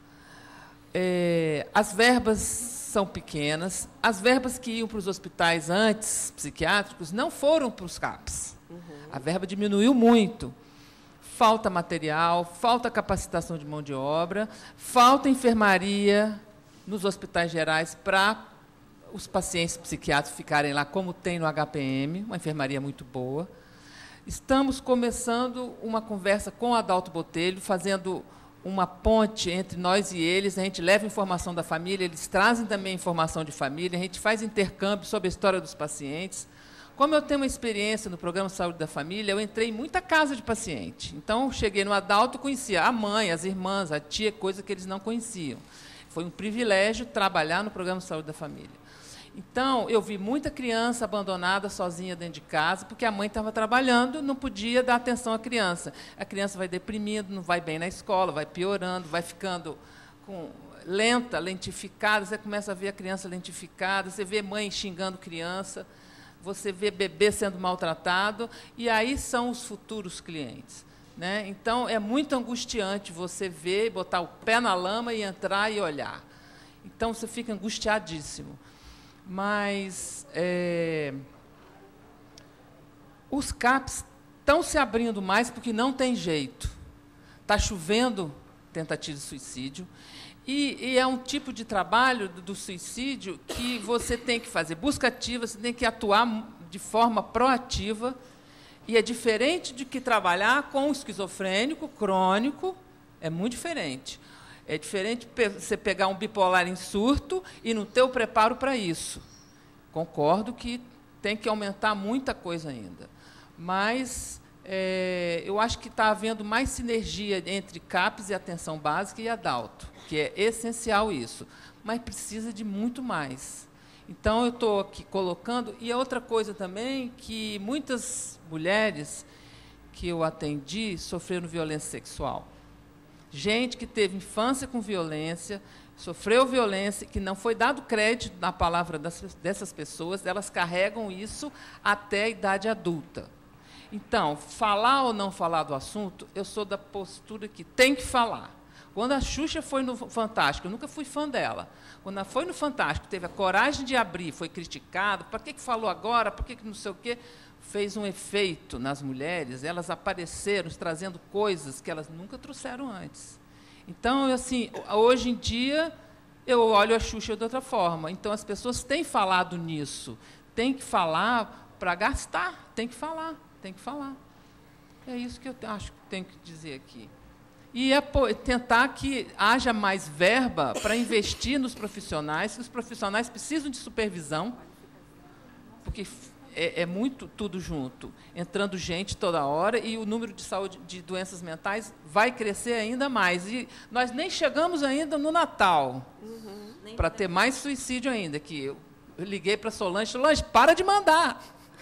As verbas são pequenas. As verbas que iam para os hospitais antes, psiquiátricos, não foram para os CAPs. A verba diminuiu muito. Falta material, falta capacitação de mão de obra, falta enfermaria nos hospitais gerais para os pacientes psiquiátricos ficarem lá, como tem no HPM, uma enfermaria muito boa. Estamos começando uma conversa com o Adalto Botelho, fazendo uma ponte entre nós e eles, a gente leva informação da família, eles trazem também informação de família, a gente faz intercâmbio sobre a história dos pacientes. Como eu tenho uma experiência no programa Saúde da Família, eu entrei em muita casa de paciente. Então, cheguei no Adalto, conhecia a mãe, as irmãs, a tia, coisa que eles não conheciam. Foi um privilégio trabalhar no programa Saúde da Família. Então, eu vi muita criança abandonada, sozinha dentro de casa, porque a mãe estava trabalhando, não podia dar atenção à criança. A criança vai deprimindo, não vai bem na escola, vai piorando, vai ficando lenta, lentificada. Você começa a ver a criança lentificada, você vê mãe xingando criança, você vê bebê sendo maltratado, e aí são os futuros clientes, né? Então, é muito angustiante você ver, botar o pé na lama e entrar e olhar. Então, você fica angustiadíssimo. Mas os CAPs estão se abrindo mais porque não tem jeito. Está chovendo tentativa de suicídio, e é um tipo de trabalho do suicídio que você tem que fazer busca ativa, você tem que atuar de forma proativa, e é diferente de que trabalhar com o esquizofrênico crônico, é muito diferente. É diferente você pegar um bipolar em surto e não ter o preparo para isso. Concordo que tem que aumentar muita coisa ainda. Mas eu acho que está havendo mais sinergia entre CAPS e atenção básica e adalto, que é essencial isso. Mas precisa de muito mais. Então, eu estou aqui colocando... E outra coisa também, que muitas mulheres que eu atendi sofreram violência sexual. Gente que teve infância com violência, sofreu violência, que não foi dado crédito na palavra dessas pessoas, elas carregam isso até a idade adulta. Então, falar ou não falar do assunto, eu sou da postura que tem que falar. Quando a Xuxa foi no Fantástico, eu nunca fui fã dela. Quando ela foi no Fantástico, teve a coragem de abrir, foi criticado, para que falou agora, por que não sei o quê, fez um efeito nas mulheres, elas apareceram trazendo coisas que elas nunca trouxeram antes. Então, assim, hoje em dia, eu olho a Xuxa de outra forma. Então, as pessoas têm falado nisso, têm que falar para gastar, tem que falar. É isso que eu acho que tenho que dizer aqui. E tentar que haja mais verba para investir nos profissionais, que os profissionais precisam de supervisão, porque é muito tudo junto, entrando gente toda hora, e o número de saúde de doenças mentais vai crescer ainda mais. E nós nem chegamos ainda no Natal, para ter mais suicídio ainda. Que eu liguei para Solange, para de mandar.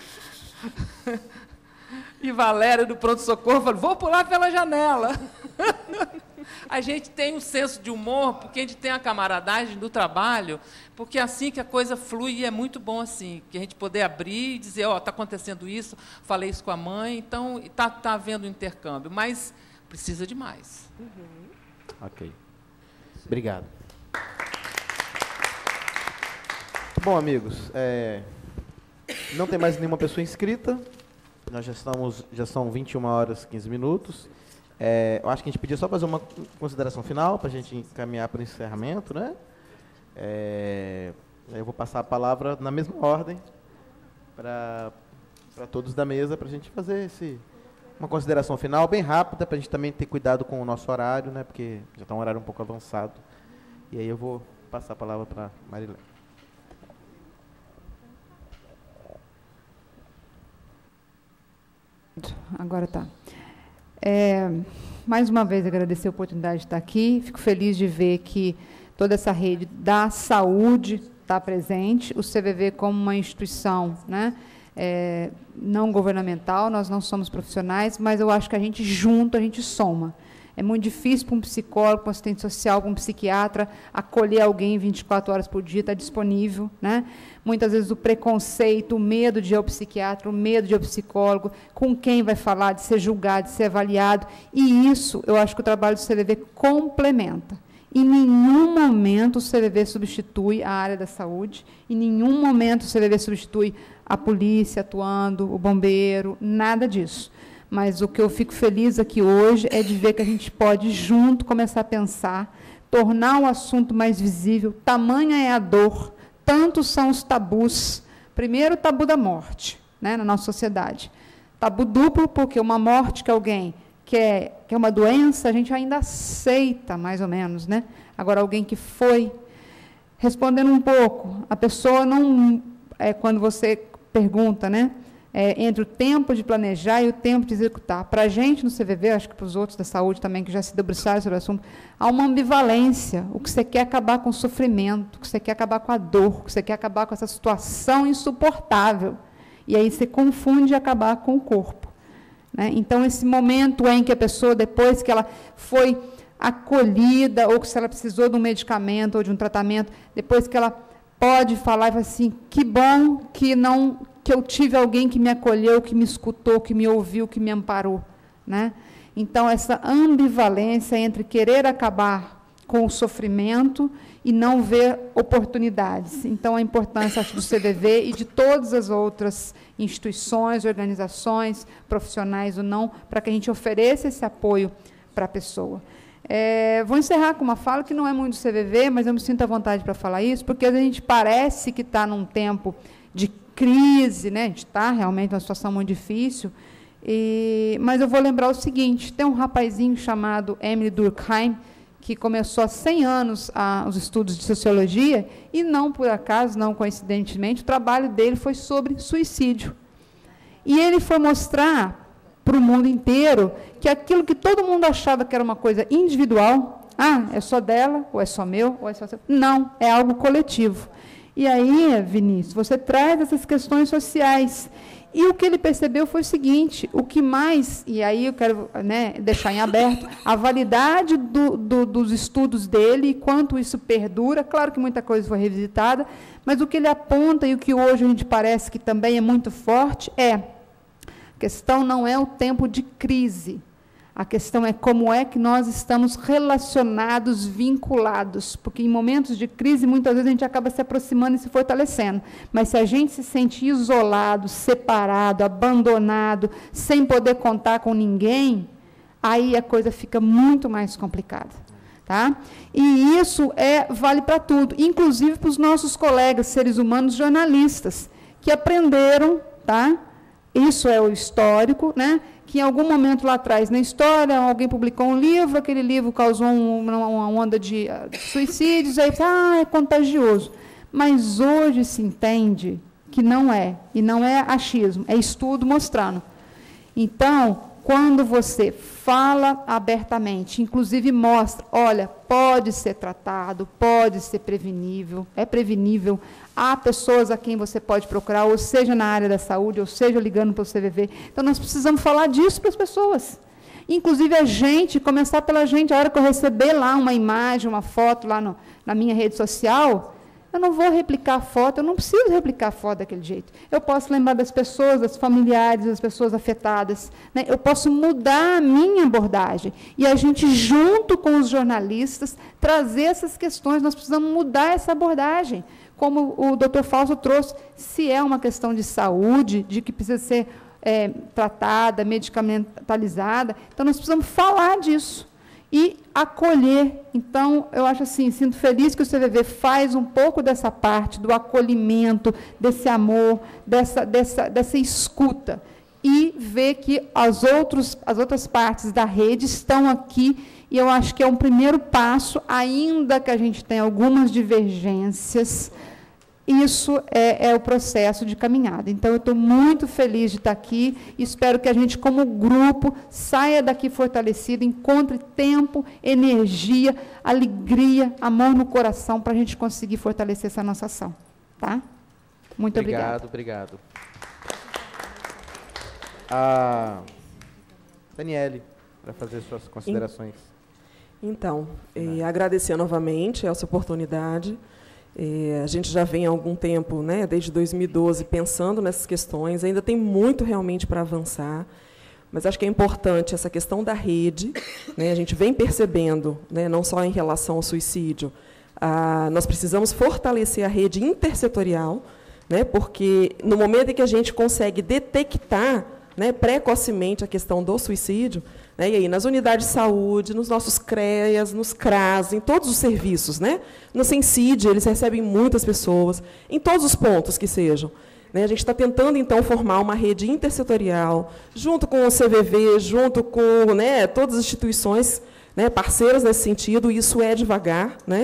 E Valéria, do pronto-socorro, falou, vou pular pela janela. A gente tem um senso de humor, porque a gente tem a camaradagem do trabalho, porque é assim que a coisa flui, e é muito bom assim, que a gente poder abrir e dizer, está acontecendo isso, falei isso com a mãe, então está havendo um intercâmbio, mas precisa de mais. Ok. Obrigado. Bom, amigos, não tem mais nenhuma pessoa inscrita. Nós já são 21 horas e 15 minutos. Eu acho que a gente podia só fazer uma consideração final para a gente encaminhar para o encerramento, né? Eu vou passar a palavra na mesma ordem para todos da mesa, para a gente fazer uma consideração final bem rápida, para a gente também ter cuidado com o nosso horário, né? Porque já está um horário um pouco avançado. E aí eu vou passar a palavra para a Marilene. Agora tá. Mais uma vez, agradecer a oportunidade de estar aqui. Fico feliz de ver que toda essa rede da saúde está presente. O CVV como uma instituição, né, não governamental, nós não somos profissionais, mas eu acho que a gente junto, a gente soma. É muito difícil para um psicólogo, para um assistente social, para um psiquiatra, acolher alguém 24 horas por dia, está disponível, né? Muitas vezes o preconceito, o medo de ir ao psiquiatra, o medo de ir ao psicólogo, com quem vai falar, de ser julgado, de ser avaliado. E isso, eu acho que o trabalho do CVV complementa. Em nenhum momento o CVV substitui a área da saúde, em nenhum momento o CVV substitui a polícia atuando, o bombeiro, nada disso. Mas o que eu fico feliz aqui hoje é de ver que a gente pode, junto, começar a pensar, tornar o assunto mais visível. Tamanha é a dor, tantos são os tabus. Primeiro, o tabu da morte, né, na nossa sociedade. Tabu duplo, porque uma morte que alguém que é uma doença, a gente ainda aceita, mais ou menos, né? Agora, alguém que foi... Respondendo um pouco, a pessoa não... quando você pergunta, né? entre o tempo de planejar e o tempo de executar. Para a gente, no CVV, acho que para os outros da saúde também, que já se debruçaram sobre o assunto, há uma ambivalência. O que você quer acabar com o sofrimento, o que você quer acabar com a dor, o que você quer acabar com essa situação insuportável. E aí você confunde acabar com o corpo. Né? Então, esse momento em que a pessoa, depois que ela foi acolhida, ou que se ela precisou de um medicamento ou de um tratamento, depois que ela pode falar e falar assim, que bom que eu tive alguém que me acolheu, que me escutou, que me ouviu, que me amparou. Né? Então, essa ambivalência entre querer acabar com o sofrimento e não ver oportunidades. Então, a importância, acho, do CVV e de todas as outras instituições, organizações, profissionais ou não, para que a gente ofereça esse apoio para a pessoa. Vou encerrar com uma fala que não é muito do CVV, mas eu me sinto à vontade para falar isso, porque a gente parece que está num tempo de crise, né? A gente está realmente numa situação muito difícil, mas eu vou lembrar o seguinte, tem um rapazinho chamado Emile Durkheim, que começou há 100 anos os estudos de sociologia, e não por acaso, não coincidentemente, o trabalho dele foi sobre suicídio. E ele foi mostrar para o mundo inteiro que aquilo que todo mundo achava que era uma coisa individual, é só dela, ou é só meu, ou é só seu, não, é algo coletivo. E aí, Vinícius, você traz essas questões sociais. E o que ele percebeu foi o seguinte, o que mais, e aí eu quero, né, deixar em aberto, a validade dos estudos dele e quanto isso perdura, claro que muita coisa foi revisitada, mas o que ele aponta e o que hoje a gente parece que também é muito forte a questão não é o tempo de crise, a questão é como é que nós estamos relacionados, vinculados, porque em momentos de crise, muitas vezes a gente acaba se aproximando e se fortalecendo, mas se a gente se sente isolado, separado, abandonado, sem poder contar com ninguém, aí a coisa fica muito mais complicada. Tá? E isso vale para tudo, inclusive para os nossos colegas, seres humanos, jornalistas, que aprenderam, tá? Isso é o histórico, né? Que em algum momento lá atrás, na história, alguém publicou um livro, aquele livro causou uma onda de suicídios, aí é contagioso. Mas hoje se entende que não é, e não é achismo, é estudo mostrando. Então, quando você fala abertamente, inclusive mostra, olha, pode ser tratado, pode ser prevenível, é prevenível, há pessoas a quem você pode procurar, ou seja na área da saúde, ou seja ligando para o CVV. Então, nós precisamos falar disso para as pessoas. Inclusive, a gente, começar pela gente, a hora que eu receber lá uma imagem, uma foto lá na minha rede social, eu não vou replicar a foto, eu não preciso replicar a foto daquele jeito. Eu posso lembrar das pessoas, das familiares, das pessoas afetadas. Né? Eu posso mudar a minha abordagem. E a gente, junto com os jornalistas, trazer essas questões. Nós precisamos mudar essa abordagem. Como o doutor Fausto trouxe, se é uma questão de saúde, de que precisa ser tratada, medicamentalizada, então nós precisamos falar disso e acolher. Então, eu acho assim, sinto feliz que o CVV faz um pouco dessa parte do acolhimento, desse amor, dessa escuta, e ver que as outras partes da rede estão aqui, e eu acho que é um primeiro passo, ainda que a gente tenha algumas divergências, isso é o processo de caminhada. Então, eu estou muito feliz de estar aqui, e espero que a gente, como grupo, saia daqui fortalecido, encontre tempo, energia, alegria, amor no coração, para a gente conseguir fortalecer essa nossa ação. Tá? Muito obrigada. Obrigado. Daniele, para fazer suas considerações. Então, agradecer novamente essa oportunidade. A gente já vem há algum tempo, né, desde 2012, pensando nessas questões, ainda tem muito realmente para avançar, mas acho que é importante essa questão da rede, né, a gente vem percebendo, né, não só em relação ao suicídio, nós precisamos fortalecer a rede intersetorial, né, porque no momento em que a gente consegue detectar, né, precocemente a questão do suicídio, né, e aí nas unidades de saúde, nos nossos CREAS, nos CRAS, em todos os serviços, né, no Sencid, eles recebem muitas pessoas, em todos os pontos que sejam. Né, a gente está tentando, então, formar uma rede intersetorial, junto com o CVV, junto com, né, todas as instituições, né, parceiras nesse sentido, isso é devagar, né,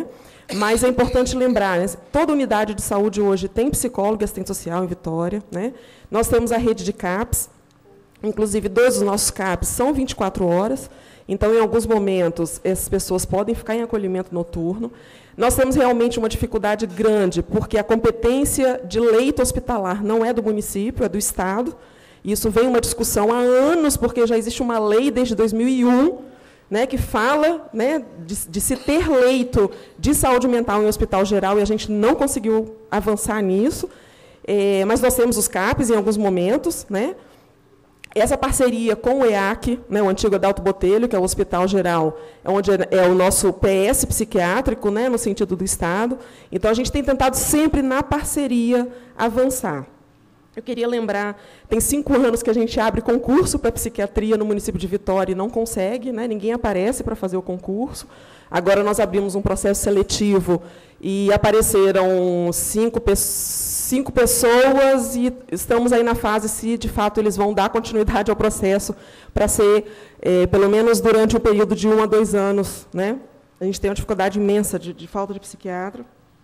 Mas é importante lembrar, né, toda unidade de saúde hoje tem psicólogo e assistente social em Vitória, né? Nós temos a rede de CAPs, inclusive 2 dos nossos CAPs são 24 horas, então, em alguns momentos, essas pessoas podem ficar em acolhimento noturno. Nós temos realmente uma dificuldade grande, porque a competência de leito hospitalar não é do município, é do Estado. Isso vem uma discussão há anos, porque já existe uma lei desde 2001, né, que fala, né, de se ter leito de saúde mental em hospital geral, e a gente não conseguiu avançar nisso. Mas nós temos os CAPs em alguns momentos, né? Essa parceria com o EAC, né, o antigo Adalto Botelho, que é o Hospital Geral, onde é o nosso PS psiquiátrico, né, no sentido do Estado. Então, a gente tem tentado sempre, na parceria, avançar. Eu queria lembrar, tem 5 anos que a gente abre concurso para psiquiatria no município de Vitória e não consegue, né, ninguém aparece para fazer o concurso. Agora nós abrimos um processo seletivo e apareceram 5 pessoas e estamos aí na fase se, de fato, eles vão dar continuidade ao processo para ser, pelo menos durante um período de 1 a 2 anos. Né? A gente tem uma dificuldade imensa de falta de psiquiatra.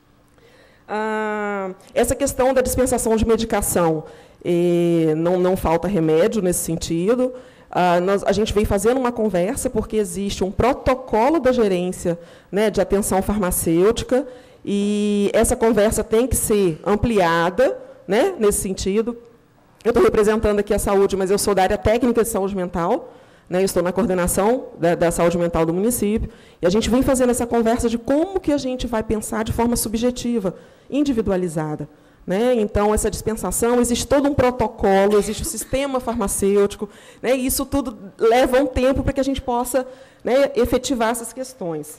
Essa questão da dispensação de medicação, não falta remédio nesse sentido. A gente vem fazendo uma conversa, porque existe um protocolo da gerência, né, de atenção farmacêutica, e essa conversa tem que ser ampliada, né, nesse sentido. Eu estou representando aqui a saúde, mas eu sou da área técnica de saúde mental, né, eu estou na coordenação da saúde mental do município, e a gente vem fazendo essa conversa de como que a gente vai pensar de forma subjetiva, individualizada. Né? Então, essa dispensação, existe todo um protocolo, existe o sistema farmacêutico, né? E isso tudo leva um tempo para que a gente possa, né, efetivar essas questões.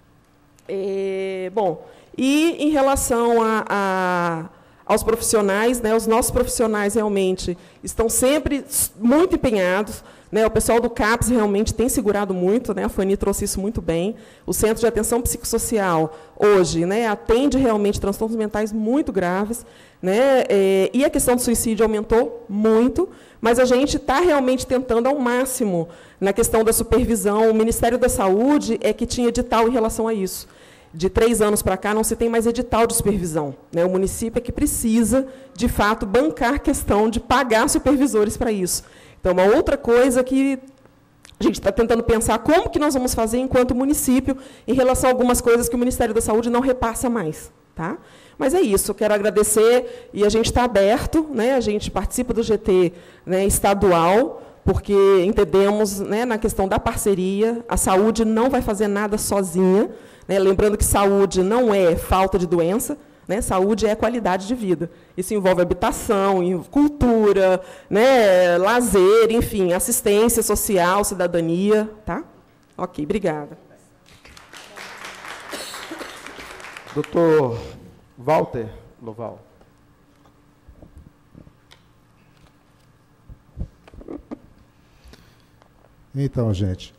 Bom, e em relação aos profissionais, né, os nossos profissionais realmente estão sempre muito empenhados. Né, o pessoal do CAPS realmente tem segurado muito, né, a Fanny trouxe isso muito bem. O Centro de Atenção Psicossocial, hoje, né, atende realmente transtornos mentais muito graves, né, e a questão do suicídio aumentou muito, mas a gente está realmente tentando ao máximo na questão da supervisão. O Ministério da Saúde é que tinha edital em relação a isso. De 3 anos para cá, não se tem mais edital de supervisão. Né, o município é que precisa, de fato, bancar a questão de pagar supervisores para isso. Então, uma outra coisa que a gente está tentando pensar como que nós vamos fazer enquanto município em relação a algumas coisas que o Ministério da Saúde não repassa mais. Tá? Mas é isso, eu quero agradecer, e a gente está aberto, né, a gente participa do GT, né, estadual, porque entendemos, né, na questão da parceria, a saúde não vai fazer nada sozinha, né, lembrando que saúde não é falta de doença, né, saúde é qualidade de vida. Isso envolve habitação, cultura, né, lazer, enfim, assistência social, cidadania. Tá? Ok, obrigada. Doutor Walter Loval. Então, gente,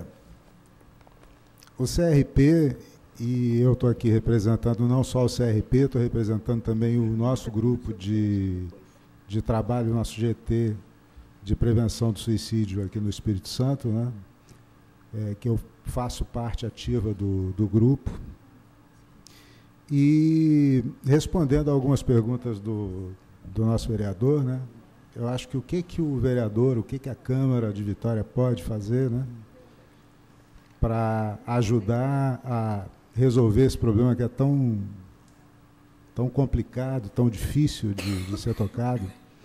o CRP, e eu estou aqui representando não só o CRP, estou representando também o nosso grupo de trabalho, o nosso GT de prevenção do suicídio aqui no Espírito Santo, né, que eu faço parte ativa do grupo. E, respondendo a algumas perguntas do nosso vereador, né, eu acho que o que o vereador, o que a Câmara de Vitória pode fazer, né, para ajudar a resolver esse problema que é tão complicado, tão difícil de ser tocado,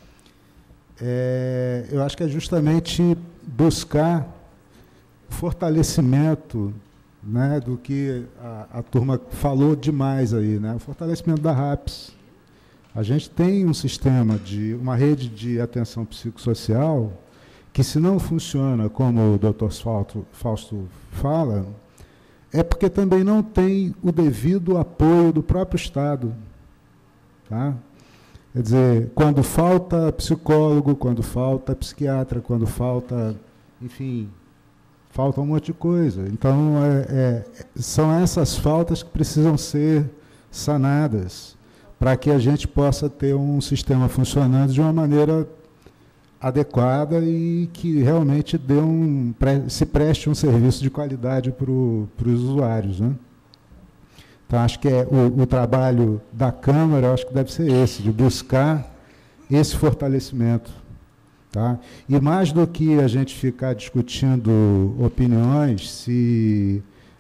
eu acho que é justamente buscar fortalecimento, né, do que a turma falou demais aí, né, o fortalecimento da RAPS. A gente tem um sistema, uma rede de atenção psicossocial que, se não funciona como o Dr. Fausto fala, é porque também não tem o devido apoio do próprio Estado. Tá? Quer dizer, quando falta psicólogo, quando falta psiquiatra, quando falta, enfim, falta um monte de coisa. Então, são essas faltas que precisam ser sanadas para que a gente possa ter um sistema funcionando de uma maneira adequada e que realmente se preste um serviço de qualidade para os usuários. Né? Então, acho que o trabalho da Câmara, acho que deve ser esse, de buscar esse fortalecimento. Tá? E mais do que a gente ficar discutindo opiniões, se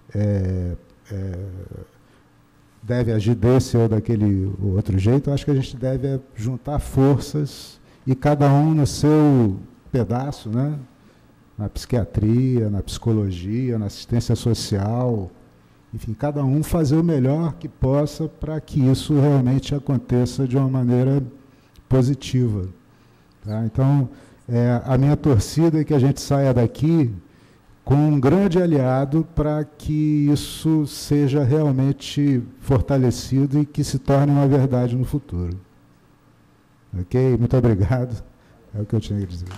deve agir desse ou daquele outro jeito, acho que a gente deve juntar forças e cada um no seu pedaço, né? Na psiquiatria, na psicologia, na assistência social, enfim, cada um fazer o melhor que possa para que isso realmente aconteça de uma maneira positiva. Tá? Então, a minha torcida é que a gente saia daqui com um grande aliado para que isso seja realmente fortalecido e que se torne uma verdade no futuro. Ok? Muito obrigado. É o que eu tinha que dizer.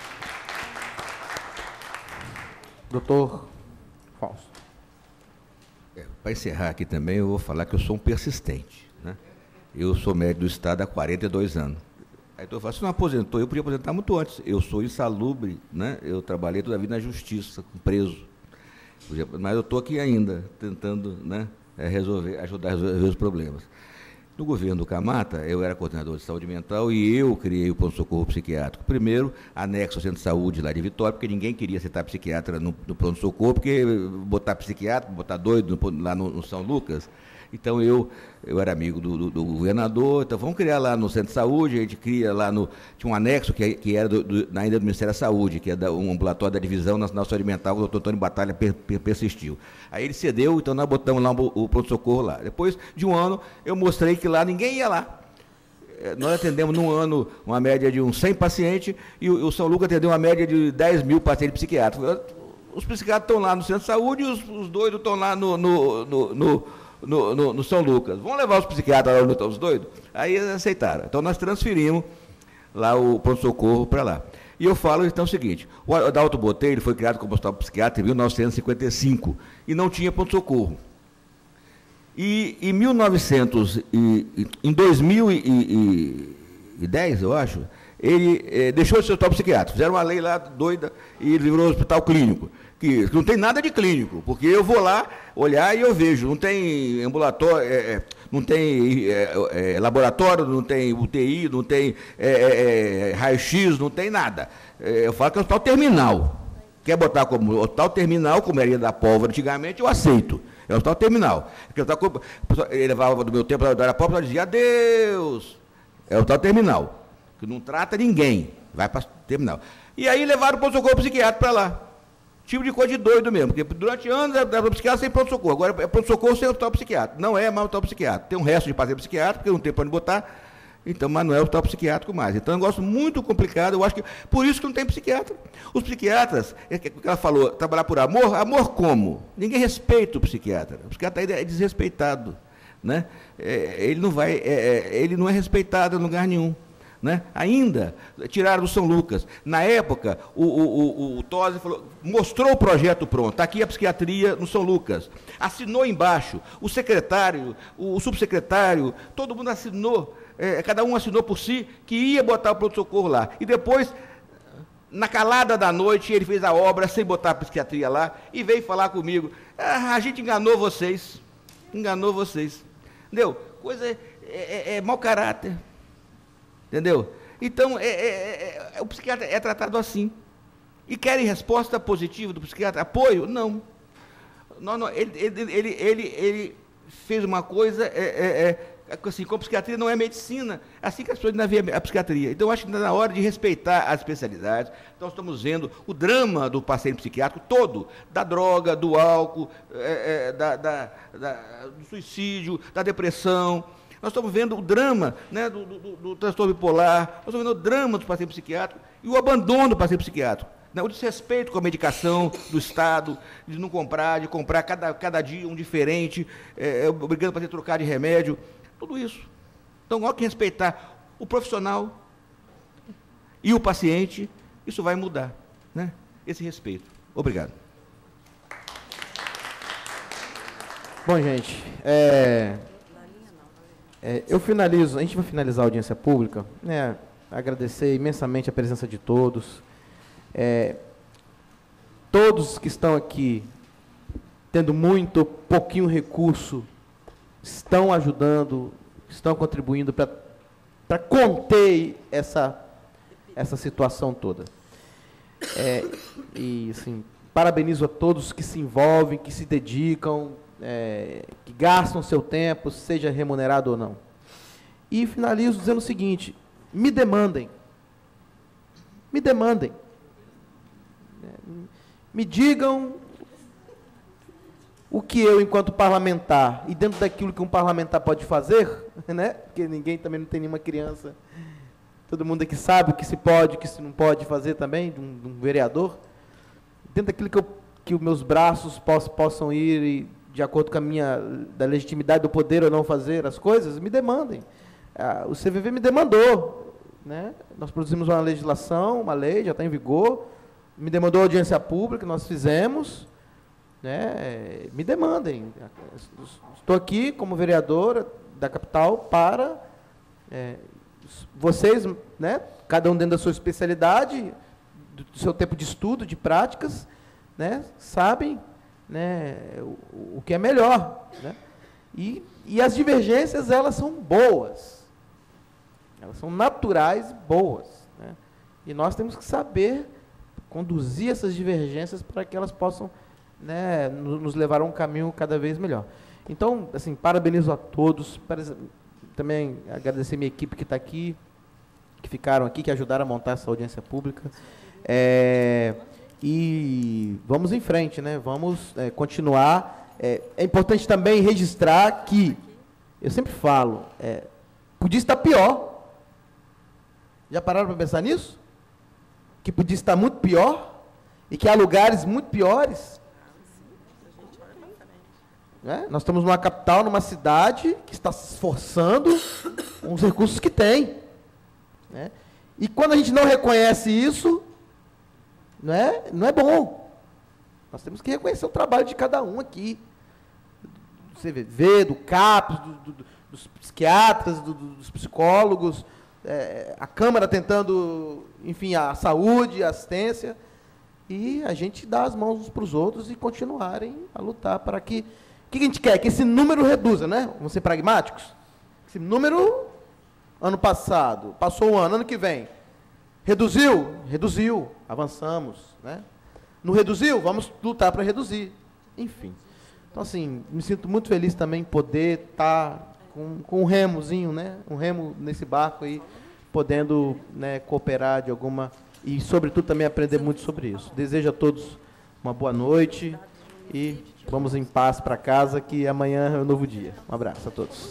Doutor Fausto. Para encerrar aqui também, eu vou falar que eu sou um persistente. Né? Eu sou médico do Estado há 42 anos. Aí eu falo, se não aposentou, eu podia aposentar muito antes. Eu sou insalubre, né? Eu trabalhei toda a vida na justiça, preso. Mas eu estou aqui ainda, tentando, né, ajudar a resolver os problemas. No governo do Camata, eu era coordenador de saúde mental e eu criei o pronto-socorro psiquiátrico. Primeiro, anexo ao centro de saúde lá de Vitória, porque ninguém queria aceitar psiquiatra no pronto-socorro, porque botar psiquiatra, botar doido lá no São Lucas. Então, eu era amigo do governador, então vamos criar lá no centro de saúde, a gente cria lá tinha um anexo que era ainda do Ministério da Saúde, que é um ambulatório da Divisão Nacional de Saúde Mental, que o doutor Antônio Batalha persistiu. Aí ele cedeu, então nós botamos lá o pronto-socorro lá. Depois de um ano, eu mostrei que lá ninguém ia lá. Nós atendemos num ano uma média de uns 100 pacientes, e o São Lucas atendeu uma média de 10 mil pacientes psiquiátricos. Os psiquiatras estão lá no centro de saúde e os doidos estão lá no São Lucas. Vamos levar os psiquiatras lá onde estão os doidos? Aí eles aceitaram. Então, nós transferimos lá o pronto-socorro para lá. E eu falo, então, o seguinte, o Adalto Botelho foi criado como hospital psiquiátrico em 1955 e não tinha pronto-socorro. E em 2010, eu acho, ele deixou de ser hospital psiquiátrico. Fizeram uma lei lá doida e ele virou hospital clínico. Que não tem nada de clínico, porque eu vou lá olhar e eu vejo, não tem ambulatório, não tem laboratório, não tem UTI, não tem raio-x, não tem nada. Eu falo que é um hospital terminal. Quer botar como hospital terminal, como era da Pólvora antigamente, eu aceito. É um hospital terminal. Ele levava do meu tempo da Pólvora e dizia, adeus. É um hospital terminal, que não trata ninguém, vai para terminal. E aí levaram o pronto-socorro psiquiátrico para lá. Tipo de coisa de doido mesmo, porque durante anos era psiquiatra sem pronto-socorro, agora é pronto-socorro sem hospital psiquiátrico. Não é mais hospital psiquiátrico. Tem um resto de paciente psiquiátrico, porque não tem para onde botar, então, mas não é hospital psiquiátrico mais. Então é um negócio muito complicado, eu acho que por isso que não tem psiquiatra. Os psiquiatras, o que ela falou, trabalhar por amor, amor como? Ninguém respeita o psiquiatra. O psiquiatra é desrespeitado. Né? Ele não é respeitado em lugar nenhum. Né? Ainda tiraram do São Lucas. Na época, o Tosi mostrou o projeto pronto. Está aqui a psiquiatria no São Lucas. Assinou embaixo. O secretário, o subsecretário, todo mundo assinou. Cada um assinou por si que ia botar o pronto-socorro lá. E depois, na calada da noite, ele fez a obra sem botar a psiquiatria lá e veio falar comigo. A gente enganou vocês. Enganou vocês. Entendeu? Coisa mau caráter. Entendeu? Então, o psiquiatra é tratado assim. E querem resposta positiva do psiquiatra? Apoio? Não. Ele fez uma coisa, assim, como psiquiatria não é medicina, assim que as pessoas não veem a psiquiatria. Então, acho que está na hora de respeitar as especialidades. Então, estamos vendo o drama do paciente psiquiátrico todo, da droga, do álcool, do suicídio, da depressão. Nós estamos vendo o drama, né, do transtorno bipolar, nós estamos vendo o drama do paciente psiquiátrico e o abandono do paciente psiquiátrico. Né, o desrespeito com a medicação do Estado, de não comprar, de comprar cada dia um diferente, obrigando o paciente a trocar de remédio, tudo isso. Então, há que respeitar o profissional e o paciente, isso vai mudar, né, esse respeito. Obrigado. Bom, gente, eu finalizo, a gente vai finalizar a audiência pública, né, agradecer imensamente a presença de todos. Todos que estão aqui, tendo muito ou pouquinho recurso, estão ajudando, estão contribuindo para conter essa situação toda. E, assim, parabenizo a todos que se envolvem, que se dedicam, que gastam seu tempo, seja remunerado ou não. E finalizo dizendo o seguinte: me demandem. Me demandem. Me digam o que eu, enquanto parlamentar, e dentro daquilo que um parlamentar pode fazer, né? Porque ninguém também não tem nenhuma criança. Todo mundo aqui sabe o que se pode, o que se não pode fazer também, de um vereador. Dentro daquilo que os meus braços possam ir, e, de acordo com da legitimidade do poder ou não fazer as coisas, me demandem. O CVV me demandou, né? Nós produzimos uma legislação, uma lei, já está em vigor, me demandou audiência pública, nós fizemos, né? Me demandem. Estou aqui como vereadora da capital para vocês, né? Cada um dentro da sua especialidade, do seu tempo de estudo, de práticas, né? Sabem, né, o que é melhor, né? E as divergências, elas são boas, elas são naturais, boas, né? E nós temos que saber conduzir essas divergências para que elas possam, né, nos levar a um caminho cada vez melhor. Então, assim, parabenizo a todos, também agradecer minha equipe que está aqui, que ficaram aqui, que ajudaram a montar essa audiência pública. E vamos em frente, né? Vamos continuar. É importante também registrar que, eu sempre falo, podia estar pior. Já pararam para pensar nisso? Que podia estar muito pior e que há lugares muito piores. Nós estamos numa capital, numa cidade que está se esforçando com os recursos que tem, né? E quando a gente não reconhece isso, não é bom. Nós temos que reconhecer o trabalho de cada um aqui, do CVV, do CAPES, dos psiquiatras, dos psicólogos, a Câmara tentando, enfim, a saúde, a assistência, e a gente dar as mãos uns para os outros e continuarem a lutar para que... O que a gente quer? Que esse número reduza, né? Vamos ser pragmáticos. Esse número, ano passado, passou um ano que vem. Reduziu? Reduziu. Avançamos, né? Não reduziu? Vamos lutar para reduzir. Enfim. Então, assim, me sinto muito feliz também em poder estar com um remozinho, né? Um remo nesse barco aí, podendo, né, cooperar de alguma... E, sobretudo, também aprender muito sobre isso. Desejo a todos uma boa noite e... vamos em paz para casa, que amanhã é um novo dia. Um abraço a todos.